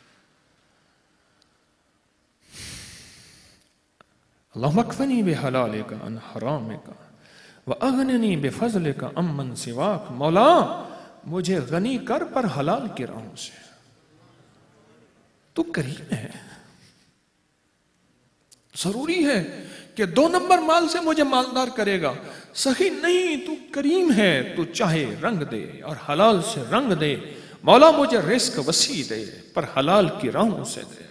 اللہم اکفنی بحلالک عن حرامک واغننی بفضلک عمن سواک. مولا مجھے غنی کر پر حلال کی راہوں سے. تو کریم ہے. ضروری ہے کہ 2 نمبر مال سے مجھے مالدار کرے گا، صحیح نہیں. تو کریم ہے، تو چاہے رنگ دے اور حلال سے رنگ دے. مولا مجھے رزق وسیع دے پر حلال کی راہوں سے دے.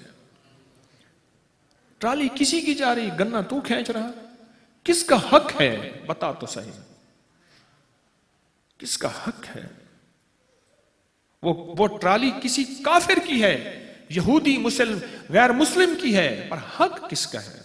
ٹرالی کسی کی جا رہی، گنا تو کھینچ رہا، کس کا حق ہے بتا تو صحیح، کس کا حق ہے؟ وہ ٹرالی کسی کافر کی ہے، یہودی مسلم غیر مسلم کی ہے، پر حق کس کا ہے؟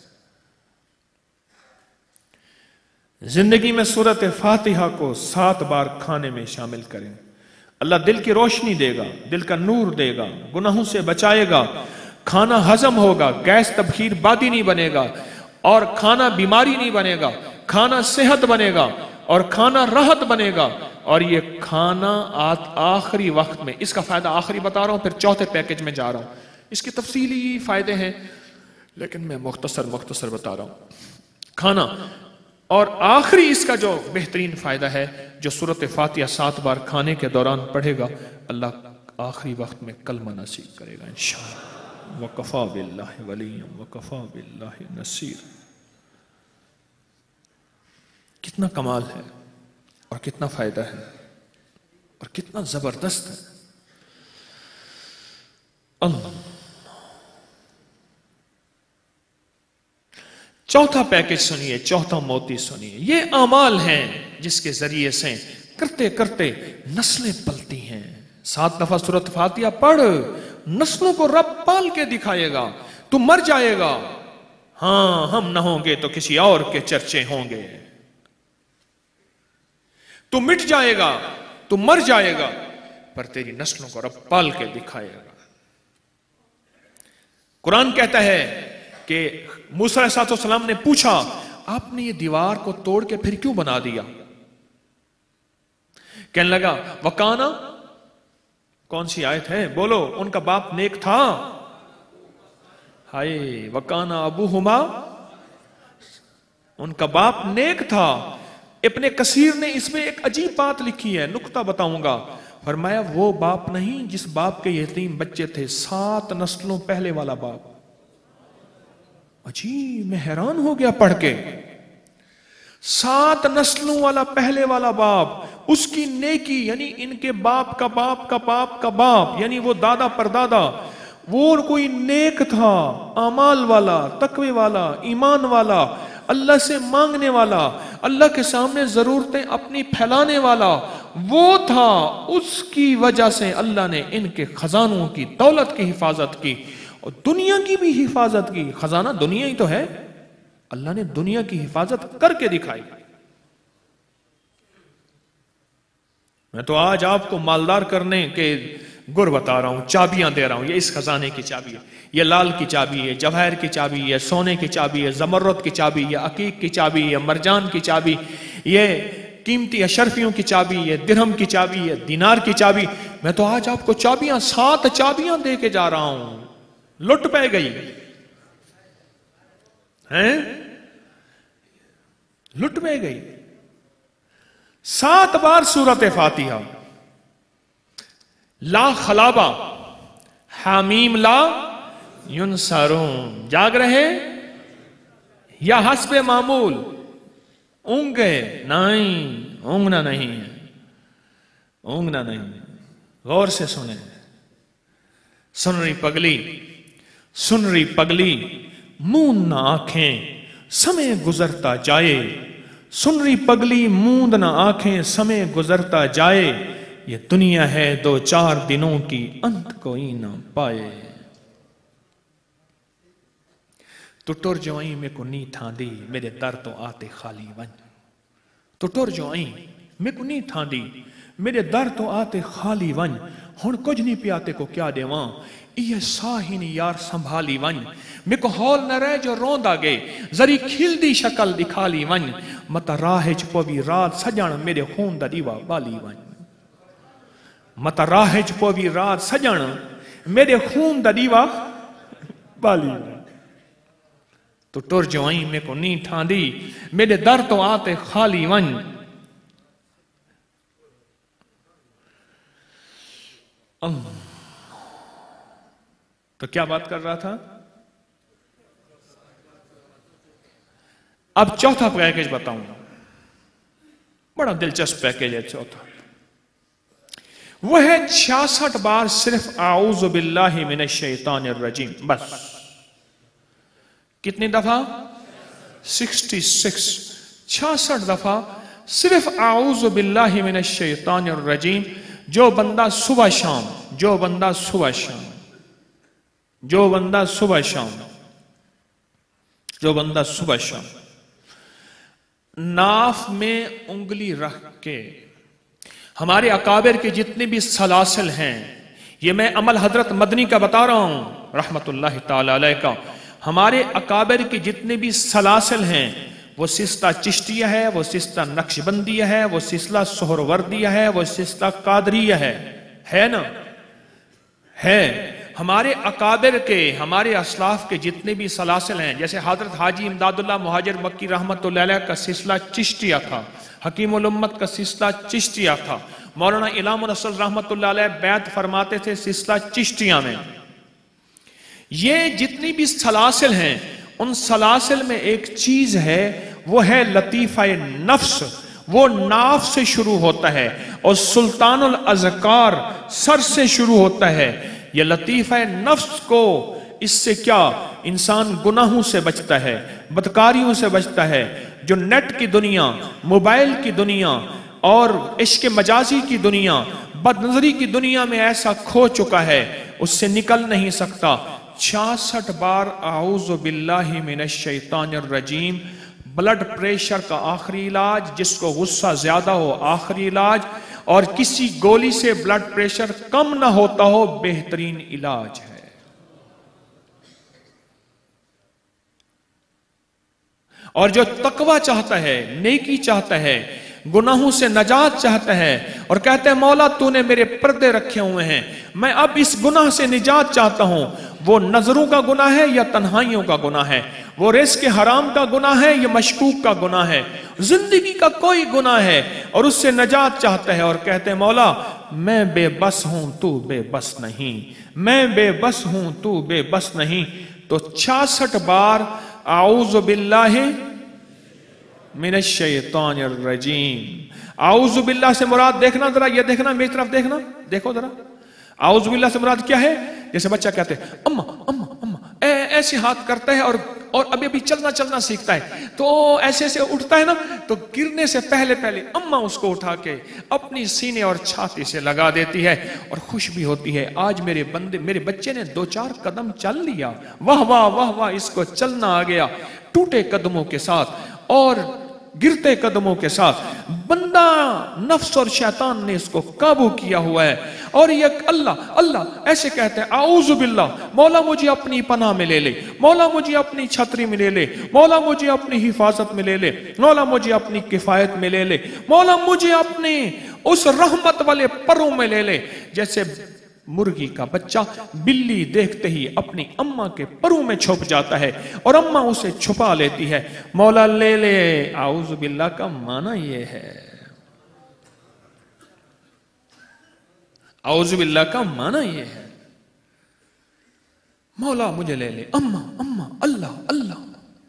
زندگی میں سورت فاتحہ کو 7 بار کھانے میں شامل کریں. اللہ دل کی روشنی دے گا، دل کا نور دے گا، گناہوں سے بچائے گا، کھانا ہضم ہوگا، گیس تبخیر بادی نہیں بنے گا، اور کھانا بیماری نہیں بنے گا، کھانا صحت بنے گا، اور کھانا راحت بنے گا. اور یہ کھانا آخری وقت میں، اس کا فائدہ آخری بتا رہا ہوں، پھر چوتھے پیکج میں جا رہا ہوں. اس کی تفصیلی فائدے ہیں لیکن میں مختصر بتا رہا ہوں. کھانا اور آخری اس کا جو بہترین فائدہ ہے، جو سورت فاتحہ 7 بار کھانے کے دوران پڑھے گا، اللہ آخری وقت میں کلمہ نصیب کرے گا انشاءاللہ. وَقَفَى بِاللَّهِ وَلِيًّا وَقَفَى بِاللَّهِ نَصِيرًا. کتنا کمال ہے اور کتنا فائدہ ہے اور کتنا زبردست ہے. اللہ. چوتھا پیکج سنیے، چوتھا موتی سنیے. یہ اعمال ہیں جس کے ذریعے سے کرتے کرتے نسلیں پلتی ہیں. 7 دفعہ سورت فاتحہ پڑھ، نسلوں کو رب پال کے دکھائے گا. تو مر جائے گا، ہاں ہم نہ ہوں گے تو کسی اور کے چرچے ہوں گے. تو مٹ جائے گا، تو مر جائے گا، پر تیری نسلوں کو رب پال کے دکھائے گا. قرآن کہتا ہے کہ موسیٰ علیہ السلام نے پوچھا، آپ نے یہ دیوار کو توڑ کے پھر کیوں بنا دیا؟ کہنے لگا وکانا، کون سی آیت ہے بولو؟ ان کا باپ نیک تھا. ہائے وکانا ابوہما، ان کا باپ نیک تھا. ابن کثیر نے اس میں ایک عجیب بات لکھی ہے، نکتہ بتاؤں گا. فرمایا وہ باپ نہیں جس باپ کے یتیم بچے تھے، 7 نسلوں پہلے والا باپ. عجیب، میں حیران ہو گیا پڑھ کے. 7 نسلوں والا پہلے والا باپ، اس کی نیکی یعنی ان کے باپ کا باپ کا باپ کا باپ، یعنی وہ دادا پر دادا، وہ کوئی نیک تھا، اعمال والا، تقوی والا، ایمان والا، اللہ سے مانگنے والا، اللہ کے سامنے ضرورتیں اپنی پھیلانے والا وہ تھا. اس کی وجہ سے اللہ نے ان کے خزانوں کی، دولت کی حفاظت کی اور دنیا کی بھی حفاظت کی. خزانہ دنیا ہی تو ہے، اللہ نے دنیا کی حفاظت کر کے دکھائی. میں تو آج آپ کو مالدار کرنے کے گر بتا رہا ہوں، چابیاں دے رہا ہوں. یہ اس خزانے کی چابی ہے، یہ لال کی چابی ہے، جواہر کی چابی ہے، سونے کی چابی ہے، زمرد کی چابی ہے، عقیق کی چابی ہے، مرجان کی چابی، یہ قیمتی اشرفیوں کی چابی ہے، درہم کی چابی ہے، دینار کی چابی. میں تو آج آپ کو چابیاں، 7 چابیاں دے کے جا رہا ہوں. لٹ پہ گئی ہیں، لٹ پہ گئی. 7 بار سورت فاتحہ. لا خلابہ، حامیم لا ینصرون، جاگ رہے یا حسب معمول؟ اونگ گئے؟ نہیں، اونگنا نہیں ہے، اونگنا نہیں. غور سے سنیں. سن رہی پگلی، سن رہی پگلی، موند نہ آنکھیں سمے گزرتا جائے. سن رہی پگلی، موند نہ آنکھیں سمے گزرتا جائے. یہ دنیا ہے 2-4 دنوں کی، انت کوئی نہ پائے. تو ٹر جو آئیں میں کو نہیں تھاندی، میرے در تو آتے خالی ون. تو ٹر جو آئیں میں کو نہیں تھاندی، میرے در تو آتے خالی ون. ہن کچھ نہیں پیاتے کو کیا دیواں، یہ ساہین یار سنبھالی ون. میں کو ہول نہ رہ جو روند آگے، ذری کھل دی شکل دکھا لی ون. متا راہج پوی رات سجن میرے خون دا دیوا بالی ون. متا راہج پوی رات سجن میرے خون دا دیوا بالی ون. تو ٹر جو آئیں میں کو نہیں ٹھاندی، میرے در تو آتے خالی ون. تو کیا بات کر رہا تھا؟ اب چوتھا پیکیج بتاؤں گا، بڑا دلچسپ پیکیج ہے چوتھا، وہ ہے 66 بار صرف اعوذ باللہ من الشیطان الرجیم، بس۔ کتنی دفعہ؟ 66 دفعہ صرف اعوذ باللہ من الشیطان الرجیم۔ جو بندہ صبح شام ناف میں انگلی رکھ کے، ہمارے اکابر کے جتنے بھی سلاسل ہیں، یہ میں عمل حضرت مدنی کا بتا رہا ہوں رحمت اللہ تعالی علیہ کا، ہمارے اکابر کے جتنے بھی سلاسل ہیں، وہ سلسلہ چشتیہ ہے، وہ سلسلہ نقشبندیہ ہے، وہ سلسلہ سہروردیہ ہے، وہ سلسلہ قادریہ ہے نا؟ ہے۔ ہمارے اکابر کے، ہمارے اسلاف کے جتنے بھی سلاسل ہیں، جیسے حضرت حاجی امداد اللہ مہاجر مکی رحمت اللہ علیہ کا سلسلہ چشتیہ تھا، حکیم الامت کا سلسلہ چشتیہ تھا، مولانا الہام الرسول رحمت اللہ علیہ بیعت فرماتے تھے سلسلہ چشتیہ میں۔ یہ جتنی بھی سلاسل ہیں، ان سلاسل میں ایک چیز ہے، وہ ہے لطیفہ نفس، وہ ناف سے شروع ہوتا ہے، اور سلطان الاذکار سر سے شروع ہوتا ہے۔ یہ لطیفہ نفس کو، اس سے کیا انسان گناہوں سے بچتا ہے، بدکاریوں سے بچتا ہے۔ جو نیٹ کی دنیا، موبائل کی دنیا اور عشق مجازی کی دنیا، بد نظری کی دنیا میں ایسا کھو چکا ہے، اس سے نکل نہیں سکتا۔ 66 بار اعوذ باللہ من الشیطان الرجیم۔ بلڈ پریشر کا آخری علاج، جس کو غصہ زیادہ ہو آخری علاج، اور کسی گولی سے بلڈ پریشر کم نہ ہوتا ہو بہترین علاج ہے۔ اور جو تقوی چاہتا ہے، نیکی چاہتا ہے، گناہوں سے نجات چاہتا ہے، اور کہتا ہے مولا تو نے میرے پردے رکھے ہوئے ہیں، میں اب اس گناہ سے نجات چاہتا ہوں، وہ نظروں کا گناہ ہے یا تنہائیوں کا گناہ ہے، وہ رزق حرام کا گناہ ہے یا مشکوک کا گناہ ہے، زندگی کا کوئی گناہ ہے، اور اس سے نجات چاہتا ہے، اور کہتے ہیں مولا میں بے بس ہوں تو بے بس نہیں، میں بے بس ہوں تو بے بس نہیں۔ تو 66 بار اعوذ باللہ من الشیطان الرجیم۔ اعوذ باللہ سے مراد دیکھنا ذرا، یہ دیکھنا میری طرف دیکھنا، دیکھو ذرا، اعوذ باللہ سے مراد کیا ہے؟ جیسے بچہ کہتے ہیں اماں اماں اماں، ایسے ہاتھ کرتا ہے، اور ابھی چلنا سیکھتا ہے، تو ایسے اٹھتا ہے نا، تو گرنے سے پہلے اماں اس کو اٹھا کے اپنی سینے اور چھاتی سے لگا دیتی ہے، اور خوش بھی ہوتی ہے، آج میرے بچے نے 2-4 قدم چل لیا، واہ واہ واہ واہ، اس کو چلنا آ گیا۔ ٹوٹے قدموں کے ساتھ اور گرتے قدموں کے ساتھ بندہ، نفس اور شیطان نے اس کو قابو کیا ہوا ہے، اور یہ اللہ ایسے کہتے ہیں اعوذ باللہ، مولا مجھے اپنی پناہ میں لے لے، مولا مجھے اپنی چھتری میں لے لے، مولا مجھے اپنی حفاظت میں لے لے، مولا مجھے اپنی کفایت میں لے لے، مولا مجھے اپنے اس رحمت والے پروں میں لے لے۔ جیسے مرغی کا بچہ بلی دیکھتے ہی اپنی اماں کے پروں میں چھپ جاتا ہے، اور اماں اسے چھپا لیتی ہے، مولا لے لے۔ اعوذ باللہ کا معنی یہ ہے، اعوذ باللہ کا معنی یہ ہے، مولا مجھے لے لے، اماں اماں، اللہ اللہ۔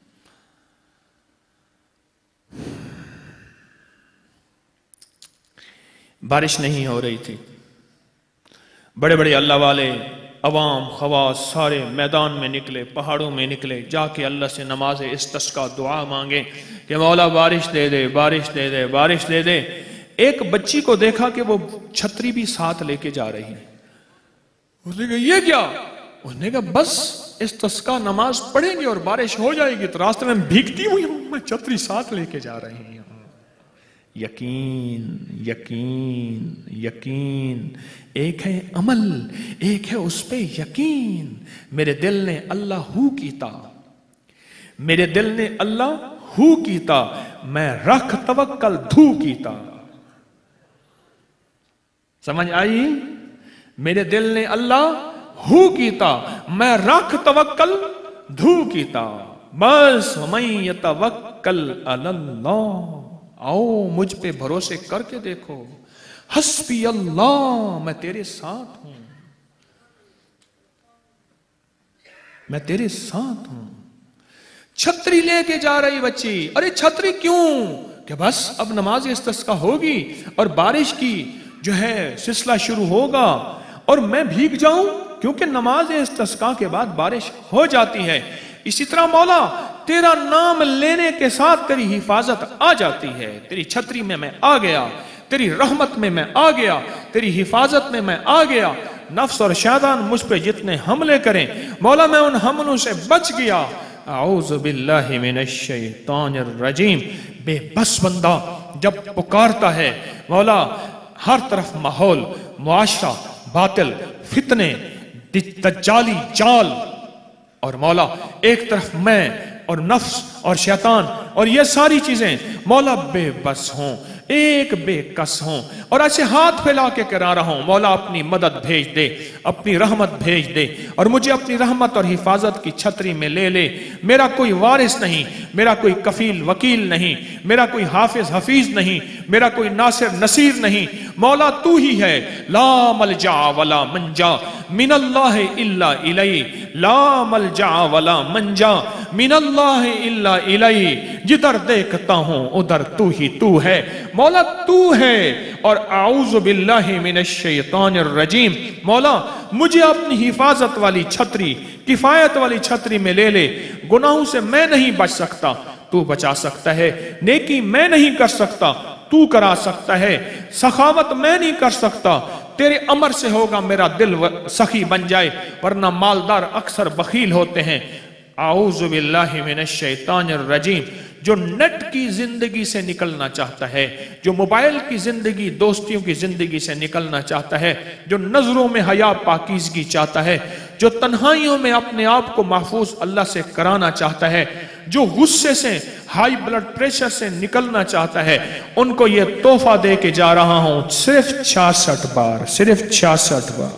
بارش نہیں ہو رہی تھی، بڑے بڑے اللہ والے، عوام، خواص سارے میدان میں نکلے، پہاڑوں میں نکلے، جا کے اللہ سے نماز استسقاء دعا مانگے کہ مولا بارش دے دے، بارش دے دے، بارش دے دے۔ ایک بچی کو دیکھا کہ وہ چھتری بھی ساتھ لے کے جا رہی ہے، اس نے کہا یہ کیا؟ اس نے کہا بس استسقاء نماز پڑھیں گے اور بارش ہو جائے گی، تو راستے میں بھیگتی ہوئی ہوں، میں چھتری ساتھ لے کے جا رہی ہوں۔ یقین یقین یقین، ایک ہے عمل، ایک ہے اس پہ یقین۔ میرے دل نے اللہ ہو کیتا، میرے دل نے اللہ ہو کیتا، میں رکھ توکل دھو کیتا۔ سمجھ آئی؟ میرے دل نے اللہ ہو کیتا، میں رکھ توکل دھو کیتا، بس وَمَن يَتَوَكَّلْ عَلَى اللَّهِ، آؤ مجھ پہ بھروسے کر کے دیکھو، حسبی اللہ، میں تیرے ساتھ ہوں۔ मैं तेरे साथ हूं। छतरी लेके जा रही बच्ची, अरे छतरी क्यों? कि बस अब नमाज इस्तिस्का होगी और बारिश की जो है सिलसिला शुरू होगा और मैं भीग जाऊं, क्योंकि नमाज इस्तिस्का के बाद बारिश हो जाती है। इसी तरह मौला तेरा नाम लेने के साथ तेरी हिफाजत आ जाती है। तेरी छतरी में मैं आ गया, तेरी रहमत में मैं आ गया, तेरी हिफाजत में मैं आ गया। नफ्स और शैतान मुझ पे जितने हमले करें मौला मैं उन हमलों से बच गया। आऊज़ु बिल्लाहि मिनश शैतानिर रजीम। बेबस बंदा जब पुकारता है मौला, हर तरफ माहौल, मुआशरा, बातिल, फितने, दज्जाली जाल, और मौला एक तरफ मैं और नफ्स और शैतान और ये सारी चीजें मौला बेबस हों, एक बेकस हों, और ऐसे हाथ फैला के करा रहा हूं मौला अपनी मदद भेज दे, अपनी रहमत भेज दे और मुझे अपनी रहमत और हिफाजत की छतरी में ले ले। मेरा कोई वारिस नहीं, मेरा कोई कफील वकील नहीं, मेरा कोई हाफिज हफीज नहीं, मेरा कोई नासिर नसीर नहीं, मौला तू ही है। ला मलजा वला मंजा मिनल्लाह इल्ला इलैहि, ला मलजा वला मंजा मिनल्लाह इल्ला इलैहि। जिधर देखता हूं उधर तू ही तू है मौला, तू है। और आऊज़ु बिल्लाहि मिनश शैतानिर रजीम, मौला मुझे अपनी हिफाजत वाली छतरी, किफायत वाली छतरी में ले ले। गुनाहों से मैं नहीं बच सकता, तू बचा सकता है। नेकी मैं नहीं कर सकता, तू करा सकता है। सखावत मैं नहीं कर सकता, तेरे अमर से होगा मेरा दिल सखी बन जाए, वरना मालदार अक्सर बखील होते हैं। आऊज़ु बिल्लाहि मिनश शैतानिर रजीम। जो नेट की जिंदगी से निकलना चाहता है, जो मोबाइल की जिंदगी, दोस्तियों की जिंदगी से निकलना चाहता है, जो नजरों में हया पाकीज़गी चाहता है, जो तन्हाइयों में अपने आप को महफूज अल्लाह से कराना चाहता है, जो गुस्से से, हाई ब्लड प्रेशर से निकलना चाहता है, उनको ये तोहफा दे के जा रहा हूं। सिर्फ 66 बार, सिर्फ 66 बार।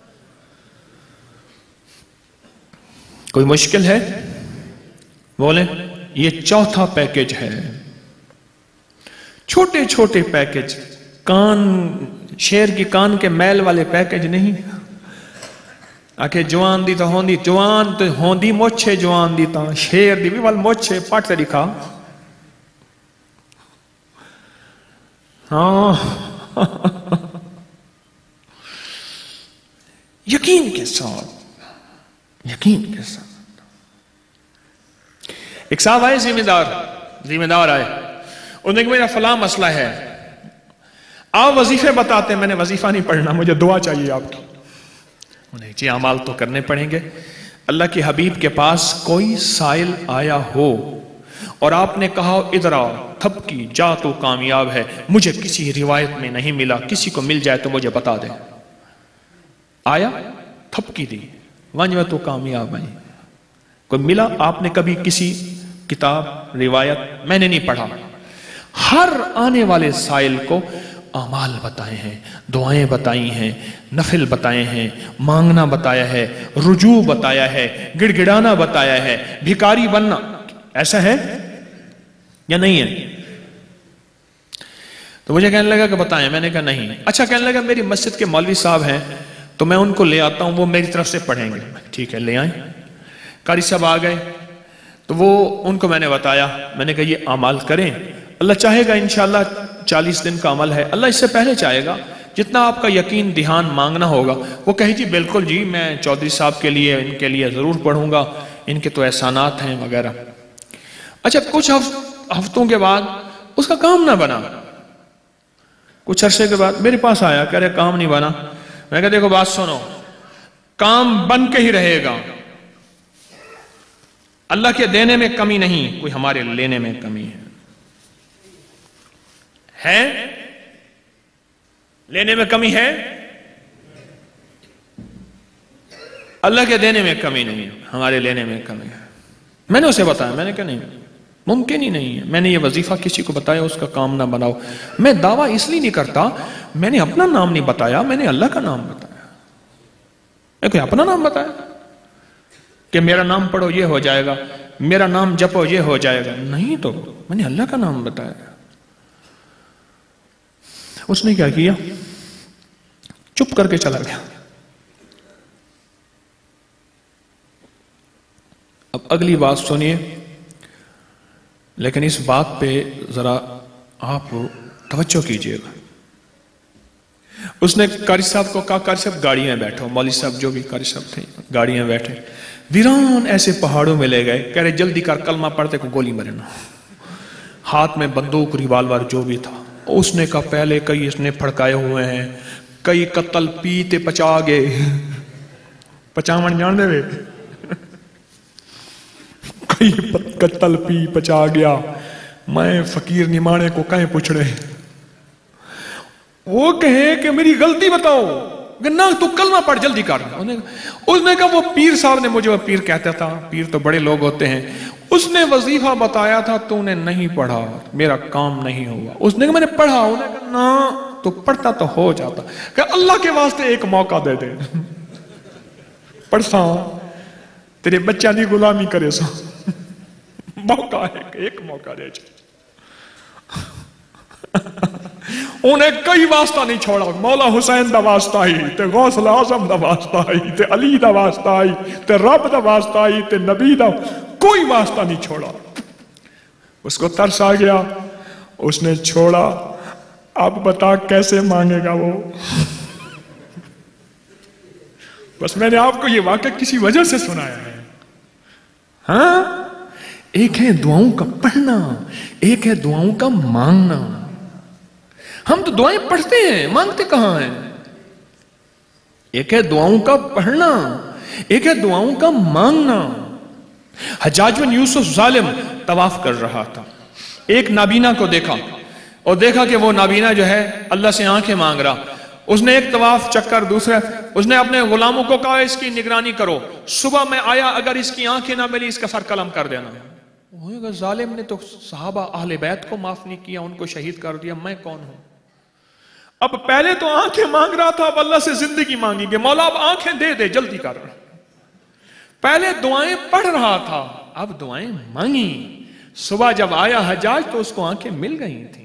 कोई मुश्किल है? बोले। ये चौथा पैकेज है। छोटे छोटे पैकेज, कान, शेर की कान के मैल वाले पैकेज नहीं। आखे जवान दी तो होंदी, जवान तो होंदी मोछे, जवान दी तो शेर दी भी वाल मोछे पट दिखा। हाँ यकीन के साथ, यकीन के साथ। एक साहब आए, जिम्मेदार आए, उन्होंने कहा मेरा फलां मसला है, आप वजीफे बताते हैं, मैंने वजीफा नहीं पढ़ना, मुझे दुआ चाहिए आपकी। उन्हें जी अमाल तो करने पड़ेंगे। अल्लाह के हबीब के पास कोई साइल आया हो और आपने कहा इधर आओ, थपकी जा तो कामयाब है, मुझे किसी रिवायत में नहीं मिला, किसी को मिल जाए तो मुझे बता दे। आया, थपकी दी, वंज तो कामयाब है। कोई मिला? आपने कभी किसी किताब, रिवायत? मैंने नहीं पढ़ा। हर आने वाले साइल को अमाल बताए हैं, दुआएं बताई हैं, नफिल बताए हैं, मांगना बताया है, रुजू बताया है, गिड़गिड़ाना बताया है, भिखारी बनना। ऐसा है या नहीं है? तो मुझे कहने लगा कि बताएं। मैंने कहा नहीं। अच्छा, कहने लगा मेरी मस्जिद के मौलवी साहब हैं तो मैं उनको ले आता हूं, वो मेरी तरफ से पढ़ेंगे। ठीक है, ले आए। कारी साहब आ गए तो वो उनको मैंने बताया, मैंने कहा ये अमाल करें, अल्लाह चाहेगा इंशाल्लाह 40 दिन का अमल है, अल्लाह इससे पहले चाहेगा, जितना आपका यकीन ध्यान मांगना होगा। वो कहे जी बिल्कुल जी, मैं चौधरी साहब के लिए, इनके लिए जरूर पढ़ूंगा, इनके तो एहसानात हैं वगैरह। अच्छा, कुछ हफ्तों के बाद उसका काम ना बना। कुछ अरसे के बाद मेरे पास आया, कह रहे काम नहीं बना। मैं कहा देखो बात सुनो, काम बन के ही रहेगा। अल्लाह के देने में कमी नहीं, कोई हमारे लेने में कमी है? लेने में कमी है? अल्लाह के देने में कमी नहीं है, हमारे लेने में कमी है। मैंने उसे बताया, मैंने कहा नहीं, मुमकिन ही नहीं है। मैंने ये वजीफा किसी को बताया, उसका काम ना बनाओ। मैं दावा इसलिए नहीं करता, मैंने अपना नाम नहीं बताया, मैंने अल्लाह का नाम बताया। मैं कोई अपना नाम बताया कि मेरा नाम पढ़ो ये हो जाएगा, मेरा नाम जपो ये हो जाएगा? नहीं, तो मैंने अल्लाह का नाम बताया। उसने क्या किया? चुप करके चला गया। اگلی بات سنیے، لیکن اس بات پہ ذرا آپ توجہ کیجئے گا۔ اس نے قاری صاحب کو کہا، قاری صاحب گاڑی میں بیٹھو، مولوی صاحب جو بھی قاری صاحب تھے گاڑی میں بیٹھے، ویران ایسے پہاڑوں میں لے گئے، کہہ رہے جلدی کر کلمہ پڑھتے کو گولی مرنا، ہاتھ میں بندوق ریوالور جو بھی تھا۔ اس نے کہا پہلے کئی اس نے پھڑکائے ہوئے ہیں، کئی قتل پیتے پچا گئے، پچاون جان دے وے، کئی قتل پی پچا گیا، میں فقیر نمانے کو کہیں پوچھ رہے، وہ کہیں کہ میری غلطی بتاؤ، کہ نہ تو کلمہ پڑھ جلدی کر۔ اس نے کہا وہ پیر صاحب نے مجھے، وہ پیر کہتا تھا، پیر تو بڑے لوگ ہوتے ہیں، اس نے وظیفہ بتایا تھا تو نے نہیں پڑھا، میرا کام نہیں ہوا۔ اس نے کہا میں نے پڑھا، انہوں نے کہا نہ تو پڑھتا تو ہو جاتا، کہ اللہ کے واسطے ایک موقع دے دے، پڑھتا ہوں تیرے بچہ نہیں غلامی کرے سا، موقع ہے کہ ایک موقع دے جائے۔ انہیں کئی واسطہ نہیں چھوڑا، مولا حسین دا واسطہ ہی تے غوث الاعظم دا واسطہ ہی تے علی دا واسطہ ہی تے رب دا واسطہ ہی تے نبی دا، کوئی واسطہ نہیں چھوڑا۔ اس کو ترس آ گیا، اس نے چھوڑا۔ اب بتا کیسے مانگے گا وہ؟ بس میں نے آپ کو یہ واقعہ کسی وجہ سے سنایا ہے۔ ہاں، ایک ہے دعاؤں کا پڑھنا، ایک ہے دعاؤں کا مانگنا۔ ہم تو دعائیں پڑھتے ہیں، مانگتے کہاں ہیں؟ ایک ہے دعاؤں کا پڑھنا، ایک ہے دعاؤں کا مانگنا۔ حجاج بن یوسف ظالم طواف کر رہا تھا، ایک نابینا کو دیکھا اور دیکھا کہ وہ نابینا جو ہے اللہ سے آنکھیں مانگ رہا۔ اس نے ایک طواف چکر، دوسرا اس نے اپنے غلاموں کو کہا اس کی نگرانی کرو، صبح میں آیا اگر اس کی آنکھیں نہ ملی اس کا سر قلم کر دینا۔ ظالم نے تو صحابہ اہل بیت کو معاف نہیں کیا، ان کو شہید کر دیا، میں کون ہوں؟ اب پہلے تو آنکھیں مانگ رہا تھا، اب اللہ سے زندگی مانگی کہ مولا اب آنکھیں دے دے، جلدی کر۔ پہلے دعائیں پڑھ رہا تھا، اب دعائیں مانگی۔ صبح جب آیا حجاج تو اس کو آنکھیں مل گئی تھی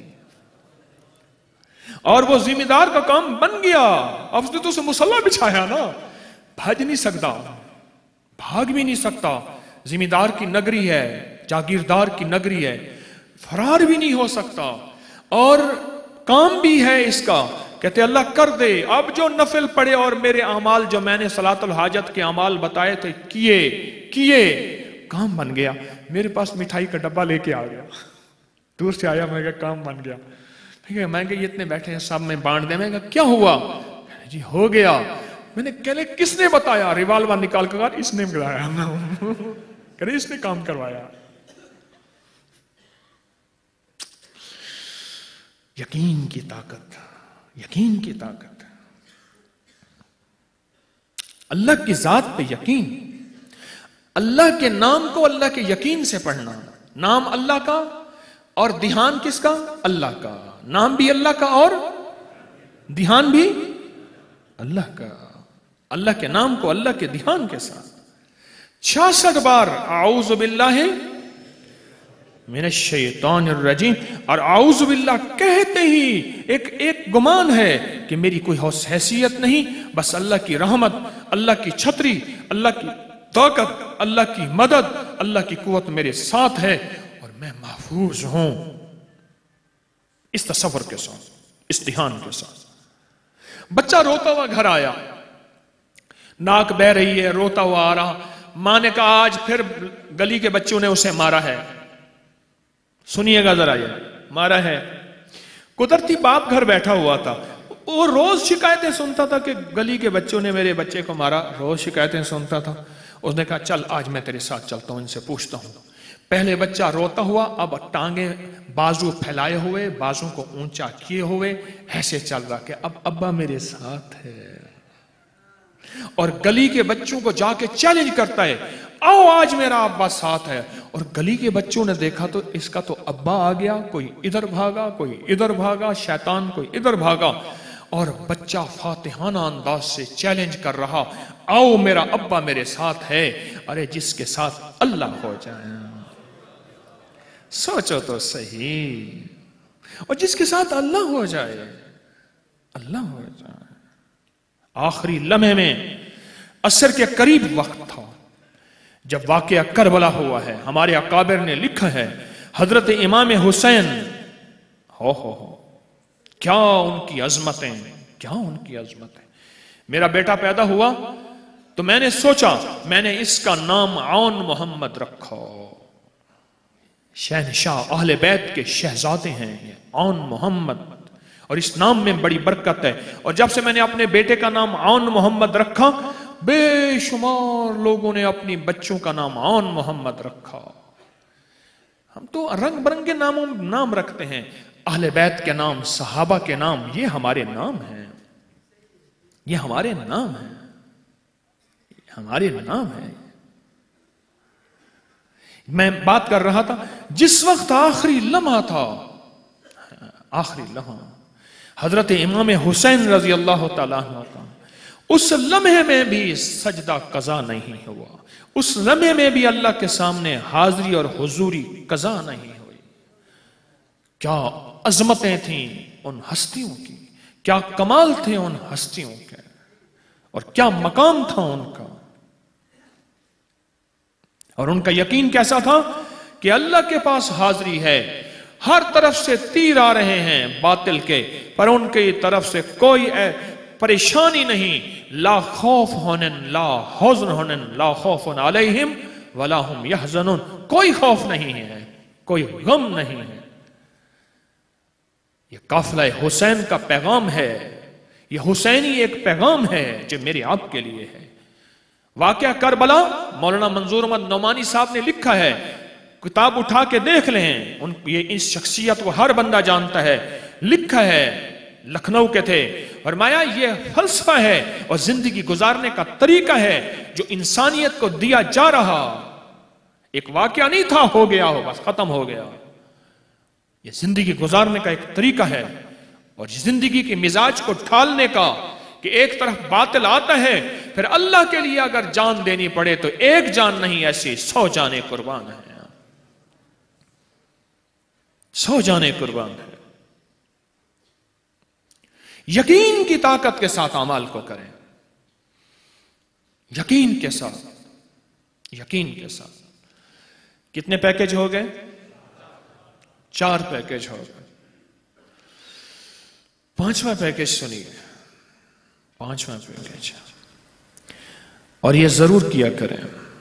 اور وہ ذمہ دار کا کام بن گیا۔ اب اس نے تو اسے مصلی بچھایا نا، بھاج نہیں سکتا، بھاگ بھی نہیں سکتا، ذمہ دار کی نگری ہے، جاگیردار کی نگری ہے، فرار بھی نہیں ہو سکتا، اور کام بھی ہے اس کا۔ کہتے اللہ کر دے، اب جو نفل پڑے اور میرے اعمال جو میں نے صلاۃ الحاجت کے اعمال بتائے تھے کیے، کام بن گیا۔ میرے پاس مٹھائی کا ڈبہ لے کے آ گیا، دور سے آیا، میں کہا کام بن گیا۔ میں کہ یہ اتنے بیٹھے ہیں سب میں بانٹ دیں۔ میں کہا کیا ہوا؟ جی ہو گیا۔ میں نے کہلے کس نے بتایا؟ ریوالور نکال کر اس نے بتایا، کہ اس نے کام کروایا۔ یقین کی طاقت، یقین کی طاقت، اللہ کی ذات پہ یقین، اللہ کے نام کو اللہ کے یقین سے پڑھنا۔ نام اللہ کا اور دھیان کس کا؟ اللہ کا۔ نام بھی اللہ کا اور دھیان بھی اللہ کا۔ اللہ کے نام کو اللہ کے دھیان کے ساتھ 66 بار اعوذ باللہ من الشیطان الرجیم، اور اعوذ باللہ کہتے ہی ایک گمان ہے کہ میری کوئی حیثیت نہیں، بس اللہ کی رحمت، اللہ کی چھتری، اللہ کی طاقت، اللہ کی مدد، اللہ کی قوت میرے ساتھ ہے اور میں محفوظ ہوں۔ اس تصور کے ساتھ، اس دھیان کے ساتھ بچہ روتا ہوا گھر آیا، ناک بہ رہی ہے، روتا ہوا آ رہا۔ ماں نے کہا آج پھر گلی کے بچوں نے اسے مارا ہے۔ سنیے گا ذرا، یہ مارا ہے۔ قدرتی باپ گھر بیٹھا ہوا تھا، وہ روز شکایتیں سنتا تھا کہ گلی کے بچوں نے میرے بچے کو مارا، روز شکایتیں سنتا تھا۔ اس نے کہا چل آج میں تیرے ساتھ چلتا ہوں، ان سے پوچھتا ہوں۔ پہلے بچہ روتا ہوا، اب ٹانگیں بازو پھیلائے ہوئے، بازو کو اونچا کیے ہوئے ایسے چل رہا کہ اب ابا میرے ساتھ ہے، اور گلی کے بچوں کو جا کے چیلنج کرتا ہے، آؤ آج میرا ابا ساتھ ہے۔ اور گلی کے بچوں نے دیکھا تو اس کا تو ابا آ گیا، کوئی ادھر بھاگا، کوئی ادھر بھاگا، شیطان کوئی ادھر بھاگا، اور بچہ فاتحانہ انداز سے چیلنج کر رہا، آؤ میرا ابا میرے ساتھ ہے۔ ارے جس کے ساتھ اللہ ہو جائے، سوچو تو صحیح، اور جس کے ساتھ اللہ ہو جائے، اللہ ہو جائے۔ آخری لمحے میں عصر کے قریب وقت تھا، جب واقعہ کربلا ہوا ہے، ہمارے اکابر نے لکھا ہے حضرت امام حسین، ہو کیا ان کی عظمتیں، کیا ان کی عظمتیں۔ میرا بیٹا پیدا ہوا تو میں نے سوچا میں نے اس کا نام عون محمد رکھا، شہنشاہ اہل بیت کے شہزادے ہیں یہ عون محمد، اور اس نام میں بڑی برکت ہے۔ اور جب سے میں نے اپنے بیٹے کا نام عون محمد رکھا، بے شمار لوگوں نے اپنی بچوں کا نام عون محمد رکھا۔ ہم تو رنگ برنگے نام رکھتے ہیں، اہل بیت کے نام، صحابہ کے نام، یہ ہمارے نام ہیں، یہ ہمارے نام ہیں، ہمارے نام ہیں۔ میں بات کر رہا تھا جس وقت آخری لمحہ تھا، آخری لمحہ حضرت امام حسین رضی اللہ تعالیٰ عنہ کا، اس لمحے میں بھی سجدہ قضا نہیں ہوا، اس لمحے میں بھی اللہ کے سامنے حاضری اور حضوری قضا نہیں ہوئی۔ کیا عظمتیں تھیں ان ہستیوں کی، کیا کمال تھے ان ہستیوں کے، اور کیا مقام تھا ان کا، اور ان کا یقین کیسا تھا کہ اللہ کے پاس حاضری ہے، ہر طرف سے تیر آ رہے ہیں باطل کے، پر ان کی طرف سے کوئی پریشانی نہیں، لا خوف ہونن لا حزن ہونن لا خوف علیہم ولا ہم یحزنون، کوئی خوف نہیں ہے، کوئی غم نہیں ہے۔ یہ قافلہ حسین کا پیغام ہے، یہ حسینی ایک پیغام ہے جو میرے آپ کے لیے ہے۔ واقعہ کربلا مولانا منظور احمد نعمانی صاحب نے لکھا ہے، کتاب اٹھا کے دیکھ لیں، یہ اس شخصیت کو ہر بندہ جانتا ہے، لکھا ہے، لکھنؤ کے تھے، فرمایا یہ فلسفہ ہے اور زندگی گزارنے کا طریقہ ہے جو انسانیت کو دیا جا رہا، ایک واقعہ نہیں تھا ہو گیا ہو بس ختم ہو گیا، یہ زندگی گزارنے کا ایک طریقہ ہے، اور زندگی کے مزاج کو ڈھالنے کا، کہ ایک طرف باطل آتا ہے پھر اللہ کے لیے اگر جان دینی پڑے تو ایک جان نہیں، ایسی 100 جانیں قربان ہیں، 100 جانیں قربان ہیں۔ یقین کی طاقت کے ساتھ اعمال کو کریں، یقین کے ساتھ، یقین کے ساتھ۔ کتنے پیکج ہو گئے؟ 4 پیکج ہو گئے۔ 5واں پیکج سنیے، 5واں پیکج، اور یہ ضرور کیا کریں۔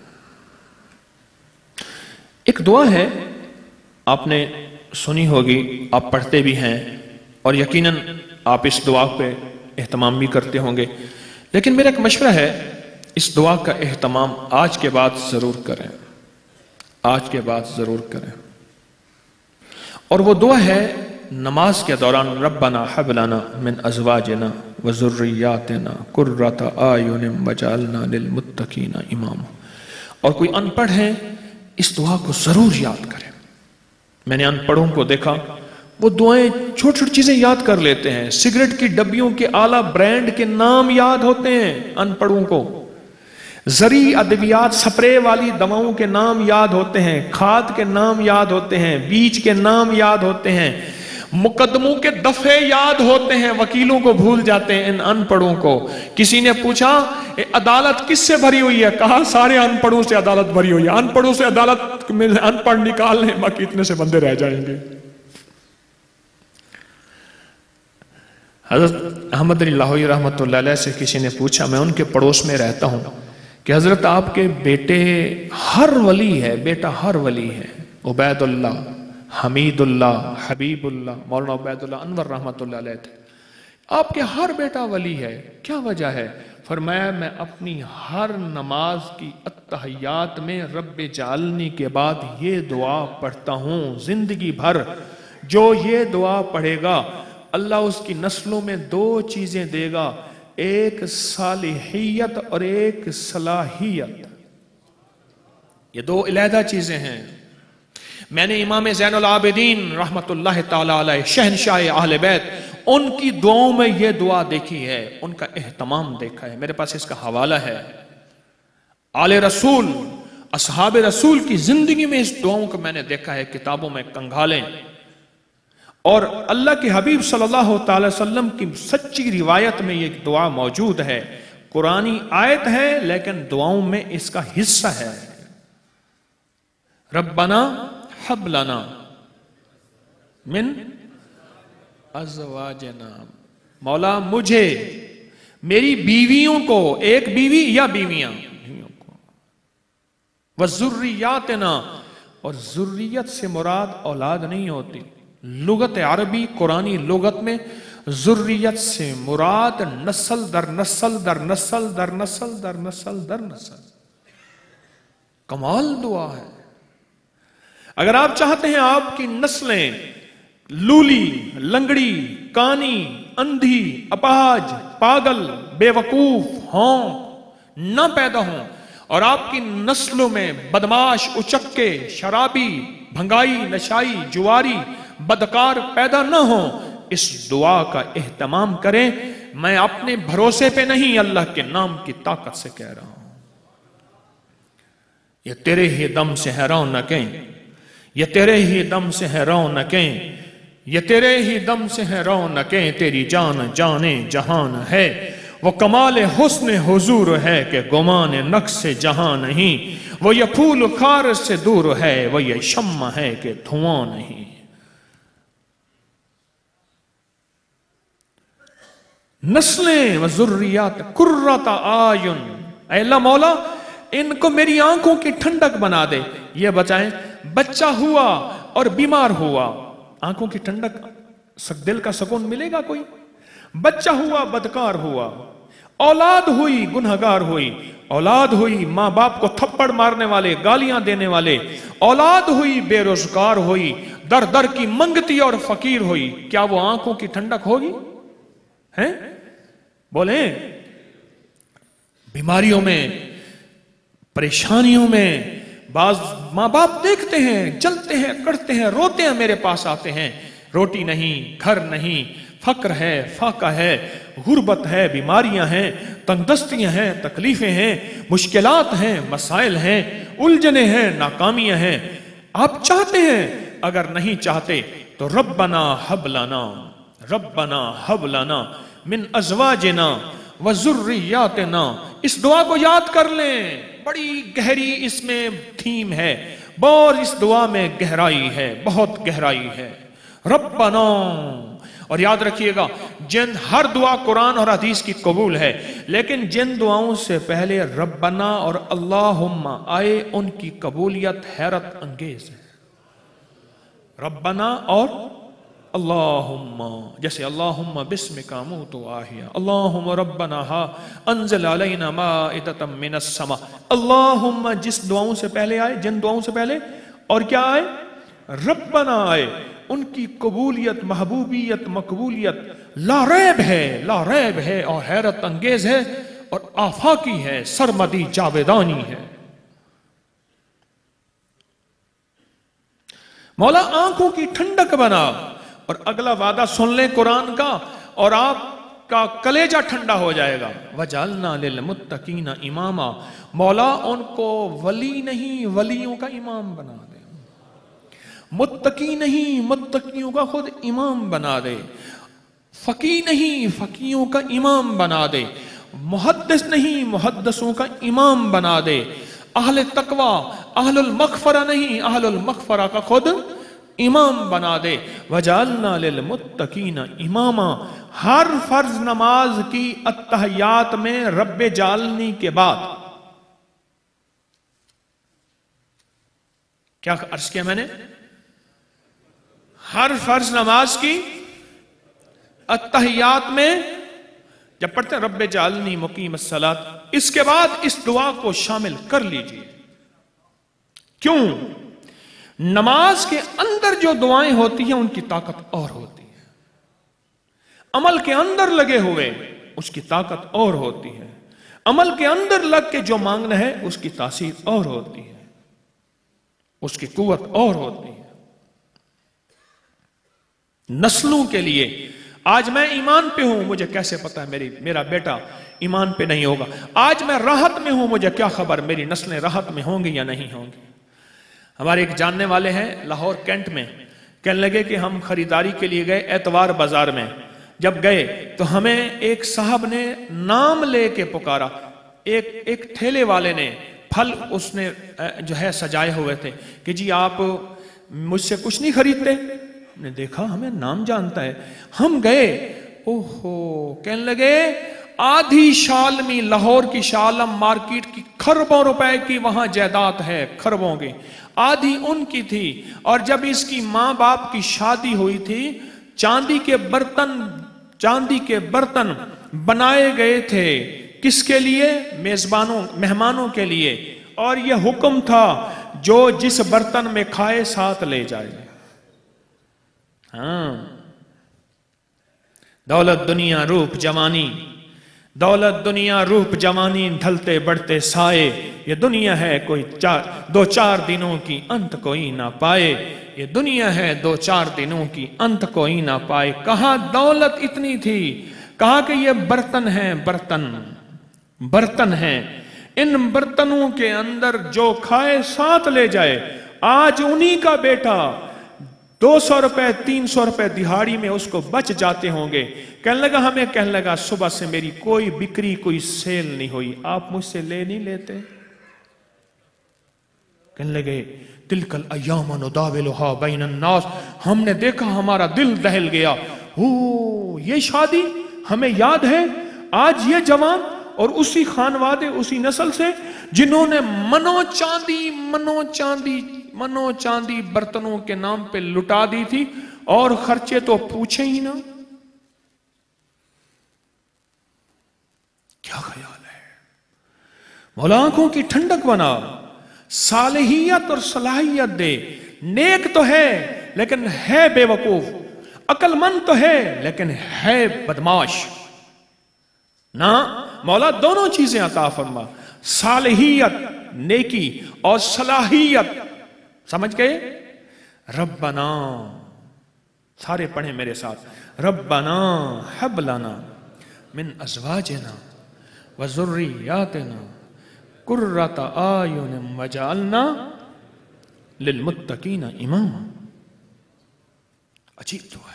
ایک دعا ہے، آپ نے سنی ہوگی، آپ پڑھتے بھی ہیں، اور یقیناً آپ اس دعا پہ اہتمام بھی کرتے ہوں گے، لیکن میرا ایک مشورہ ہے، اس دعا کا اہتمام آج کے بعد ضرور کریں، آج کے بعد ضرور کریں۔ اور وہ دعا ہے نماز کے دوران، ربنا حب لنا من ازواجنا وذریاتنا قرۃ اعین وجعلنا للمتقین اماما۔ اور کوئی ان پڑھ ہے اس دعا کو ضرور یاد کریں۔ میں نے ان پڑھوں کو دیکھا، وہ دعائیں چھوٹی چھوٹی چیزیں یاد کر لیتے ہیں، سگریٹ کی ڈبیوں کے اعلیٰ برانڈ کے نام یاد ہوتے ہیں ان پڑھوں کو، زرعی ادویات سپرے والی دواؤں کے نام یاد ہوتے ہیں، کھاد کے نام یاد ہوتے ہیں، بیج کے نام یاد ہوتے ہیں، مقدموں کے دفعے یاد ہوتے ہیں، وکیلوں کو بھول جاتے ہیں ان ان پڑھوں کو۔ کسی نے پوچھا عدالت کس سے بھری ہوئی ہے؟ کہا سارے ان پڑھوں سے عدالت بھری ہوئی ہے، ان پڑھوں سے عدالت میں ان پڑھ نکال لیں، باقی اتنے سے بندے رہ جائیں گے۔ حضرت احمد علی لاہوری رحمۃ اللہ علیہ سے کسی نے پوچھا، میں ان کے پڑوس میں رہتا ہوں، کہ حضرت آپ کے بیٹے ہر ولی ہے، بیٹا ہر ولی ہے، عبید اللہ، حمید اللہ، حبیب اللہ، مولانا عبید اللہ انور رحمۃ اللہ علیہ تھے، آپ کے ہر بیٹا ولی ہے، کیا وجہ ہے؟ فرمایا میں اپنی ہر نماز کی التحیات میں رب جعلنی کے بعد یہ دعا پڑھتا ہوں، زندگی بھر جو یہ دعا پڑھے گا اللہ اس کی نسلوں میں 2 چیزیں دے گا، ایک صالحیت اور ایک صلاحیت، یہ 2 علیحدہ چیزیں ہیں۔ میں نے امام زین العابدین رحمت اللہ تعالی علیہ شہنشاہ اہل بیت، ان کی دعاؤں میں یہ دعا دیکھی ہے، ان کا اہتمام دیکھا ہے، میرے پاس اس کا حوالہ ہے۔ آل رسول، اصحاب رسول کی زندگی میں اس دعاؤں کو میں نے دیکھا ہے، کتابوں میں کنگھالیں، اور اللہ کے حبیب صلی اللہ تعالی وسلم کی سچی روایت میں یہ دعا موجود ہے، قرآنی آیت ہے لیکن دعاؤں میں اس کا حصہ ہے، ربنا ہب لنا من ازواجنا، مولا مجھے میری بیویوں کو، ایک بیوی یا بیویاں کو، وذریاتنا، اور ذریت سے مراد اولاد نہیں ہوتی، لغت عربی قرآنی لغت میں ذریت سے مراد نسل در نسل در نسل در نسل در نسل در نسل۔ کمال دعا ہے۔ اگر آپ چاہتے ہیں آپ کی نسلیں لولی، لنگڑی، کانی، اندھی، اپاہج، پاگل، بے وقوف ہوں، نہ پیدا ہوں، اور آپ کی نسلوں میں بدماش، اچکے، شرابی، بھنگائی، نشائی، جواری، بدکار پیدا نہ ہوں، اس دعا کا اہتمام کریں۔ میں اپنے بھروسے پہ نہیں، اللہ کے نام کی طاقت سے کہہ رہا ہوں۔ یہ تیرے ہی دم سے ہے رونقیں، یہ تیرے ہی دم سے ہے رونقیں، یہ تیرے ہی دم سے ہے رونقیں، تیری جان جانے جہان ہے، وہ کمال حسن حضور ہے کہ گمان نقص جہاں نہیں، وہ یہ پھول خار سے دور ہے، وہ یہ شمع ہے کہ دھواں نہیں۔ نسلیں و ذریات قرۃ اعین، اے اللہ مولا ان کو میری آنکھوں کی ٹھنڈک بنا دے۔ یہ بچائیں، بچہ ہوا اور بیمار ہوا، آنکھوں کی ٹھنڈک، دل کا سکون ملے گا کوئی؟ بچہ ہوا بدکار ہوا، اولاد ہوئی گنہگار ہوئی، اولاد ہوئی ماں باپ کو تھپڑ مارنے والے، گالیاں دینے والے، اولاد ہوئی بے روزگار ہوئی، در در کی منگتی اور فقیر ہوئی، کیا وہ آنکھوں کی ٹھنڈک ہوگی؟ ہیں بولیں؟ بیماریوں میں، پریشانیوں میں بعض ماں باپ دیکھتے ہیں، جلتے ہیں، کڑتے ہیں، روتے ہیں، میرے پاس آتے ہیں، روٹی نہیں، گھر نہیں، فقر ہے، فاقہ ہے، غربت ہے، بیماریاں ہیں، تنگ دستیاں ہیں، تکلیفیں ہیں، مشکلات ہیں، مسائل ہیں، الجھنیں ہیں، ناکامیاں ہیں۔ آپ چاہتے ہیں؟ اگر نہیں چاہتے تو ربنا حب لنا، ربنا حب لنا من ازواجنا وذریاتنا، اس دعا کو یاد کر لیں، بڑی گہری اس میں تھیم ہے، بہت اس دعا میں گہرائی ہے، بہت گہرائی ہے۔ ربنا، اور یاد رکھیے گا جن ہر دعا قرآن اور حدیث کی قبول ہے، لیکن جن دعاؤں سے پہلے ربنا اور اللہم آئے ان کی قبولیت حیرت انگیز ہے۔ ربنا اور اللہم، جیسے اللہم بسمک اموت و احیا، اللہم ربنا انزل علینا مائدۃ من السماء، اللہم جس دعاؤں سے پہلے آئے، جن دعاؤں سے پہلے، اور کیا آئے؟ ربنا آئے، ان کی قبولیت، محبوبیت، مقبولیت لا ریب ہے، لا ریب ہے، اور حیرت انگیز ہے، اور آفاقی ہے، سرمدی جاویدانی ہے۔ مولا آنکھوں کی ٹھنڈک بنا، اور اگلا وعدہ سن لیں قرآن کا، اور آپ کا کلیجہ ٹھنڈا ہو جائے گا۔ وَجَعَلْنَا لِلْمُتَّقِينَ إِمَامًا، مولا ان کو ولی نہیں، ولیوں کا امام بنا دے، متقی نہیں، متقیوں کا خود امام بنا دے، فقی نہیں، فقیوں کا امام بنا دے، محدث نہیں، محدثوں کا امام بنا دے، اہل تقوی، اہل المغفرہ نہیں، اہل المغفرہ کا خود امام بنا دے۔ وَجَعَلْنَا لِلْمُتَّقِينَ إِمَامًا، ہر فرض نماز کی اتحیات میں رب جعلنی کے بعد کیا عرض کیا میں نے؟ ہر فرض نماز کی اتحیات میں جب پڑھتے ہیں رب جعلنی مقیم الصلاۃ، اس کے بعد اس دعا کو شامل کر لیجئے۔ کیوں؟ نماز کے اندر جو دعائیں ہوتی ہیں ان کی طاقت اور ہوتی ہے، عمل کے اندر لگے ہوئے اس کی طاقت اور ہوتی ہے، عمل کے اندر لگ کے جو مانگنا ہے اس کی تاثیر اور ہوتی ہے، اس کی قوت اور ہوتی ہے۔ نسلوں کے لیے آج میں ایمان پہ ہوں، مجھے کیسے پتا ہے میرا بیٹا ایمان پہ نہیں ہوگا؟ آج میں راحت میں ہوں، مجھے کیا خبر میری نسلیں راحت میں ہوں گی یا نہیں ہوں گی؟ ہمارے ایک جاننے والے ہیں لاہور کینٹ میں، کہنے لگے کہ ہم خریداری کے لیے گئے اعتوار بازار میں، جب گئے تو ہمیں ایک صاحب نے نام لے کے پکارا، ایک ٹھیلے والے نے پھل اس نے جو ہے سجائے ہوئے تھے کہ جی آپ مجھ سے کچھ نہیں خریدتے. نے دیکھا ہمیں نام جانتا ہے. ہم گئے, اوہو, کہنے لگے آدھی شالمی لاہور کی شالم مارکیٹ کی خربوں روپے کی وہاں جائیداد ہے, خربوں کی, آدھی ان کی تھی. اور جب اس کی ماں باپ کی شادی ہوئی تھی چاندی کے برتن بنائے گئے تھے. کس کے لیے؟ میزبانوں, مہمانوں کے لیے. اور یہ حکم تھا جو جس برتن میں کھائے ساتھ لے جائے. ہاں, دولت دنیا روپ جوانی, دولت دنیا روپ جوانی ڈھلتے بڑھتے سائے. یہ دنیا ہے کوئی دو چار دنوں کی انت کوئی نہ پائے. یہ دنیا ہے دو چار دنوں کی انت کوئی نہ پائے. کہاں دولت اتنی تھی, کہا کہ یہ برتن ہیں, برتن ہیں, ان برتنوں کے اندر جو کھائے ساتھ لے جائے. آج انہی کا بیٹا 200 روپے 300 روپے دہاڑی میں اس کو بچ جاتے ہوں گے. کہنے لگا صبح سے میری کوئی بکری کوئی سیل نہیں ہوئی, آپ مجھ سے لے نہیں لیتے؟ کہنے لگے تلک الایام نداولها بین الناس, ہم نے دیکھا ہمارا دل دہل گیا. یہ شادی ہمیں یاد ہے, آج یہ جوان اور اسی خانوادے اسی نسل سے جنہوں نے منو چاندی برتنوں کے نام پہ لٹا دی تھی, اور خرچے تو پوچھے ہی نہ. کیا خیال ہے؟ مولا آنکھوں کی ٹھنڈک بنا, صالحیت اور صلاحیت دے. نیک تو ہے لیکن ہے بے وقوف, عقل مند تو ہے لیکن ہے بدماش. نہ مولا دونوں چیزیں عطا فرما, صالحیت نیکی اور صلاحیت. سمجھ گئے؟ ربنا, سارے پڑھیں میرے ساتھ, ربنا حب لنا من ازواجنا وذریاتنا قرۃ اعین وجعلنا للمتقین اماما. عجیب دعا ہے.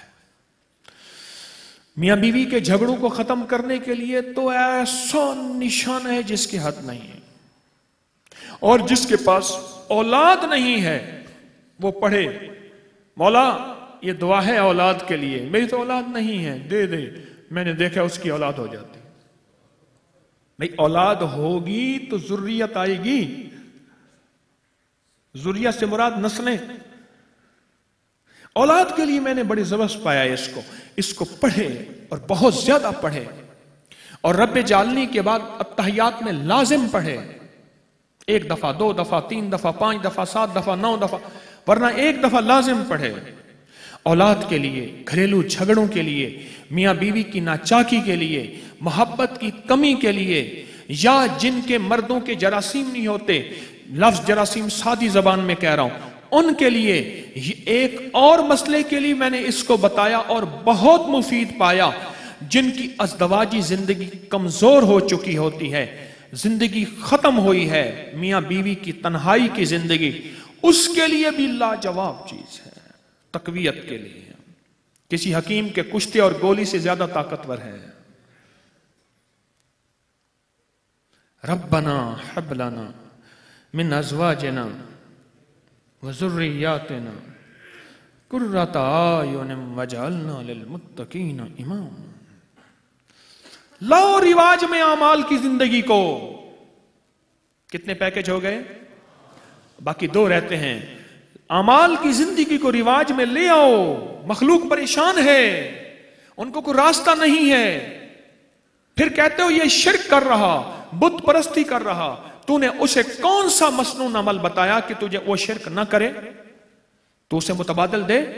میاں بیوی کے جھگڑوں کو ختم کرنے کے لیے تو ایسا نشان ہے جس کی حد نہیں ہے. اور جس کے پاس اولاد نہیں ہے وہ پڑھے, مولا یہ دعا ہے اولاد کے لیے, میری تو اولاد نہیں ہے, دے دے. میں نے دیکھا اس کی اولاد ہو جاتی. بھئی اولاد ہوگی تو ذریت آئے گی. ذریت سے مراد نسلیں. اولاد کے لیے میں نے بڑی زبردست پایا اس کو پڑھے اور بہت زیادہ پڑھے. اور رب جعلنی کے بعد اتحیات میں لازم پڑھے. 1 دفعہ 2 دفعہ 3 دفعہ 5 دفعہ 7 دفعہ 9 دفعہ, ورنہ 1 دفعہ لازم پڑھے. اولاد کے لیے, گھریلو جھگڑوں کے لیے, میاں بیوی کی ناچاکی کے لیے, محبت کی کمی کے لیے, یا جن کے مردوں کے جراثیم نہیں ہوتے, لفظ جراثیم سادی زبان میں کہہ رہا ہوں, ان کے لیے. ایک اور مسئلے کے لیے میں نے اس کو بتایا اور بہت مفید پایا, جن کی ازدواجی زندگی کمزور ہو چکی ہوتی ہے, زندگی ختم ہوئی ہے, میاں بیوی کی تنہائی کی زندگی, اس کے لیے بھی لاجواب چیز ہے. تقویت کے لیے کسی حکیم کے کشتے اور گولی سے زیادہ طاقتور ہے. ربنا حب لنا من ازواجنا وذریاتنا قرۃ اعین وجعلنا للمتقین اماما. لاؤ رواج میں اعمال کی زندگی کو. کتنے پیکج ہو گئے؟ باقی 2 رہتے ہیں. اعمال کی زندگی کو رواج میں لے آؤ. مخلوق پریشان ہے, ان کو کوئی راستہ نہیں ہے. پھر کہتے ہو یہ شرک کر رہا, بت پرستی کر رہا. تو نے اسے کون سا مسنون عمل بتایا کہ تجھے وہ شرک نہ کرے؟ تو اسے متبادل دے.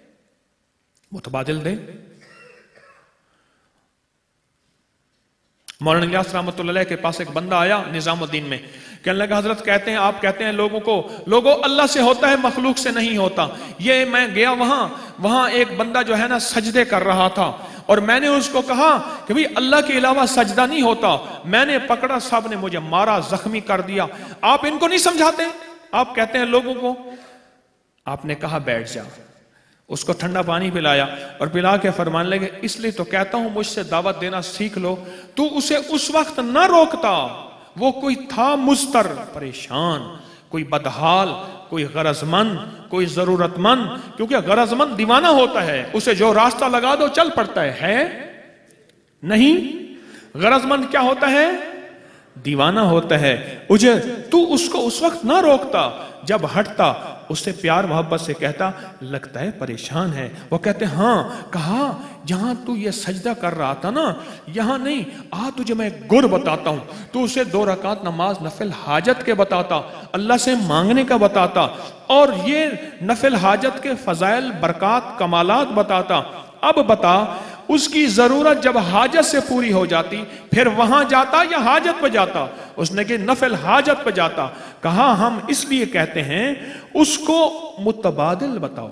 مولانا الیاس رحمۃ اللہ علیہ کے پاس ایک بندہ آیا نظام الدین میں, کہنے لگا حضرت کہتے ہیں آپ کہتے ہیں لوگوں اللہ سے ہوتا ہے مخلوق سے نہیں ہوتا. یہ میں گیا وہاں ایک بندہ جو ہے نا سجدے کر رہا تھا, اور میں نے اس کو کہا کہ بھئی اللہ کے علاوہ سجدہ نہیں ہوتا. میں نے پکڑا, صاحب نے مجھے مارا, زخمی کر دیا. آپ ان کو نہیں سمجھاتے, آپ کہتے ہیں لوگوں کو. آپ نے کہا بیٹھ جا. اس کو ٹھنڈا پانی پلایا اور پلا کے فرمانے لگے اس لیے تو کہتا ہوں مجھ سے دعوت دینا سیکھ لو. تو اسے اس وقت نہ روکتا, وہ کوئی تھا مضطر، پریشان، کوئی بدحال، کوئی غرض مند، کوئی ضرورت مند، کیونکہ غرض مند دیوانہ ہوتا ہے، اسے جو راستہ لگا دو چل پڑتا ہے نہیں؟ غرض مند کیا ہوتا ہے؟ دیوانہ ہوتا ہے۔ تو اس کو اس وقت نہ روکتا، جب ہٹتا اس سے پیار محبت سے کہتا لگتا ہے پریشان ہے، وہ کہتے ہاں کہا جہاں تو یہ سجدہ کر رہا تھا نا یہاں نہیں، تجھے میں گر بتاتا ہوں، تو اسے 2 رکعت نماز نفل حاجت کے بتاتا، اللہ سے مانگنے کا بتاتا، اور یہ نفل حاجت کے فضائل برکات کمالات بتاتا۔ اب بتا اس کی ضرورت جب حاجت سے پوری ہو جاتی پھر وہاں جاتا یا حاجت پہ جاتا؟ اس نے کہ نفل حاجت پہ جاتا۔ کہا ہم اس لیے کہتے ہیں اس کو متبادل بتاؤ۔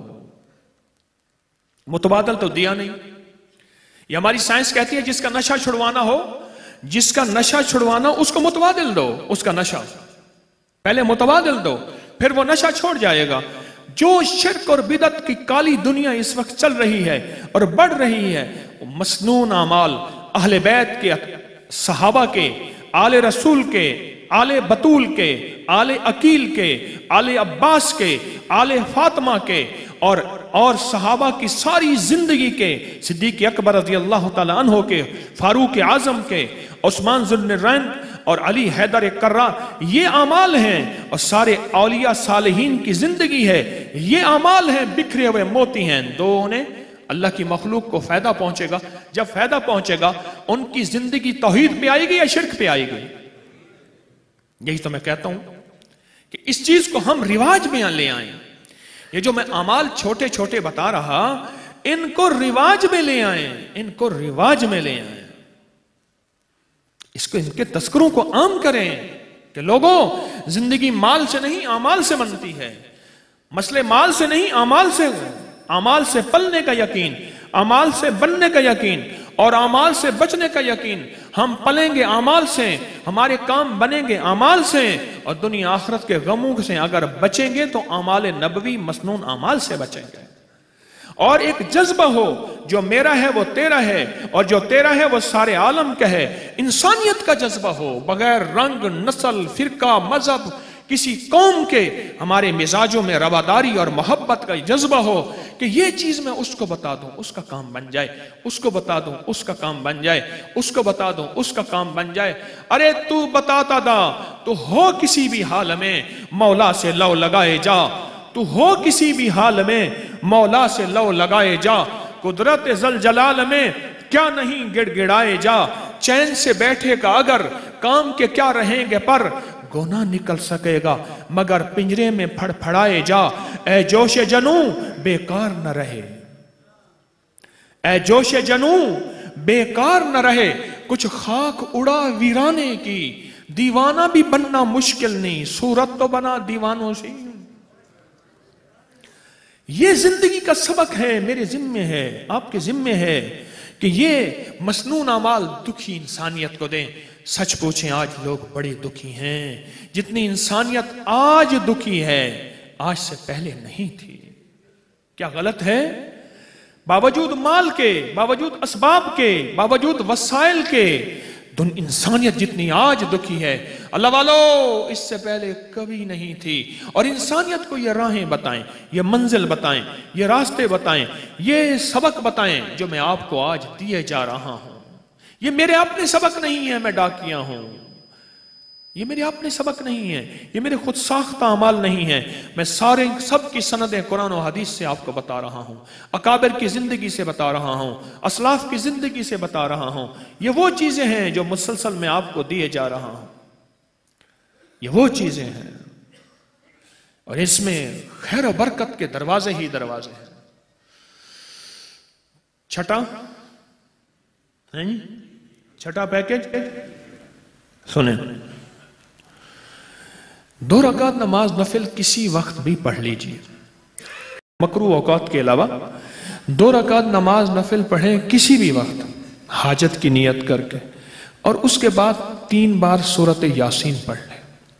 متبادل تو دیا نہیں، یہ ہماری سائنس کہتی ہے جس کا نشہ چھڑوانا ہو، جس کا نشہ چھڑوانا اس کو متبادل دو، اس کا نشہ پہلے متبادل دو پھر وہ نشہ چھوڑ جائے گا۔ جو شرک اور بدعت کی کالی دنیا اس وقت چل رہی ہے اور بڑھ رہی ہے، مسنون اعمال اہل بیت کے، صحابہ کے، آل رسول کے، آل بطول کے، آل عقیل کے، آل عباس کے، آل فاطمہ کے، اور صحابہ کی ساری زندگی کے، صدیق اکبر رضی اللہ تعالی عنہ کے، فاروق اعظم کے، عثمان ذو النورین اور علی حیدر کرار، یہ اعمال ہیں، اور سارے اولیاء صالحین کی زندگی ہے، یہ اعمال ہیں، بکھرے ہوئے موتی ہیں۔ دو نے اللہ کی مخلوق کو فائدہ پہنچے گا، جب فائدہ پہنچے گا ان کی زندگی توحید پہ آئے گی یا شرک پہ آئے گی؟ یہی تو میں کہتا ہوں کہ اس چیز کو ہم رواج میں لے آئیں۔ یہ جو میں اعمال چھوٹے چھوٹے بتا رہا، ان کو رواج میں لے آئیں، ان کو رواج میں لے آئیں، ان کے تذکروں کو عام کریں کہ لوگوں زندگی مال سے نہیں اعمال سے بنتی ہے، مسئلے مال سے نہیں اعمال سے پلنے کا یقین، اعمال سے بننے کا یقین اور اعمال سے بچنے کا یقین۔ ہم پلیں گے اعمال سے، ہمارے کام بنیں گے اعمال سے، اور دنیا آخرت کے غموں سے اگر بچیں گے تو اعمال نبوی مسنون اعمال سے بچیں گے۔ اور ایک جذبہ ہو جو میرا ہے وہ تیرا ہے، اور جو تیرا ہے وہ سارے عالم کا ہے، انسانیت کا جذبہ ہو، بغیر رنگ، نسل، فرقہ، مذہب کسی قوم کے ہمارے مزاجوں میں رواداری اور محبت کا جذبہ ہو کہ یہ چیز میں اس کو بتا دوں اس کا کام بن جائے، اس کو بتا دوں اس کا کام بن جائے، اس کو بتا دوں اس کا کام بن جائے۔ ارے تو بتاتا دا، تو ہو کسی بھی حال میں مولا سے لو لگائے جا، تو ہو کسی بھی حال میں مولا سے لو لگائے جا، قدرت ذوالجلال میں کیا نہیں گڑ گڑائے جا، چین سے بیٹھے گا اگر کام کے کیا رہیں گے پر، گناہ نکل سکے گا مگر پنجرے میں پھڑ پھڑائے جا، اے جوش جنوں بیکار نہ رہے، اے جوش جنوں بیکار نہ رہے، کچھ خاک اڑا ویرانے کی، دیوانہ بھی بننا مشکل نہیں، صورت تو بنا دیوانوں سے۔ یہ زندگی کا سبق ہے، میرے ذمے ہے، آپ کے ذمے ہے کہ یہ مسنون اعمال دکھی انسانیت کو دیں۔ سچ پوچھیں آج لوگ بڑے دکھی ہیں، جتنی انسانیت آج دکھی ہے آج سے پہلے نہیں تھی۔ کیا غلط ہے؟ باوجود مال کے، باوجود اسباب کے، باوجود وسائل کے، انسانیت جتنی آج دکھی ہے اللہ والو اس سے پہلے کبھی نہیں تھی۔ اور انسانیت کو یہ راہیں بتائیں، یہ منزل بتائیں، یہ راستے بتائیں، یہ سبق بتائیں جو میں آپ کو آج دیے جا رہا ہوں۔ یہ میرے اپنے سبق نہیں ہے، میں ڈاکیا ہوں، یہ میرے اپنے سبق نہیں ہے، یہ میرے خود ساختہ اعمال نہیں ہیں، میں سب کی سندیں قرآن و حدیث سے آپ کو بتا رہا ہوں، اکابر کی زندگی سے بتا رہا ہوں، اسلاف کی زندگی سے بتا رہا ہوں۔ یہ وہ چیزیں ہیں جو مسلسل میں آپ کو دیے جا رہا ہوں، یہ وہ چیزیں ہیں، اور اس میں خیر و برکت کے دروازے ہی دروازے ہیں۔ چھٹا پیکج سنیں، 2 رکعت نماز نفل کسی وقت بھی پڑھ لیجئے، مکروہ اوقات کے علاوہ 2 رکعت نماز نفل پڑھیں کسی بھی وقت حاجت کی نیت کر کے، اور اس کے بعد 3 بار سورۃ یاسین پڑھ لیں،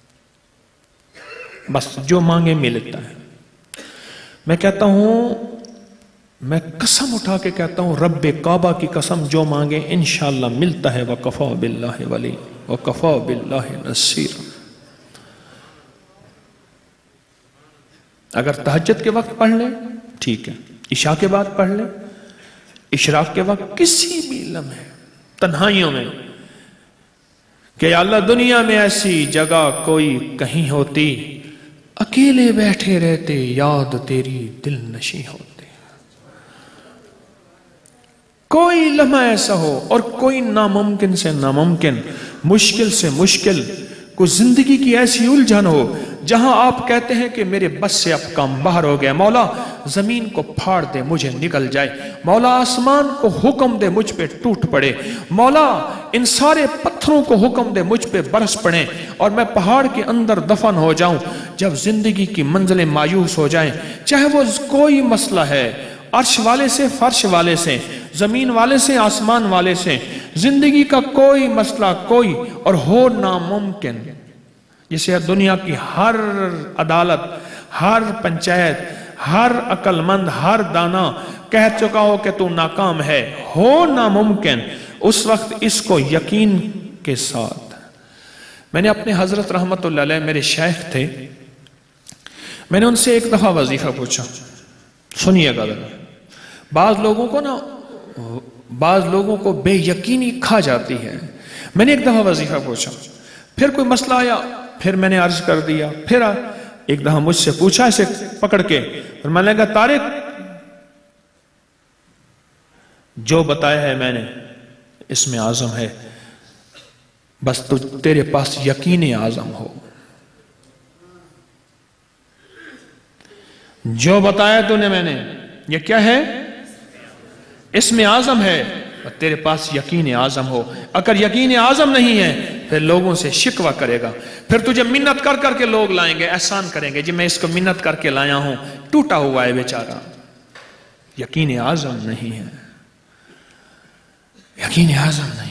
بس جو مانگے ملتا ہے۔ میں کہتا ہوں، میں قسم اٹھا کے کہتا ہوں، رب کعبہ کی قسم جو مانگے انشاءاللہ ملتا ہے، وَقَفَا بِاللَّهِ وَلِيٌّ۔ वकफ़ा बिल्लाहि नसीरा। अगर तहज्जुद के वक्त पढ़ ले ठीक है, इशा के बाद पढ़ ले, इशराक के वक्त किसी भी लम्हे तन्हाइयों में कि अल्लाह दुनिया में ऐसी जगह कोई कहीं होती, अकेले बैठे रहते याद तेरी दिल नशी होती। कोई लम्हा ऐसा हो और कोई नामुमकिन से नामुमकिन, मुश्किल से मुश्किल, कोई जिंदगी की ऐसी उलझन हो जहां आप कहते हैं कि मेरे बस से अब काम बाहर हो गया, मौला जमीन को फाड़ दे मुझे निकल जाए, मौला आसमान को हुक्म दे मुझ पे टूट पड़े, मौला इन सारे पत्थरों को हुक्म दे मुझ पे बरस पड़े और मैं पहाड़ के अंदर दफन हो जाऊं। जब जिंदगी की मंजिलें मायूस हो जाएं, चाहे वो कोई मसला है, अर्श वाले से फर्श वाले से, जमीन वाले से आसमान वाले से, जिंदगी का कोई मसला कोई और हो नामुमकिन, जिसे दुनिया की हर अदालत, हर पंचायत, हर अक्लमंद, हर दाना कह चुका हो कि तू नाकाम है, हो नामुमकिन, उस वक्त इसको यकीन के साथ। मैंने अपने हजरत रहमतुल्लाह अलैह, मेरे शेख थे, मैंने उनसे एक दफा वजीफा पूछा, सुनिएगा जरा। बाज लोगों को बेयकीनी खा जाती है। मैंने एक दफा वजीफा पूछा, फिर कोई मसला आया, फिर मैंने अर्ज कर दिया, फिर एक दफा मुझसे पूछा ऐसे पकड़ के, और मैंने कहा तारिक जो बताया है मैंने इसमें आजम है, बस तो तेरे पास यकीन आजम हो। जो बताया तूने मैंने ये क्या है, इसमें आजम है, और तेरे पास यकीन आजम हो। अगर यकीन आजम नहीं है फिर लोगों से शिकवा करेगा, फिर तुझे मिन्नत कर करके लोग लाएंगे, एहसान करेंगे जी मैं इसको मिन्नत करके लाया हूं, टूटा हुआ है बेचारा। यकीन आजम नहीं है, यकीन आजम नहीं।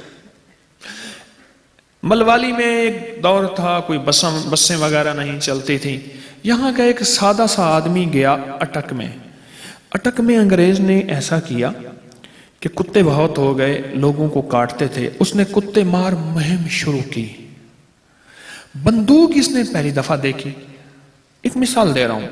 मलवाली में एक दौर था, कोई बसें वगैरह नहीं चलती थी। यहां का एक सादा सा आदमी गया अटक में अंग्रेज ने ऐसा किया कि कुत्ते बहुत हो गए, लोगों को काटते थे, उसने कुत्ते मार मुहिम शुरू की। बंदूक इसने पहली दफा देखी, एक मिसाल दे रहा हूं।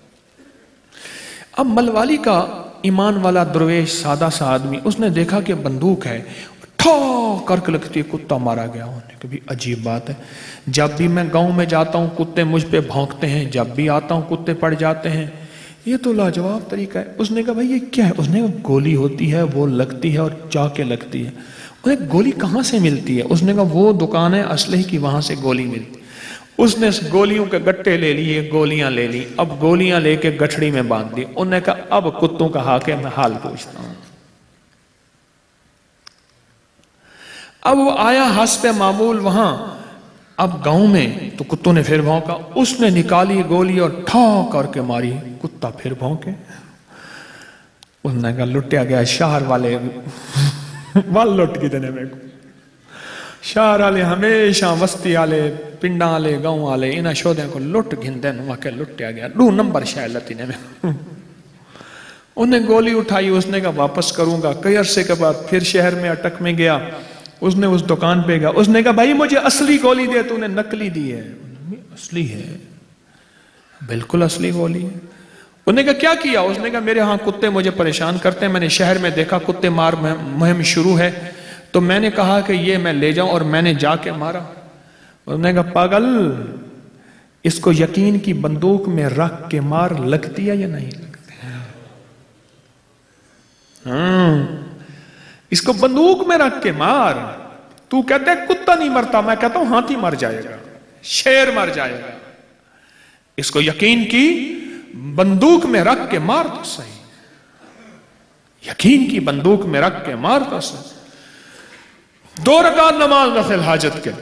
अब मलवाली का ईमान वाला दरवेश सादा सा आदमी, उसने देखा कि बंदूक है, ठो करके लगती है, कुत्ता मारा गया। उन्होंने कभी अजीब बात है, जब भी मैं गांव में जाता हूं कुत्ते मुझ पे भौंकते हैं, जब भी आता हूं कुत्ते पड़ जाते हैं, ये तो लाजवाब तरीका है। उसने कहा भाई ये क्या है? उसने कहा गोली होती है, वो लगती है और चाके लगती है। उसने गोली कहां से मिलती है? उसने कहा वो दुकान है असलहे की, वहां से गोली मिलती। उसने गोलियों के गट्टे ले लिए, गोलियां ले ली, अब गोलियां लेके गठड़ी में बांध दी। उन्होंने कहा अब कुत्तों का हाके मैं हाल पूछता हूं। अब वो आया हस्बे मामूल वहां, अब गांव में तो कुत्तों ने फिर भौंका, उसने निकाली गोली और ठा करके मारी, कुत्ता फिर भौंके। उसने कहा लुटिया गया शहर वाले वाल लुट की देने में। शहर वाले हमेशा बस्ती वाले, पिंडा वाले, गांव वाले इन्हें शोधे को लुट घिंदे के लुटिया गया, 2 नंबर शायद लतीने में। उन्हें गोली उठाई, उसने कहा वापस करूंगा। कई अरसे के बाद फिर शहर में अटक में गया, उसने उस दुकान पे गया, उसने कहा भाई मुझे असली गोली दे, तूने नकली दी है। असली है, बिल्कुल असली गोली है। उसने कहा क्या किया? उसने कहा मेरे यहाँ कुत्ते मुझे परेशान करते हैं, मैंने शहर में देखा कुत्ते मार मुहिम शुरू है, तो मैंने कहा कि ये मैं ले जाऊं और मैंने जाके मारा। उसने कहा पागल, इसको यकीन की बंदूक में रख के मार, लगती है या नहीं लगती? इसको बंदूक में रख के मार। तू कहते है कुत्ता नहीं मरता, मैं कहता हूं हाथी मर जाएगा, शेर मर जाएगा। इसको यकीन की बंदूक में रख के मार तो सही, यकीन की बंदूक में रख के मार तो सही। 2 रकात नमाज नफिल हाजत के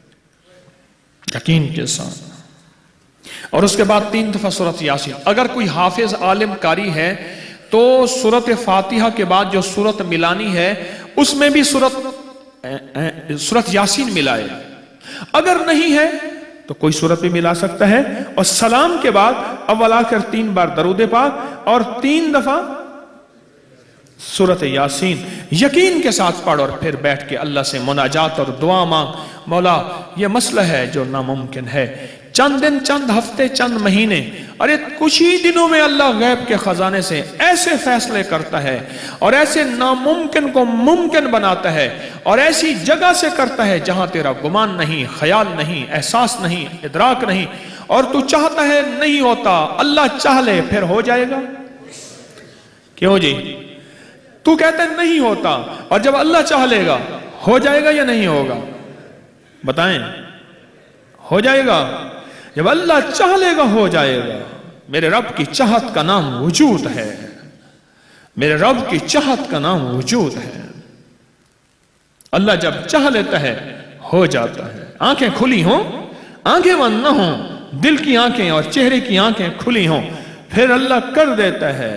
यकीन के साथ, और उसके बाद 3 दफा सूरत यासीन। अगर कोई हाफिज आलिम कारी है तो सूरत फातिहा के बाद जो सूरत मिलानी है उसमें भी सूरत यासीन मिलाए। अगर नहीं है तो कोई सूरत भी मिला सकता है, और सलाम के बाद अव्वल आखिर 3 बार दरूद पाक और 3 दफा سورۃ یاسین یقین کے ساتھ پڑھ اور پھر بیٹھ کے اللہ سے مناجات اور دعا مانگ، مولا یہ مسئلہ ہے جو ناممکن ہے، چند دن، چند ہفتے، چند مہینے، ارے کچھ ہی دنوں میں اللہ غیب کے خزانے سے ایسے فیصلے کرتا ہے اور ایسے ناممکن کو ممکن بناتا ہے اور ایسی جگہ سے کرتا ہے جہاں تیرا گمان نہیں، خیال نہیں، احساس نہیں، ادراک نہیں، اور تو چاہتا ہے نہیں ہوتا، اللہ چاہ لے پھر ہو جائے گا۔ کیوں جی؟ تو کہتا ہے نہیں ہوتا، اور جب اللہ چاہ لے گا ہو جائے گا یا نہیں ہوگا؟ بتائیں، ہو جائے گا۔ جب اللہ چاہ لے گا ہو جائے گا۔ میرے رب کی چاہت کا نام وجود ہے، میرے رب کی چاہت کا نام وجود ہے۔ اللہ جب چاہ لیتا ہے ہو جاتا ہے۔ آنکھیں کھلی ہوں، آنکھیں بند نہ ہوں، دل کی آنکھیں اور چہرے کی آنکھیں کھلی ہوں، پھر اللہ کر دیتا ہے،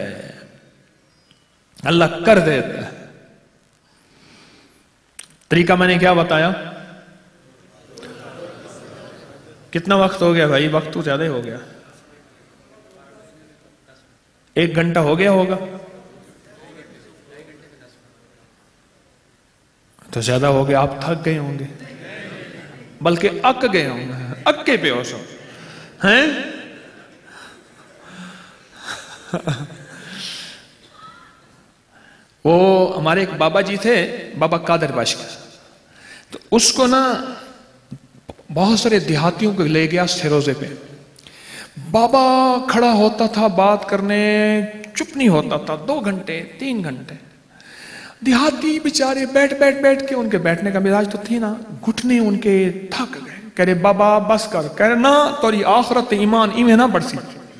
اللہ کر دیتا ہے۔ طریقہ میں نے کیا بتایا؟ کتنا وقت ہو گیا بھائی؟ وقت تو زیادہ ہی ہو گیا، 1 گھنٹہ ہو گیا ہوگا تو زیادہ ہو گیا، آپ تھک گئے ہوں گے، بلکہ اک گئے ہوں گے، اکے پہ ہو سو ہیں۔ وہ ہمارے ایک بابا جی تھے، بابا قادر باشی، تو اس کو نا بہت سارے دیہاتیوں کو لے گیا سروزے پہ۔ بابا کھڑا ہوتا تھا بات کرنے، چپ نہیں ہوتا تھا، 2 گھنٹے 3 گھنٹے۔ دیہاتی بیچارے بیٹھ کے، ان کے بیٹھنے کا مزاج تو تھی نا، گھٹنے ان کے تھک گئے، کہہ رہے بابا بس کر، کہہ رہے نا توری آخرت ایمان ایویں نہ بڑھ سی۔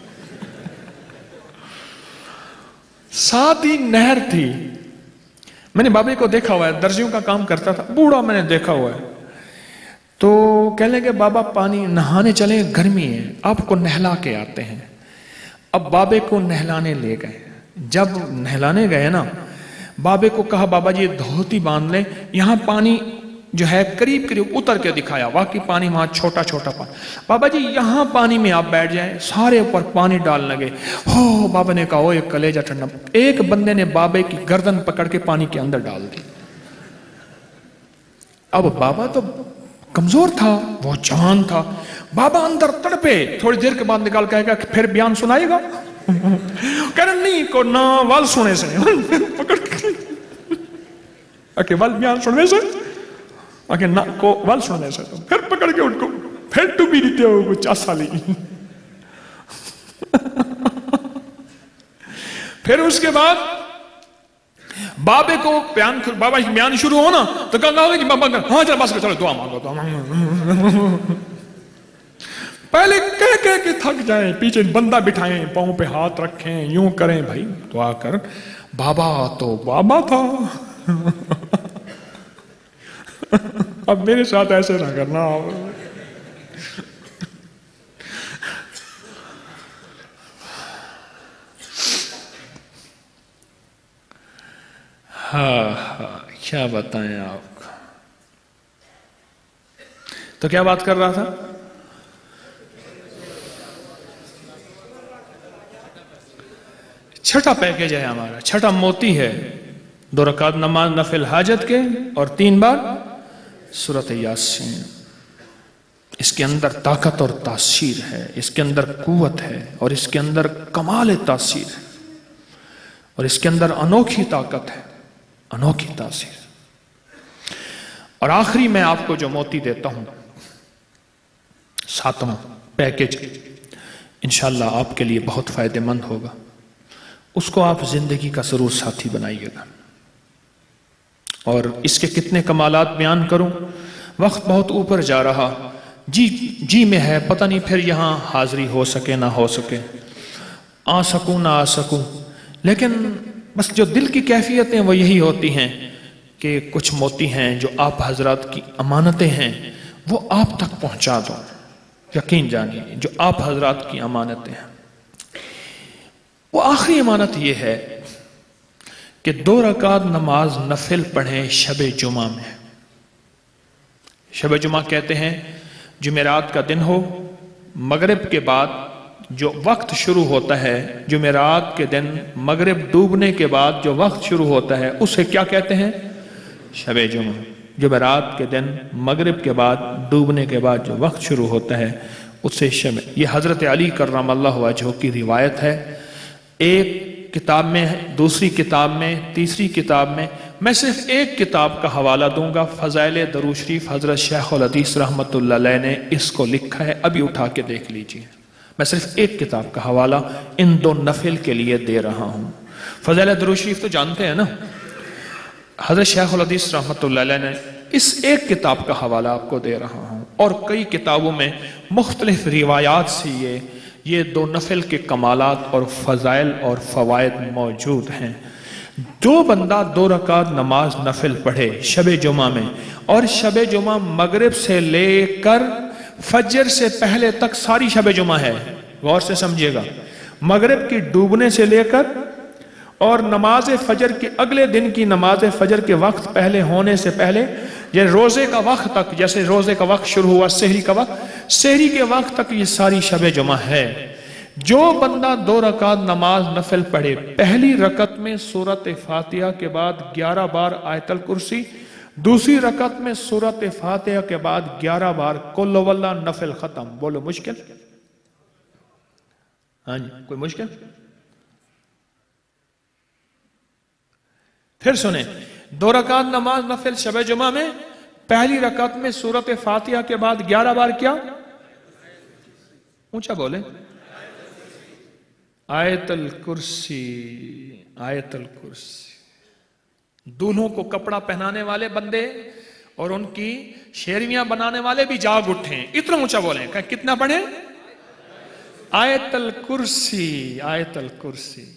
ساتھ ہی نہر تھی، میں نے بابے کو دیکھا ہوا ہے، درزیوں کا کام کرتا تھا، بوڑھا میں نے دیکھا ہوا ہے۔ تو کہہ لیں کہ بابا پانی نہانے چلیں، گرمی ہے، آپ کو نہلا کے آتے ہیں۔ اب بابے کو نہلانے لے گئے، جب نہلانے گئے نا، بابے کو کہا بابا جی دھوتی باندھ لیں، یہاں پانی جو ہے قریب اتر کے دکھایا، واقعی پانی وہاں چھوٹا چھوٹا پانی۔ بابا جی یہاں پانی میں آپ بیٹھ جائیں، سارے اوپر پانی ڈال لگے۔ ہو بابا نے کہا اوہ کلیجہ ٹھنڈا۔ ایک بندے نے بابے کی گردن پکڑ کے پانی کے اندر ڈال دی۔ اب بابا تو کمزور تھا، وہ جوان تھا، بابا اندر تڑپے، تھوڑی دیر کے بعد نکال کہے گا کہ پھر بیان سنائے گا؟ کہہ رہے نہیں کو نا وال سنے سے پکڑ کے وال بیان سننے سے آگے نا کو وال سننے سے تو پھر پکڑ کے ان کو پھر تو بھی دیتے ہو کچھ سالی۔ پھر اس کے بعد بابے کو بابا بیان شروع ہونا تو کہا کہ بابا ہاں چل بس چلو دعا مانگو، دعا مانگو۔ پہلے کہہ کے تھک جائیں، پیچھے بندہ بٹھائیں، پاؤں پہ ہاتھ رکھیں، یوں کریں، بھائی دعا کر۔ بابا تو بابا تھا۔ اب میرے ساتھ ایسے نہ کرنا۔ ہاں کیا بتائیں آپ کو۔ تو کیا بات کر رہا تھا؟ چھٹا پیکیج ہے ہمارا، چھٹا موتی ہے، 2 رکعت نماز نفل حاجت کے اور 3 بار سورۃ یاسین۔ اس کے اندر طاقت اور تاثیر ہے، اس کے اندر قوت ہے، اور اس کے اندر کمال تاثیر ہے، اور اس کے اندر انوکھی طاقت ہے، انوکھی تاثیر۔ اور آخری میں آپ کو جو موتی دیتا ہوں، 7واں پیکیج، انشاءاللہ آپ کے لیے بہت فائدہ مند ہوگا، اس کو آپ زندگی کا ضرور ساتھی بنائیے گا۔ اور اس کے کتنے کمالات بیان کروں، وقت بہت اوپر جا رہا، جی میں ہے، پتہ نہیں پھر یہاں حاضری ہو سکے نہ ہو سکے، آ سکوں نہ آ سکوں، لیکن بس جو دل کی کیفیتیں وہ یہی ہوتی ہیں کہ کچھ موتی ہیں جو آپ حضرات کی امانتیں ہیں وہ آپ تک پہنچا دو۔ یقین جانیے جو آپ حضرات کی امانتیں ہیں، وہ آخری امانت یہ ہے کہ 2 رکعت نماز نفل پڑھیں شب جمعہ میں۔ شب جمعہ کہتے ہیں جمعرات کا دن ہو، مغرب کے بعد جو وقت شروع ہوتا ہے جمعرات کے دن مغرب ڈوبنے کے بعد جو وقت شروع ہوتا ہے اسے کیا کہتے ہیں؟ شب جمعہ. جمعرات کے دن مغرب کے بعد ڈوبنے کے بعد جو وقت شروع ہوتا ہے اسے شب. یہ حضرت علی کرم اللہ وجہہ کی روایت ہے. ایک کتاب میں ہے، دوسری کتاب میں، تیسری کتاب میں. میں صرف ایک کتاب کا حوالہ دوں گا، فضائل درود شریف. حضرت شیخ الحدیث رحمۃ اللہ علیہ نے اس کو لکھا ہے، ابھی اٹھا کے دیکھ لیجئے. میں صرف ایک کتاب کا حوالہ ان دو نفل کے لیے دے رہا ہوں. فضائل درود شریف تو جانتے ہیں نا، حضرت شیخ الحدیث رحمۃ اللہ علیہ نے اس ایک کتاب کا حوالہ آپ کو دے رہا ہوں. اور کئی کتابوں میں مختلف روایات سے یہ دو نفل کے کمالات اور فضائل اور فوائد موجود ہیں. جو بندہ 2 رکعت نماز نفل پڑھے شب جمعہ میں، اور شب جمعہ مغرب سے لے کر فجر سے پہلے تک ساری شب جمعہ ہے، غور سے سمجھیے گا، مغرب کی ڈوبنے سے لے کر اور نماز فجر کے اگلے دن کی نماز فجر کے وقت پہلے ہونے سے پہلے، یہ روزے کا وقت تک، جیسے روزے کا وقت شروع ہوا سحری کا وقت، سحری کے وقت تک یہ ساری شب جمعہ ہے. جو بندہ 2 رکعت نماز نفل پڑھے، پہلی رکعت میں سورۃ فاتحہ کے بعد 11 بار آیت الکرسی، دوسری رکعت میں سورۃ فاتحہ کے بعد 11 بار قل هو اللہ، نفل ختم. بولو مشکل؟ ہاں جی، کوئی مشکل؟ پھر سنیں، 2 رکعت نماز نفل شب جمعہ میں پہلی رکعت میں سورۃ فاتحہ کے بعد 11 بار کیا؟ اونچا بولیں. آیت الکرسی. آیت الکرسی. دولہوں کو کپڑا پہنانے والے بندے اور ان کی شیرویاں بنانے والے بھی جاگ اٹھیں. اتنا اونچا بولیں. کتنا پڑھیں؟ آیت الکرسی. آیت الکرسی.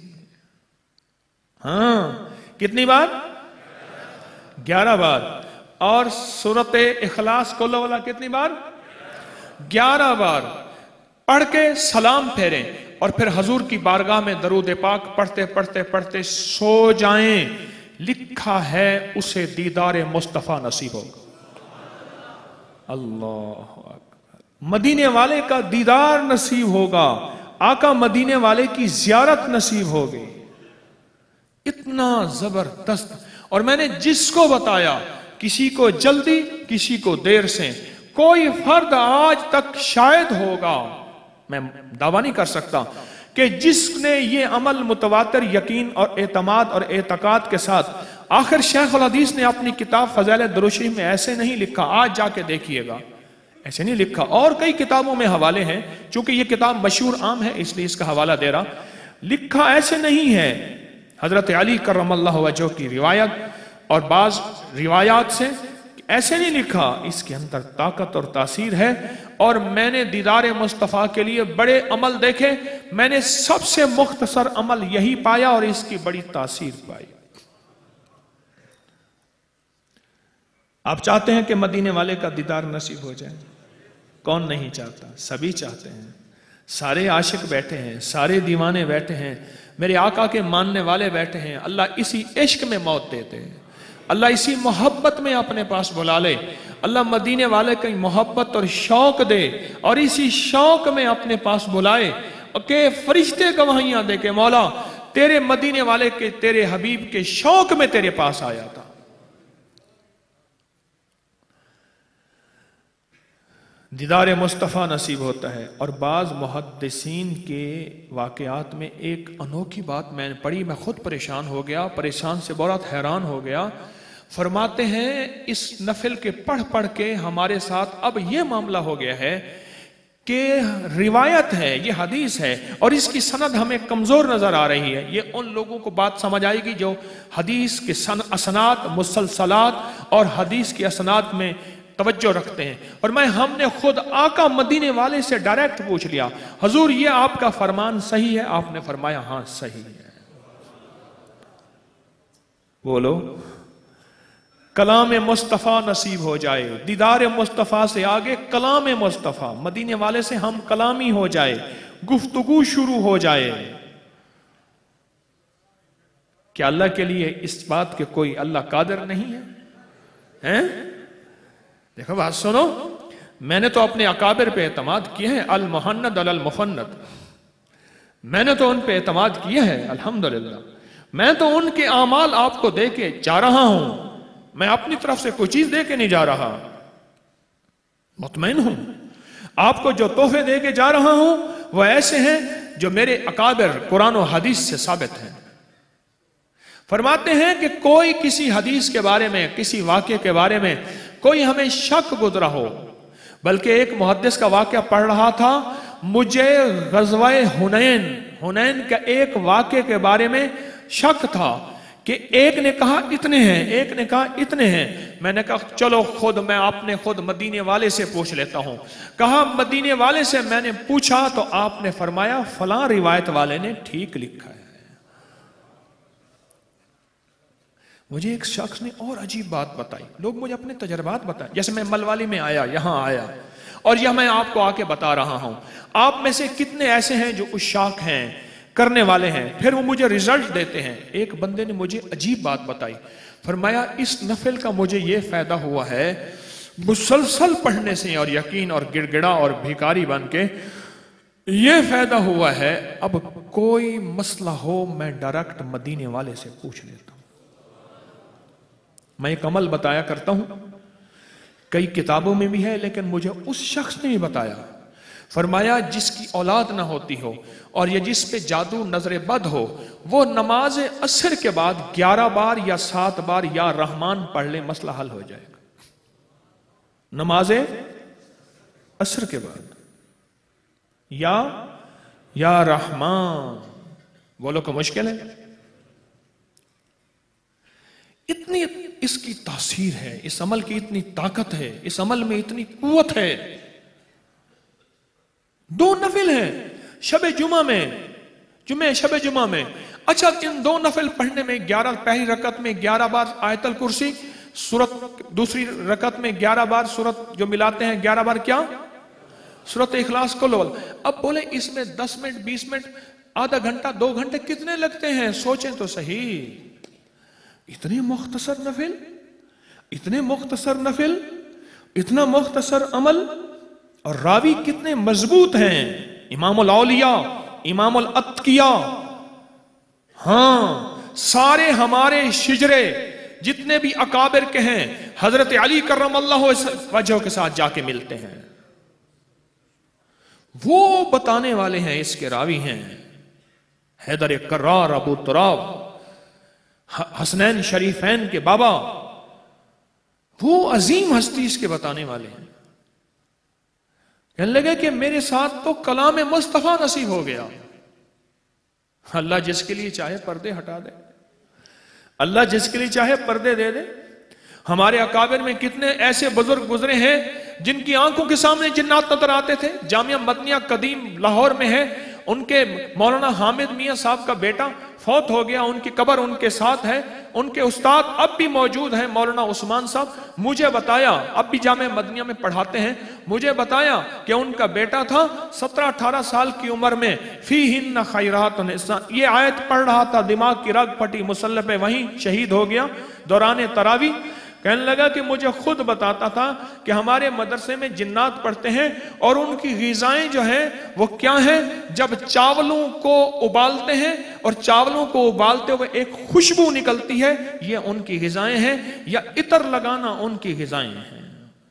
ہاں، کتنی بار؟ 11 بار. اور سورۃ اخلاص قل هو اللہ کتنی بار؟ 11 بار. پڑھ کے سلام پھیریں اور پھر حضور کی بارگاہ میں درود پاک پڑھتے پڑھتے پڑھتے سو جائیں. لکھا ہے اسے دیدار مصطفیٰ نصیب ہوگا. اللہ اکبر. مدینے والے کا دیدار نصیب ہوگا، آقا مدینے والے کی زیارت نصیب ہوگی. اتنا زبردست. اور میں نے جس کو بتایا، کسی کو جلدی کسی کو دیر سے، کوئی فرد آج تک شاید ہوگا، میں دعویٰ نہیں کر سکتا، کہ جس نے یہ عمل متواتر یقین اور اعتماد اور اعتقاد کے ساتھ. آخر شیخ الحدیث نے اپنی کتاب فضائل درود شریف میں ایسے نہیں لکھا، آج جا کے دیکھیے گا، ایسے نہیں لکھا. اور کئی کتابوں میں حوالے ہیں، چونکہ یہ کتاب مشہور عام ہے اس لیے اس کا حوالہ دے رہا. لکھا ایسے نہیں ہے. حضرت علی کرم اللہ وجہہ کی روایت اور بعض روایات سے ایسے نہیں لکھا. اس کے اندر طاقت اور تاثیر ہے. اور میں نے دیدار مصطفیٰ کے لیے بڑے عمل دیکھے، میں نے سب سے مختصر عمل یہی پایا اور اس کی بڑی تاثیر پائی. آپ چاہتے ہیں کہ مدینے والے کا دیدار نصیب ہو جائے؟ کون نہیں چاہتا؟ سبھی چاہتے ہیں. سارے عاشق بیٹھے ہیں، سارے دیوانے بیٹھے ہیں، میرے آقا کے ماننے والے بیٹھے ہیں. اللہ اسی عشق میں موت دیتے ہیں، اللہ اسی محبت میں اپنے پاس بلا لے. اللہ مدینے والے کی محبت اور شوق دے اور اسی شوق میں اپنے پاس بلائے کہ فرشتے گواہیاں دے کہ مولا تیرے مدینے والے کے، تیرے حبیب کے شوق میں تیرے پاس آیا تھا. دیدار مصطفیٰ نصیب ہوتا ہے. اور بعض محدثین کے واقعات میں ایک انوکھی بات میں نے پڑھی، میں خود پریشان ہو گیا، پریشان سے بہت حیران ہو گیا. فرماتے ہیں اس نفل کے پڑھ پڑھ کے ہمارے ساتھ اب یہ معاملہ ہو گیا ہے کہ روایت ہے، یہ حدیث ہے اور اس کی سند ہمیں کمزور نظر آ رہی ہے. یہ ان لوگوں کو بات سمجھ آئے گی جو حدیث کے اسناد، مسلسلات اور حدیث کی اسناد میں توجہ رکھتے ہیں. اور ہم نے خود آقا مدینے والے سے ڈائریکٹ پوچھ لیا، حضور یہ آپ کا فرمان صحیح ہے؟ آپ نے فرمایا ہاں صحیح ہے. بولو کلام مصطفیٰ نصیب ہو جائے. دیدار مصطفیٰ سے آگے کلام مصطفیٰ، مدینے والے سے ہم کلامی ہو جائے، گفتگو شروع ہو جائے. کیا اللہ کے لیے اس بات کے کوئی اللہ قادر نہیں ہے؟ دیکھو بات سنو، میں نے تو اپنے اکابر پہ اعتماد کیے ہیں، المحند علی المفند. میں نے تو ان پہ اعتماد کیا ہے الحمدللہ، میں تو ان کے اعمال آپ کو دے کے جا رہا ہوں، میں اپنی طرف سے کوئی چیز دے کے نہیں جا رہا، مطمئن ہوں آپ کو جو تحفے دے کے جا رہا ہوں وہ ایسے ہیں جو میرے اکابر قرآن و حدیث سے ثابت ہیں۔ فرماتے ہیں کہ کوئی کسی حدیث کے بارے میں، کسی واقعے کے بارے میں کوئی ہمیں شک گزرا ہو، بلکہ ایک محدث کا واقعہ پڑھ رہا تھا، مجھے غزوہ حنین کا ایک واقعے کے بارے میں شک تھا کہ ایک نے کہا اتنے ہیں، ایک نے کہا اتنے ہیں، میں نے کہا چلو میں خود مدینے والے سے پوچھ لیتا ہوں۔ کہا مدینے والے سے میں نے پوچھا تو آپ نے فرمایا فلاں روایت والے نے ٹھیک لکھا ہے۔ مجھے ایک شخص نے اور عجیب بات بتائی، لوگ مجھے اپنے تجربات بتائیں، جیسے میں ملوالی میں آیا، یہاں آیا اور یہ میں آپ کو آ کے بتا رہا ہوں، آپ میں سے کتنے ایسے ہیں جو عشاق ہیں، کرنے والے ہیں، پھر وہ مجھے ریزلٹ دیتے ہیں۔ ایک بندے نے مجھے عجیب بات بتائی، فرمایا اس نفل کا مجھے یہ فائدہ ہوا ہے مسلسل پڑھنے سے اور یقین اور گڑ گڑا اور بھیکاری بن کے، یہ فائدہ ہوا ہے اب کوئی مسئلہ ہو میں ڈائریکٹ مدینے والے سے پوچھ لیتا ہوں۔ میں ایک عمل بتایا کرتا ہوں، کئی کتابوں میں بھی ہے لیکن مجھے اس شخص نے بھی بتایا، فرمایا جس کی اولاد نہ ہوتی ہو اور یہ جس پہ جادو نظر بد ہو، وہ نماز عصر کے بعد 11 بار یا 7 بار یا رحمان پڑھ لے، مسئلہ حل ہو جائے گا۔ نماز عصر کے بعد یا رحمان، بولو کہ مشکل ہے؟ اتنی اس کی تاثیر ہے، اس عمل کی اتنی طاقت ہے، اس عمل میں اتنی قوت ہے۔ 2 نفل ہیں شب جمعہ میں، شب جمعہ میں، اچھا ان 2 نفل پڑھنے میں 11، پہلی رکعت میں 11 بار آیت الکرسی سورت، دوسری رکعت میں 11 بار سورت جو ملاتے ہیں 11 بار کیا؟ سورت اخلاص قل ہو۔ اب بولے اس میں 10 منٹ 20 منٹ آدھا گھنٹہ 2 گھنٹے کتنے لگتے ہیں؟ سوچیں تو صحیح، اتنے مختصر نفل، اتنے مختصر نفل، اتنا مختصر عمل، اور راوی کتنے مضبوط ہیں، امام الاولیاء، امام الاتقیاء، ہاں سارے ہمارے شجرے جتنے بھی اکابر کے ہیں حضرت علی کرم اللہ وجہہ کے ساتھ جا کے ملتے ہیں، وہ بتانے والے ہیں، اس کے راوی ہیں حیدر کرار ابو تراب، حسنین شریفین کے بابا، وہ عظیم ہستی اس کے بتانے والے ہیں۔ کہنے لگے کہ میرے ساتھ تو کلام مصطفیٰ نصیب ہو گیا۔ اللہ جس کے لیے چاہے پردے ہٹا دے، اللہ جس کے لیے چاہے پردے دے دے۔ ہمارے اکابر میں کتنے ایسے بزرگ گزرے ہیں جن کی آنکھوں کے سامنے جنات نظر آتے تھے۔ جامعہ مدنیہ قدیم لاہور میں ہے، ان کے مولانا حامد میاں صاحب کا بیٹا فوت ہو گیا، ان کی قبر ان کے ساتھ ہے، ان کے استاد اب بھی موجود ہیں مولانا عثمان صاحب۔ مجھے بتایا، اب بھی جامعہ مدنیہ میں پڑھاتے ہیں، مجھے بتایا کہ ان کا بیٹا تھا 17-18 سال کی عمر میں، فیہن خیرات النساء، یہ آیت پڑھ رہا تھا، دماغ کی رگ پھٹی، مصلی پہ وہیں شہید ہو گیا دوران تراویح۔ کہنے لگا کہ مجھے خود بتاتا تھا کہ ہمارے مدرسے میں جنات پڑھتے ہیں اور ان کی غذائیں جو ہیں وہ کیا ہیں، جب چاولوں کو ابالتے ہیں اور چاولوں کو ابالتے ہوئے ایک خوشبو نکلتی ہے، یہ ان کی غذائیں ہیں، یا عطر لگانا ان کی غذائیں ہیں۔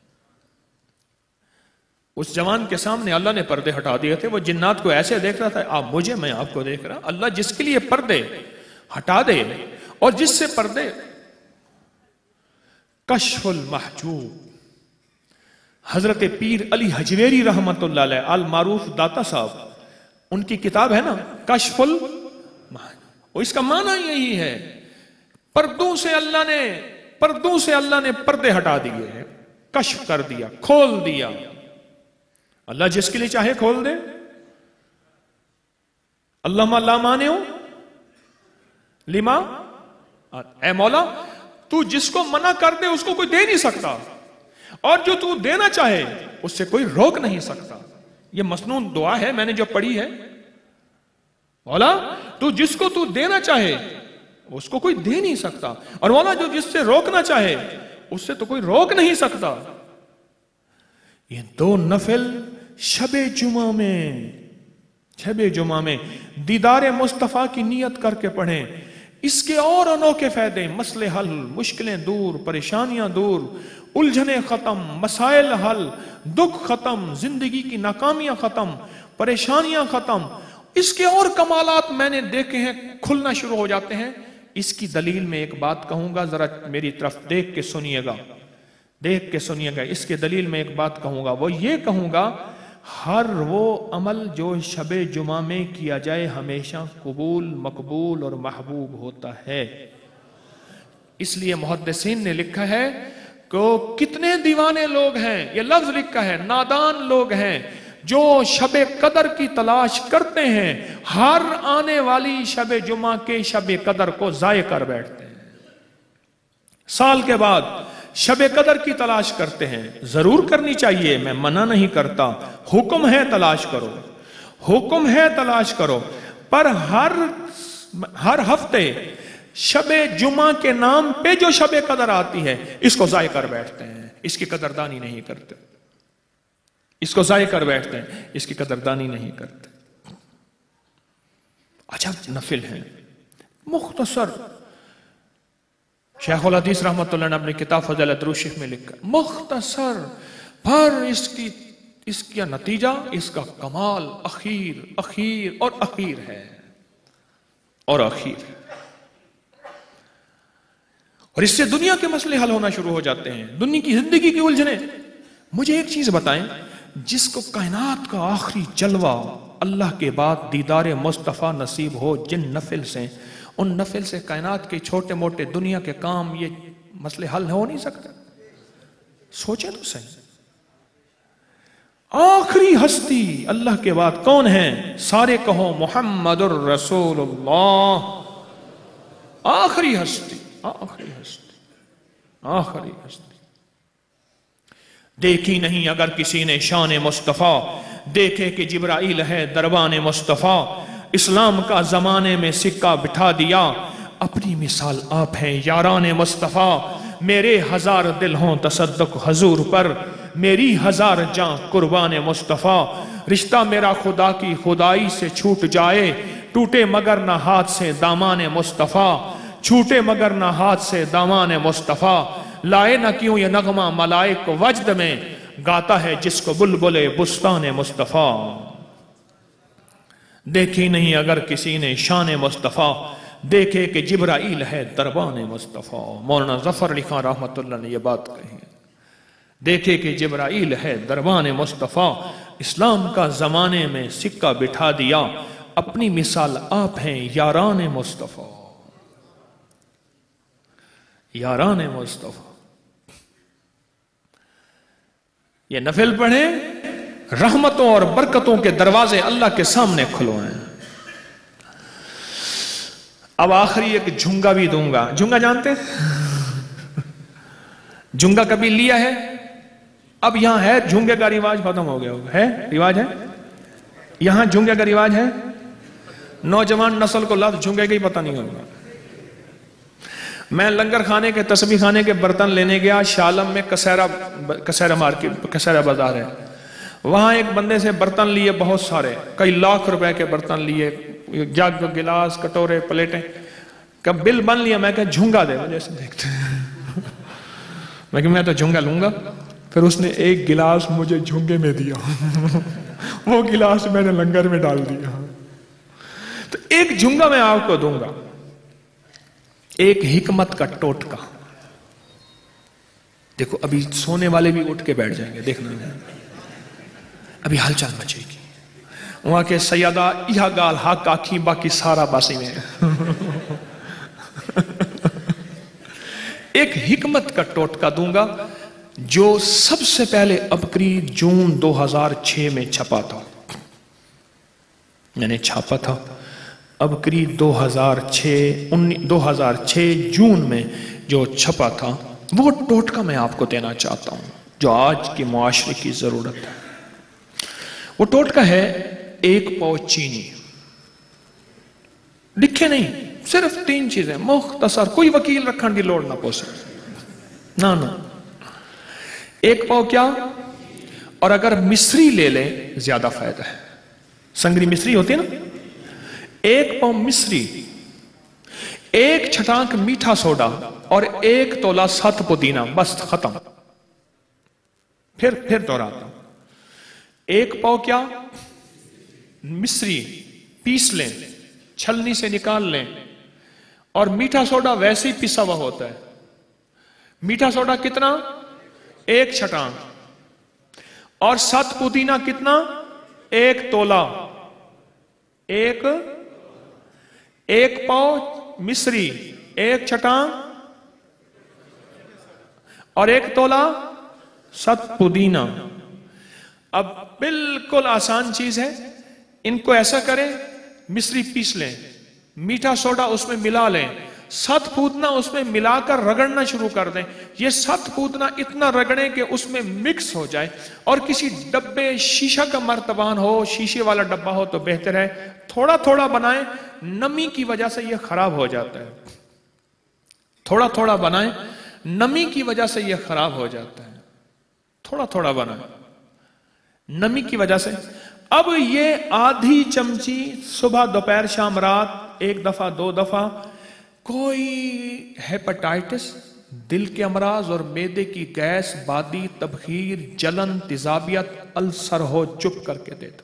اس جوان کے سامنے اللہ نے پردے ہٹا دیے تھے، وہ جنات کو ایسے دیکھ رہا تھا، آپ مجھے، میں آپ کو دیکھ رہا۔ اللہ جس کے لیے پردے ہٹا دے اور جس سے پردے، کشف المحجوب، حضرت پیر علی حجویری رحمت اللہ علیہ، المعروف داتا صاحب، ان کی کتاب ہے نا کشف المحجوب، اس کا معنی یہی ہے، پردوں سے اللہ نے پردے ہٹا دیے، کشف کر دیا، کھول دیا۔ اللہ جس کے لیے چاہے کھول دے۔ اللہم لا مانع لما، اے مولا تو جس کو منع کر دے اس کو کوئی دے نہیں سکتا، اور جو تو دینا چاہے اس سے کوئی روک نہیں سکتا۔ یہ مسنون دعا ہے، میں نے جو پڑھی ہے، مولا تو جس کو تو دینا چاہے اس کو کوئی دے نہیں سکتا، اور مولا جو جس سے روکنا چاہے اس سے تو کوئی روک نہیں سکتا۔ یہ 2 نفل شب جمعہ میں शब जुमा में दीदार मुस्तफ़ा की नीयत करके पढ़ें। इसके और अनोखे फायदे, मसले हल, मुश्किलें दूर, परेशानियां दूर, उलझने खत्म, मसाइल हल, दुख खत्म, जिंदगी की नाकामियां खत्म, परेशानियां खत्म। इसके और कमालात मैंने देखे हैं, खुलना शुरू हो जाते हैं। इसकी दलील में एक बात कहूंगा, जरा मेरी तरफ देख के सुनिएगा, देख के सुनिएगा। इसके दलील में एक बात कहूंगा, वो ये कहूंगा, हर वो अमल जो शबे जुमा में किया जाए हमेशा कबूल, मकबूल और महबूब होता है। इसलिए मुहद्दिसीन ने लिखा है कि कितने दीवाने लोग हैं, ये लफ्ज लिखा है, नादान लोग हैं जो शबे कदर की तलाश करते हैं, हर आने वाली शबे जुमा के शबे कदर को जाये कर बैठते हैं। साल के बाद शबे कदर की तलाश करते हैं। जरूर करनी चाहिए, मैं मना नहीं करता, हुक्म है तलाश करो, हुक्म है तलाश करो, पर हर हफ्ते शबे जुमा के नाम पे जो शबे कदर आती है इसको जाये कर बैठते हैं, इसकी कदरदानी नहीं करते, इसको जाये कर बैठते हैं, इसकी कदरदानी नहीं करते। अजब नफिल है। मुख्तसर शेखुल हदीस रहमतुल्लाह ने अपनी किताब फज़ल दुरूद शरीफ में लिखा, मुख्तसर पर इसका नतीजा, इसका कमाल अखीर अखीर और अखीर है, और अखीर है। और इससे दुनिया के मसले हल होना शुरू हो जाते हैं, दुनिया की जिंदगी की उलझने। मुझे एक चीज बताएं, जिसको कायनात का आखिरी जलवा अल्लाह के बाद दीदार मुस्तफ़ा नसीब हो, जिन नफिल से, उन नफिल से कायनात के छोटे मोटे दुनिया के काम, ये मसले हल हो नहीं सकते। सोचे तो सही, आखिरी हस्ती अल्लाह के बाद कौन है? सारे कहो मुहम्मदुर रसूलुल्लाह। आखिरी हस्ती, आखिरी हस्ती, आखिरी हस्ती। देखी नहीं अगर किसी ने शान मुस्तफ़ा, देखे कि जिब्राइल है दरबान मुस्तफ़ा। इस्लाम का जमाने में सिक्का बिठा दिया, अपनी मिसाल आप हैं यारान मुस्तफ़ा। मेरे हजार दिल हों तसद्दुक हजूर पर, मेरी हजार जां कुर्बान मुस्तफ़ा। रिश्ता मेरा खुदा की खुदाई से छूट जाए, टूटे मगर ना हाथ से दामान मुस्तफ़ा, छूटे मगर ना हाथ से दामान मुस्तफ़ा। लाए ना क्यों ये नगमा मलाइक वजद में, गाता है जिसको बुलबुले बुस्तान मुस्तफ़ा। देखी नहीं अगर किसी ने शान मुस्तफ़ा, देखे कि जिब्राइल है दरबान मुस्तफ़ा। मौलाना ज़फ़र अली खान रहमतुल्लाह ने यह बात कही, देखे कि जिब्राइल है दरबान मुस्तफ़ा। इस्लाम का जमाने में सिक्का बिठा दिया, अपनी मिसाल आप हैं यारान मुस्तफ़ा, यारान मुस्तफ़ा। ये नफिल पढ़े, रहमतों और बरकतों के दरवाजे अल्लाह के सामने खुलवाएं। अब आखिरी एक झुंगा भी दूंगा। झुंगा जानते हैं? झुंगा कभी लिया है? अब यहां है, झुंगे का रिवाज खत्म हो गया होगा, है रिवाज है यहां, झुंगे का रिवाज है। नौजवान नस्ल को लफ्ज़ झुंगे का ही पता नहीं होगा। मैं लंगर खाने के, तस्बीह खाने के बर्तन लेने गया शालम में, कसेरा मार्केट, कसेरा बाजार है, वहां एक बंदे से बर्तन लिए बहुत सारे, कई लाख रुपए के बर्तन लिए, जग, गिलास, कटोरे, प्लेटें। कब बिल बन लिया, मैं कहा झुंगा दे, मुझे ऐसे देखते मैं तो झुंगा लूंगा। फिर उसने एक गिलास मुझे झुंगे में दिया वो गिलास मैंने लंगर में डाल दिया। तो एक झुंगा मैं आपको दूंगा, एक हिकमत का टोटका। देखो अभी सोने वाले भी उठ के बैठ जाएंगे, देखना अभी हलचल मचेगी। वहां के सैयदा यह गाल हक आखी, बाकी सारा बासी में एक हिकमत का टोटका दूंगा जो सबसे पहले अबकरी जून 2006 में छपा था। मैंने छापा था अबकरी 2006 जून में जो छपा था, वो टोटका मैं आपको देना चाहता हूं जो आज के मुआशरे की जरूरत है। वो टोटका है 1 पाव चीनी। लिखे नहीं, सिर्फ 3 चीजें मुख्तसर, कोई वकील रखने की लोड़ ना पोसे ना। 1 पाव क्या, और अगर मिस्री ले ले ज्यादा फायदा है, संगरी मिश्री होती है ना, 1 पाव मिश्री, 1 छटाक मीठा सोडा और 1 तोला 7 पुदीना, बस खत्म। फिर दोहराता हूं, 1 पाव क्या मिश्री पीस लें, छलनी से निकाल लें, और मीठा सोडा वैसे ही पिसा हुआ होता है। मीठा सोडा कितना, 1 छटाक, और 7 पुदीना कितना, 1 तोला। 1 पाव मिश्री, 1 छटाक और 1 तोला 7 पुदीना। अब बिल्कुल आसान चीज है, इनको ऐसा करें, मिश्री पीस लें, मीठा सोडा उसमें मिला लें, 7 पूतना उसमें मिलाकर रगड़ना शुरू कर दें। ये 7 पूतना इतना रगड़ें कि उसमें मिक्स हो जाए, और किसी डब्बे, शीशा का मर्तबान हो, शीशे वाला डब्बा हो तो बेहतर है। थोड़ा थोड़ा बनाएं, नमी की वजह से ये खराब हो जाता है। थोड़ा थोड़ा बनाएं, नमी की वजह से ये खराब हो जाता है। थोड़ा थोड़ा बनाएं, नमी की वजह से। अब ये आधी चमची सुबह, दोपहर, शाम, रात, 1 दफा 2 दफा। कोई हेपेटाइटिस, दिल के अमराज और मैदे की गैस, बादी, तबखीर, जलन, तेजाबियत, अल्सर हो, चुप करके देता।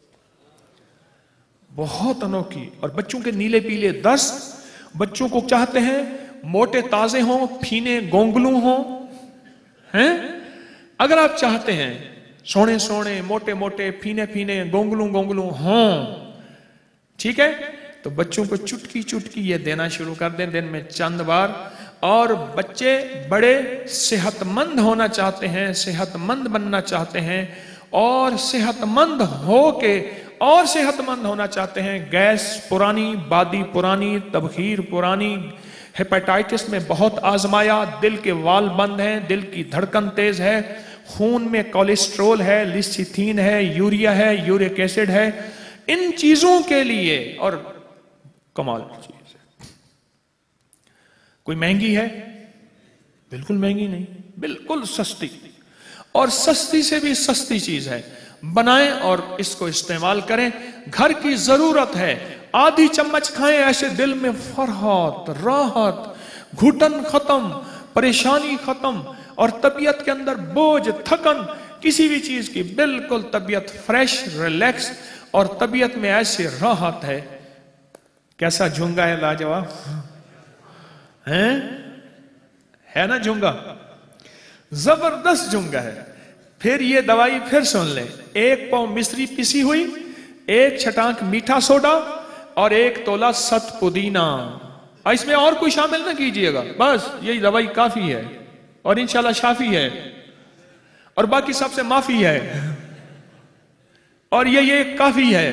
बहुत अनोखी। और बच्चों के नीले पीले दस्त, बच्चों को चाहते हैं मोटे ताजे हों, फीने गोंगलू हों, हैं? अगर आप चाहते हैं सोने सोने, मोटे मोटे, फीने फीने, गोंगलू गोंगलू हों, ठीक है, तो बच्चों को चुटकी चुटकी ये देना शुरू कर दें, दिन में चंद बार। और बच्चे बड़े सेहतमंद होना चाहते हैं, सेहतमंद बनना चाहते हैं, और सेहतमंद हो के और सेहतमंद होना चाहते हैं। गैस पुरानी, बादी पुरानी, तबखीर पुरानी, हेपेटाइटिस में बहुत आजमाया, दिल के वाल बंद हैं, दिल की धड़कन तेज है, खून में कोलेस्ट्रोल है, लिसिथीन है, यूरिया है, यूरिक एसिड है। इन चीजों के लिए, और कमाल चीज है, कोई महंगी है? बिल्कुल महंगी नहीं, बिल्कुल सस्ती, और सस्ती से भी सस्ती चीज है। बनाएं और इसको इस्तेमाल करें। घर की जरूरत है, आधी चम्मच खाएं, ऐसे दिल में फरहत, राहत, घुटन खत्म, परेशानी खत्म, और तबीयत के अंदर बोझ, थकन, किसी भी चीज की बिल्कुल तबीयत फ्रेश, रिलैक्स, और तबीयत में ऐसी राहत है। कैसा झुंगा है, लाजवाब है ना झुंगा, जबरदस्त झुंगा है। फिर ये दवाई फिर सुन लें, 1 पाव मिश्री पिसी हुई, 1 छटाक मीठा सोडा, और 1 तोला 7 पुदीना। इसमें और कोई शामिल ना कीजिएगा, बस यही दवाई काफी है, और इंशाल्लाह शाफी है, और बाकी सबसे माफी है, और ये काफी है।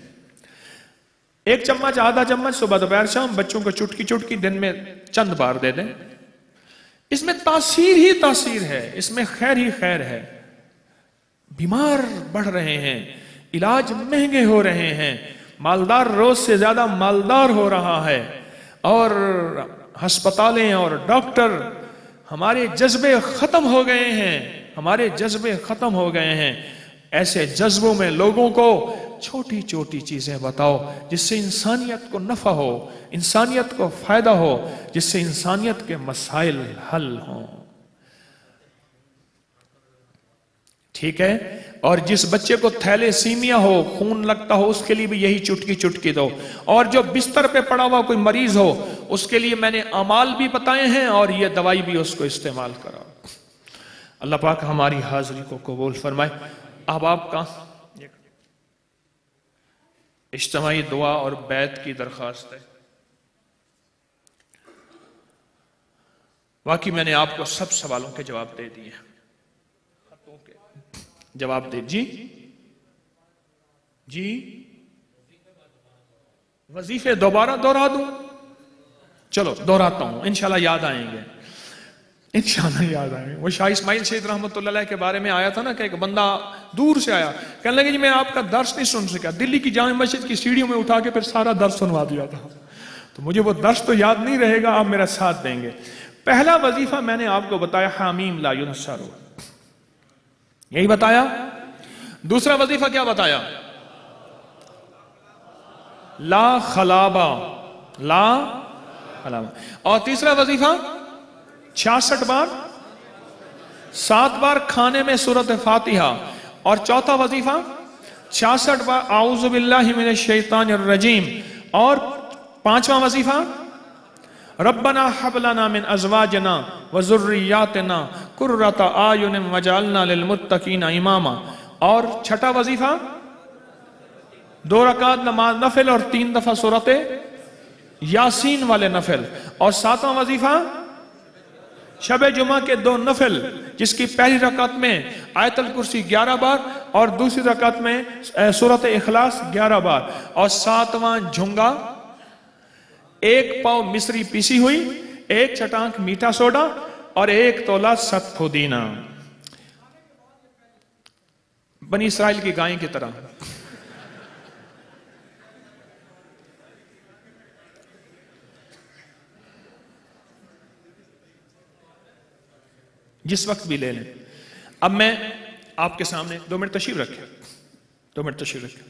1 चम्मच, आधा चम्मच सुबह, दोपहर, शाम, बच्चों को चुटकी चुटकी दिन में चंद बार दे दें। इसमें तासीर ही तासीर है, इसमें खैर ही खैर है। बीमार बढ़ रहे हैं, इलाज महंगे हो रहे हैं, मालदार रोज से ज्यादा मालदार हो रहा है, और अस्पतालें और डॉक्टर, हमारे जज्बे खत्म हो गए हैं, हमारे जज्बे खत्म हो गए हैं। ऐसे जज्बों में लोगों को छोटी छोटी चीजें बताओ, जिससे इंसानियत को नफा हो, इंसानियत को फायदा हो, जिससे इंसानियत के मसाइल हल हों। ठीक है? और जिस बच्चे को थैलेसीमिया हो, खून लगता हो, उसके लिए भी यही चुटकी चुटकी दो। और जो बिस्तर पे पड़ा हुआ कोई मरीज हो, उसके लिए मैंने अमाल भी बताए हैं, और ये दवाई भी उसको इस्तेमाल कराओ। अल्लाह पाक हमारी हाजिरी को कबूल फरमाए। अब आपका इज्तिमाई दुआ और बैत की दरखास्त है। बाकी मैंने आपको सब सवालों के जवाब दे दिए, जवाब दे। जी जी, वजीफे दोबारा दोहरा दूं? चलो दोहराता हूं, इंशाल्लाह याद आएंगे, इंशाल्लाह याद आएंगे। वो शाह इस्माइल शेख रहमतुल्लाह अलैह के बारे में आया था ना, कि एक बंदा दूर से आया, कहने लगे जी मैं आपका दर्स नहीं सुन सका, दिल्ली की जामे मस्जिद की सीढ़ियों में उठा के फिर सारा दर्स सुनवा दिया था, तो मुझे वो दर्स तो याद नहीं रहेगा, आप मेरा साथ देंगे। पहला वजीफा मैंने आपको बताया, हामीम ला युनसरू, यही बताया। दूसरा वजीफा क्या बताया? لا خلابا، لا خلابا۔ اور تیسرا وظیفہ 66 بار 7 بار کھانے میں سورۃ فاتحہ، اور چوتھا وظیفہ 66 بار اعوذ باللہ من الشیطان الرجیم، اور پانچواں وظیفہ ربنا حب لنا من ازواجنا وذریاتنا قرۃ اعین واجعلنا للمتقین اماما، اور چھٹا وظیفہ 2 رکعت نماز نفل اور 3 دفعہ سورۃ یاسین والے نفل، اور 7واں وظیفہ شب جمعہ کے 2 نفل، جس کی پہلی رکعت میں آیت الکرسی 11 بار اور دوسری رکعت میں سورۃ اخلاص 11 بار، اور 7واں جھنگا 1 پاؤ مصری پیسی ہوئی، 1 چٹانک میٹھا سوڈا اور 1 تولہ ست پودینہ، بنی اسرائیل کی گائیں کی طرح۔ جس وقت بھی لے لیں۔ اب میں آپ کے سامنے 2 منٹ تشریف رکھیں، 2 منٹ تشریف رکھیں۔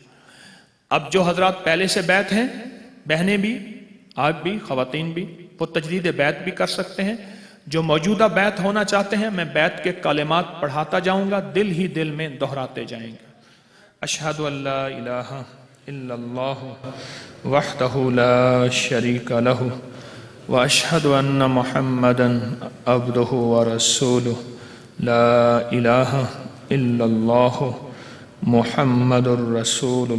اب جو حضرات پہلے سے بیعت ہیں، بہنیں بھی، آپ بھی، خواتین بھی، وہ تجدید بیعت بھی کر سکتے ہیں۔ جو موجودہ بیعت ہونا چاہتے ہیں، میں بیعت کے کلمات پڑھاتا جاؤں گا، دل ہی دل میں دہراتے جائیں گے۔ اشہد ان لا الہ الا اللہ وحدہ لا شریک لہ واشہد ان محمدا عبدہ ورسولہ لا الہ الا اللہ محمد الرسول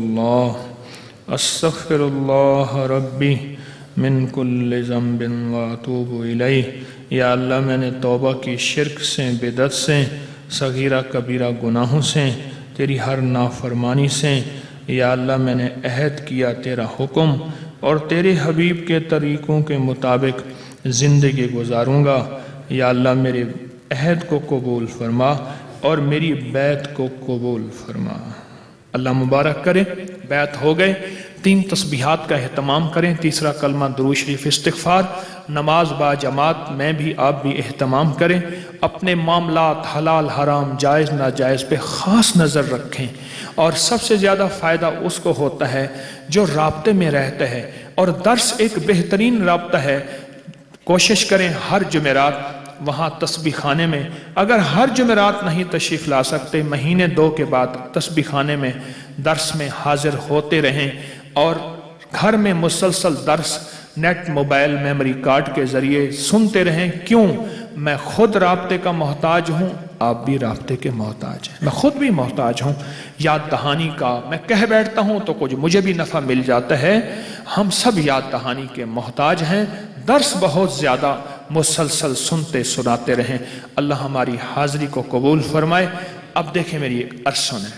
اللہ استغفر اللہ ربی من کل ذنب واتوب الیہ۔ یا اللہ میں نے توبہ کی شرک سے، بدعت سے، صغیرہ کبیرہ گناہوں سے، تیری ہر نافرمانی سے۔ یا اللہ میں نے عہد کیا تیرا حکم اور تیرے حبیب کے طریقوں کے مطابق زندگی گزاروں گا۔ یا اللہ میرے عہد کو قبول فرما اور میری بیعت کو قبول فرما۔ اللہ مبارک کرے۔ بیعت ہو گئے، 3 تسبیحات کا اہتمام کریں، تیسرا کلمہ درود شریف استغفار، نماز با جماعت میں بھی آپ بھی اہتمام کریں، اپنے معاملات حلال حرام جائز ناجائز پہ خاص نظر رکھیں، اور سب سے زیادہ فائدہ اس کو ہوتا ہے جو رابطے میں رہتا ہے، اور درس ایک بہترین رابطہ ہے۔ کوشش کریں ہر جمعرات وہاں تسبیح خانے میں، اگر ہر جمعرات نہیں تشریف لا سکتے، مہینے 2 کے بعد تسبیح خانے میں درس میں حاضر ہوتے رہیں، اور گھر میں مسلسل درس نیٹ موبائل میموری کارڈ کے ذریعے سنتے رہیں۔ کیوں؟ میں خود رابطے کا محتاج ہوں، آپ بھی رابطے کے محتاج ہیں، میں خود بھی محتاج ہوں یاد دہانی کا۔ میں کہہ بیٹھتا ہوں تو کچھ مجھے بھی نفع مل جاتا ہے، ہم سب یاد دہانی کے محتاج ہیں۔ درس بہت زیادہ مسلسل سنتے سناتے رہیں۔ اللہ ہماری حاضری کو قبول فرمائے۔ اب دیکھیں میری ایک عرض سنیں،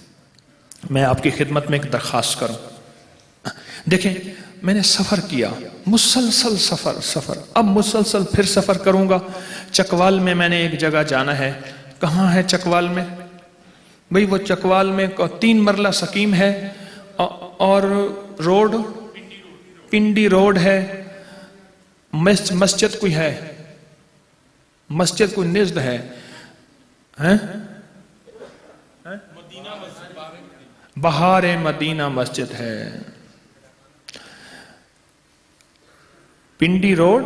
میں آپ کی خدمت میں ایک درخواست کروں۔ دیکھیں میں نے سفر کیا، مسلسل سفر، اب مسلسل پھر سفر کروں گا۔ چکوال میں نے ایک جگہ جانا ہے۔ کہاں ہے چکوال میں؟ بھئی وہ چکوال میں 3 مرلہ سکیم ہے، اور روڈ پنڈی روڈ ہے، مسجد کوئی ہے، مسجد کوئی نزد ہے، بہار مدینہ مسجد ہے، پنڈی روڈ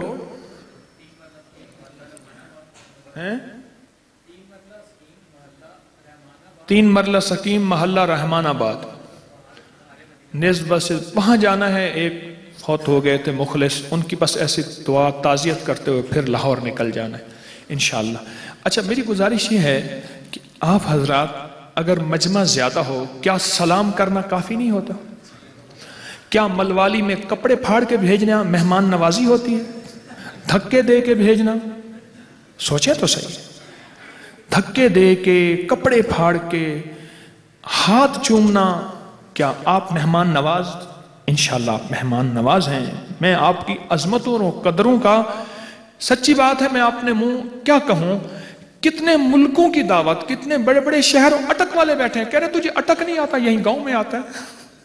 ہے، 3 مرلہ سکیم محلہ رحمان آباد نزد بس، وہاں جانا ہے۔ ایک فوت ہو گئے تھے مخلص، ان کی بس ایسی دعا تعزیت کرتے ہوئے پھر لاہور نکل جانا ہے انشاءاللہ۔ اچھا میری گزارش یہ ہے کہ آپ حضرات اگر مجمع زیادہ ہو، کیا سلام کرنا کافی نہیں ہوتا؟ کیا ملوالی میں کپڑے پھاڑ کے بھیجنا مہمان نوازی ہوتی ہے؟ دھکے دے کے بھیجنا، سوچے تو صحیح، دھکے دے کے، کپڑے پھاڑ کے، ہاتھ چومنا، کیا آپ مہمان نواز؟ انشاءاللہ آپ مہمان نواز ہیں۔ میں آپ کی عظمتوں اور قدروں کا، سچی بات ہے، میں اپنے منہ کیا کہوں، کتنے ملکوں کی دعوت، کتنے بڑے بڑے شہروں، اٹک والے بیٹھے ہیں، کہہ رہے تجھے اٹک نہیں آتا، یہیں گاؤں میں آتا ہے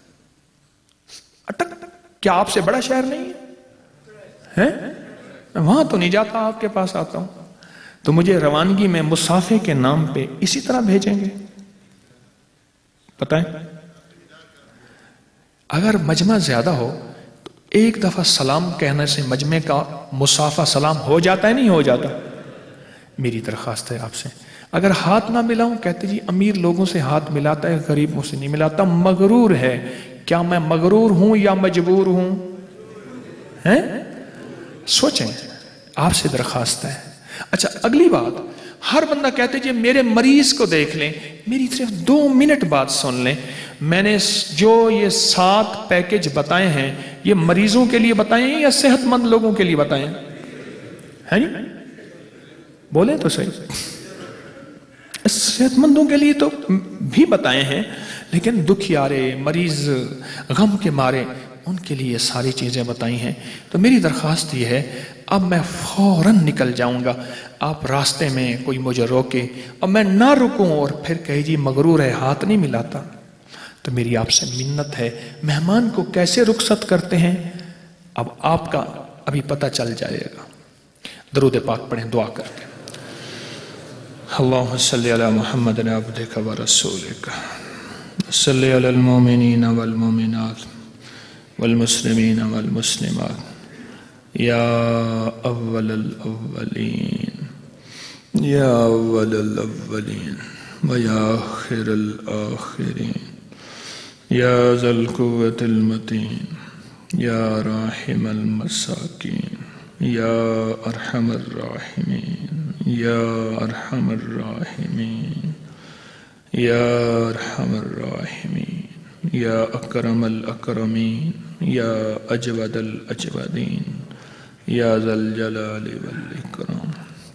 اٹک، کیا آپ سے بڑا شہر نہیں ہے؟ وہاں تو نہیں جاتا، آپ کے پاس آتا ہوں، تو مجھے روانگی میں مسافے کے نام پہ اسی طرح بھیجیں گے؟ بتائیں اگر مجمع زیادہ ہو تو ایک دفعہ سلام کہنے سے مجمع کا مصافہ سلام ہو جاتا ہے نہیں ہو جاتا؟ میری درخواست ہے آپ سے، اگر ہاتھ نہ ملاؤں، کہتے جی امیر لوگوں سے ہاتھ ملاتا ہے، غریب مجھ سے نہیں ملاتا، مغرور ہے. کیا میں مغرور ہوں یا مجبور ہوں؟ سوچیں، آپ سے درخواست ہے. اچھا اگلی بات، ہر بندہ کہتے جی میرے مریض کو دیکھ لیں. میری صرف 2 منٹ بات سن لیں. میں نے جو یہ 7 پیکج بتائے ہیں، یہ مریضوں کے لیے بتائے ہیں یا صحت مند لوگوں کے لیے بتائے ہیں؟ نہیں بولیں تو صحیح. صحت مندوں کے لیے تو بھی بتائے ہیں، لیکن دکھیارے مریض غم کے مارے ان کے لیے ساری چیزیں بتائی ہیں. تو میری درخواست یہ ہے، اب میں فوراً نکل جاؤں گا. آپ راستے میں کوئی مجھے روکے اور میں نہ رکوں اور پھر کہے جی مغرور ہے ہاتھ نہیں ملاتا، تو میری آپ سے منت ہے، مہمان کو کیسے رخصت کرتے ہیں اب آپ کا ابھی پتہ چل جائے گا. درود پاک پڑھیں دعا کر کے. اللہم صلی علی محمد عبدک و رسولک، صلی علی المومنین والمومنات والمسلمین والمسلمات، یا اول الاولین یا اول الاولین و یا آخر الاخرین، یا ذا القوة المتین، یا راحم المساکین، یا ارحم الراحمین، یا ارحم الراحمین، یا ارحم الراحمین، یا اکرم الاکرمین، یا اجود الاجودین، یا ذا الجلال والاکرام.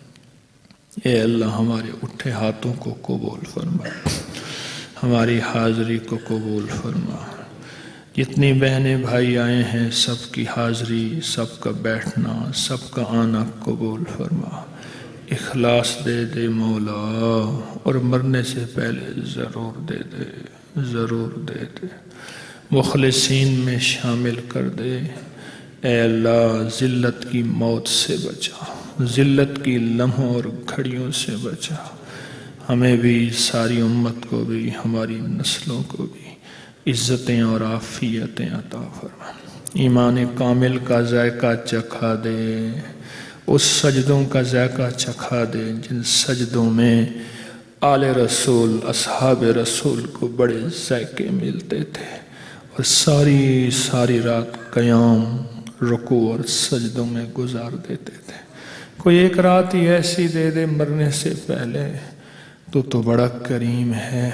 اے اللہ ہمارے اٹھے ہاتھوں کو قبول فرما، ہماری حاضری کو قبول فرما. جتنی بہنیں بھائی آئے ہیں سب کی حاضری، سب کا بیٹھنا، سب کا آنا قبول فرما. اخلاص دے دے مولا، اور مرنے سے پہلے ضرور دے دے، ضرور دے دے. مخلصین میں شامل کر دے. اے اللہ ذلت کی موت سے بچا، ذلت کی لمحوں اور گھڑیوں سے بچا. ہمیں بھی، ساری امت کو بھی، ہماری نسلوں کو بھی عزتیں اور عافیتیں عطا فرما. ایمان کامل کا ذائقہ چکھا دے، اس سجدوں کا ذائقہ چکھا دے جن سجدوں میں آل رسول، اصحاب رسول کو بڑے ذائقے ملتے تھے، اور ساری رات قیام، رکوع اور سجدوں میں گزار دیتے تھے. کوئی ایک رات ہی ایسی دے دے مرنے سے پہلے. تو بڑا کریم ہے.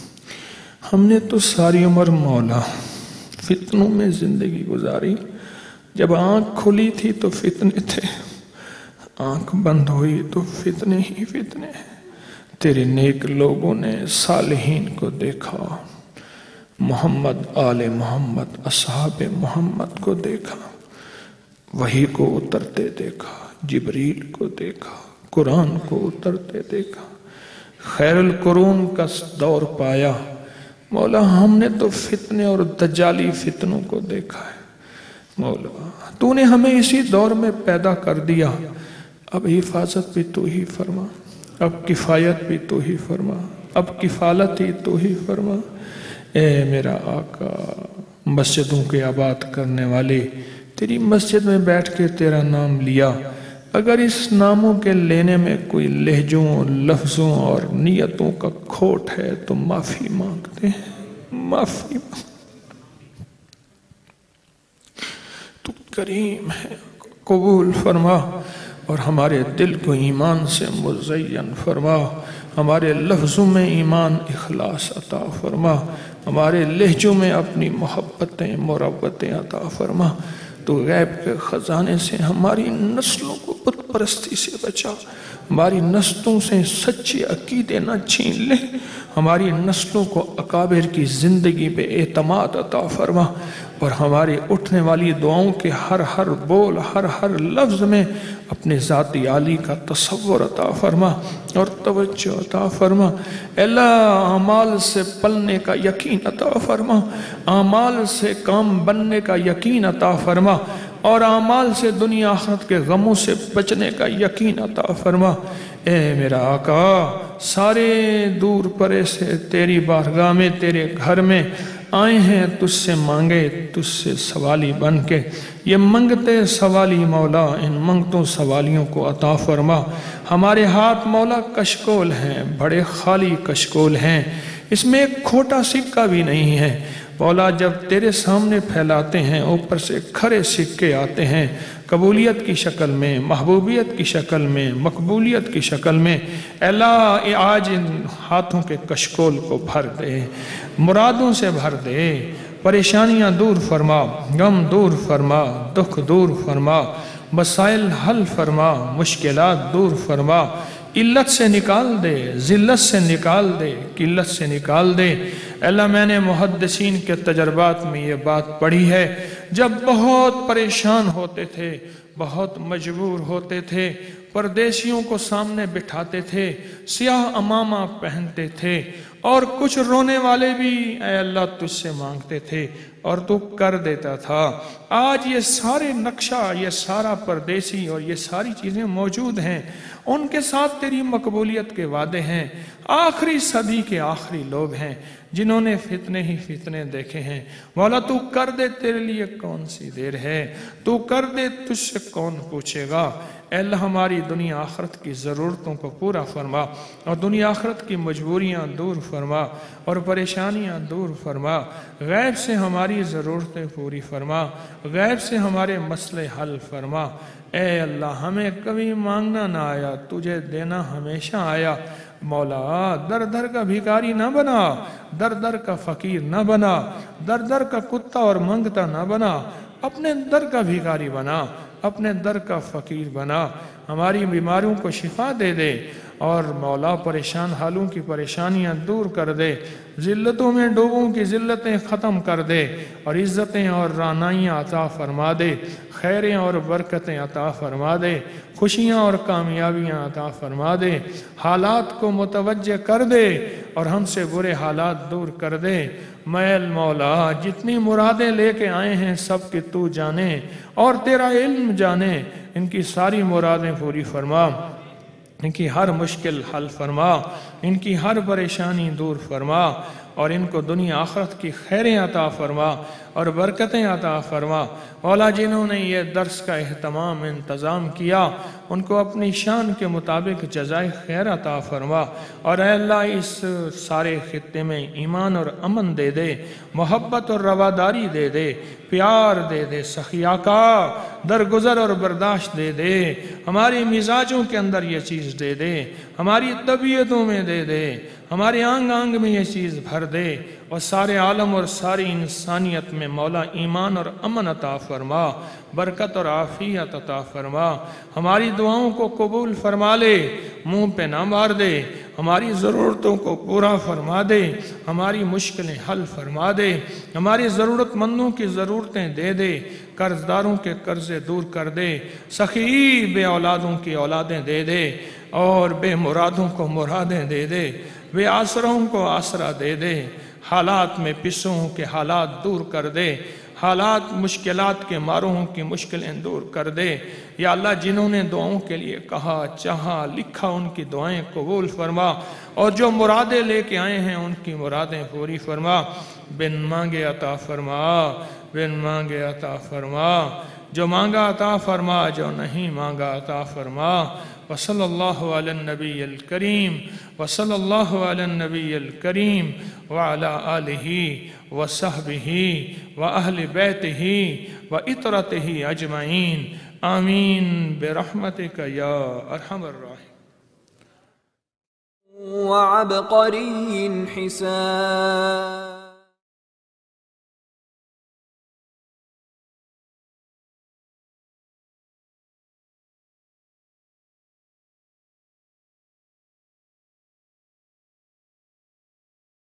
ہم نے تو ساری عمر مولا فتنوں میں زندگی گزاری. جب آنکھ کھلی تھی تو فتنے تھے، آنکھ بند ہوئی تو فتنے ہی فتنے. تیرے نیک لوگوں نے صالحین کو دیکھا، محمد، آل محمد، اصحاب محمد کو دیکھا، وحی کو اترتے دیکھا، جبریل کو دیکھا، قرآن کو اترتے دیکھا، خیر القرون کا دور پایا. مولا ہم نے تو فتنے اور دجالی فتنوں کو دیکھا ہے. مولا تو نے ہمیں اسی دور میں پیدا کر دیا، اب حفاظت بھی تو ہی فرما، اب کفایت بھی تو ہی فرما، اب کفالت ہی تو ہی فرما. اے میرا آقا، مسجدوں کے آباد کرنے والے، تیری مسجد میں بیٹھ کے تیرا نام لیا، اگر اس ناموں کے لینے میں کوئی لہجوں، لفظوں اور نیتوں کا کھوٹ ہے تو معافی مانگتے ہیں، معافی تو کریم ہے، قبول فرما، اور ہمارے دل کو ایمان سے مزین فرما. ہمارے لفظوں میں ایمان اخلاص عطا فرما، ہمارے لہجوں میں اپنی محبتیں مروتیں عطا فرما. تو غیب کے خزانے سے ہماری نسلوں کو بت پرستی سے بچا، ہماری نسلوں سے سچے عقیدے نہ چھین لے، ہماری نسلوں کو اکابر کی زندگی پہ اعتماد عطا فرما، اور ہماری اٹھنے والی دعاؤں کے ہر بول، ہر لفظ میں اپنے ذاتی عالی کا تصور عطا فرما اور توجہ عطا فرما. اللہ اعمال سے پلنے کا یقین عطا فرما، اعمال سے کام بننے کا یقین عطا فرما، اور اعمال سے دنیا آخرت کے غموں سے بچنے کا یقین عطا فرما. اے میرا آقا، سارے دور پرے سے تیری بارگاہ میں، تیرے گھر میں آئے ہیں تجھ سے مانگے تجھ سے سوالی بن کے، یہ منگتے سوالی مولا ان منگتوں سوالیوں کو عطا فرما۔ ہمارے ہاتھ مولا کشکول ہیں، بڑے خالی کشکول ہیں، اس میں ایک کھوٹا سکہ بھی نہیں ہے مولا۔ جب تیرے سامنے پھیلاتے ہیں اوپر سے کھرے سکے آتے ہیں، قبولیت کی شکل میں، محبوبیت کی شکل میں، مقبولیت کی شکل میں۔ اے اللہ آج ان ہاتھوں کے کشکول کو بھر دے، مرادوں سے بھر دے، پریشانیاں دور فرما، غم دور فرما، دکھ دور فرما، مسائل حل فرما، مشکلات دور فرما، علت سے نکال دے، ذلت سے نکال دے، قلت سے نکال دے۔ اللہ میں نے محدثین کے تجربات میں یہ بات پڑھی ہے، جب بہت پریشان ہوتے تھے، بہت مجبور ہوتے تھے، پردیسیوں کو سامنے بٹھاتے تھے، سیاہ امامہ پہنتے تھے، اور کچھ رونے والے بھی اے اللہ تجھ سے مانگتے تھے اور تو کر دیتا تھا۔ آج یہ سارے نقشہ، یہ سارا پردیسی اور یہ ساری چیزیں موجود ہیں، ان کے ساتھ تیری مقبولیت کے وعدے ہیں۔ آخری صدی کے آخری لوگ ہیں جنہوں نے فتنے ہی فتنے دیکھے ہیں۔ مولا تو کر دے، تیرے لیے کون سی دیر ہے، تو کر دے، تجھ سے کون پوچھے گا۔ اے اللہ ہماری دنیا آخرت کی ضرورتوں کو پورا فرما، اور دنیا آخرت کی مجبوریاں دور فرما اور پریشانیاں دور فرما۔ غیب سے ہماری ضرورتیں پوری فرما، غیب سے ہمارے مسئلے حل فرما۔ اے اللہ ہمیں کبھی مانگنا نہ آیا، تجھے دینا ہمیشہ آیا۔ مولا در در کا بھیکاری نہ بنا، در در کا فقیر نہ بنا، در در کا کتا اور منگتا نہ بنا، اپنے در کا بھیکاری بنا، اپنے در کا فقیر بنا۔ ہماری بیماریوں کو شفا دے دے، اور مولا پریشان حالوں کی پریشانیاں دور کر دے، ذلتوں میں ڈوبوں کی ذلتیں ختم کر دے، اور عزتیں اور رانائیاں عطا فرما دے، خیریں اور برکتیں عطا فرما دے، خوشیاں اور کامیابیاں عطا فرما دے، حالات کو متوجہ کر دے اور ہم سے برے حالات دور کر دے۔ میل مولا جتنی مرادیں لے کے آئے ہیں سب کی تو جانے اور تیرا علم جانے، ان کی ساری مرادیں پوری فرما، ان کی ہر مشکل حل فرما، ان کی ہر پریشانی دور فرما، اور ان کو دنیا آخرت کی خیریں عطا فرما اور برکتیں عطا فرما۔ مولا جنہوں نے یہ درس کا اہتمام انتظام کیا ان کو اپنی شان کے مطابق جزائے خیر عطا فرما، اور اے اللہ اس سارے خطے میں ایمان اور امن دے دے، محبت اور رواداری دے دے، پیار دے دے، سخیا کا درگزر اور برداشت دے دے، ہماری مزاجوں کے اندر یہ چیز دے دے، ہماری طبیعتوں میں دے دے، ہمارے آنگ آنگ میں یہ چیز بھر دے، اور سارے عالم اور ساری انسانیت میں مولا ایمان اور امن عطا فرما، برکت اور عافیت عطا فرما۔ ہماری دعاؤں کو قبول فرما لے، منہ پہ نہ مار دے، ہماری ضرورتوں کو پورا فرما دے، ہماری مشکلیں حل فرما دے، ہماری ضرورت مندوں کی ضرورتیں دے دے، قرض داروں کے قرضے دور کر دے، سخی بے اولادوں کی اولادیں دے دے، اور بے مرادوں کو مرادیں دے دے، بے آسروں کو آسرا دے دے، حالات میں پسوں کے حالات دور کر دے، حالات مشکلات کے ماروں کی مشکلیں دور کر دے۔ یا اللہ جنہوں نے دعاؤں کے لیے کہا، چاہا، لکھا، ان کی دعائیں قبول فرما، اور جو مرادیں لے کے آئے ہیں ان کی مرادیں پوری فرما۔ بن مانگے عطا فرما، بن مانگے عطا فرما، جو مانگا عطا فرما، جو نہیں مانگا عطا فرما۔ وصلی اللہ علی النبی الکریم، وصلی اللہ علی النبی الکریم، وعلی آلہ وصحبہ وأہل بیتہ وعطرتہ اجمعین، آمین برحمتک یا ارحم الراحمین۔ وعبقری حسان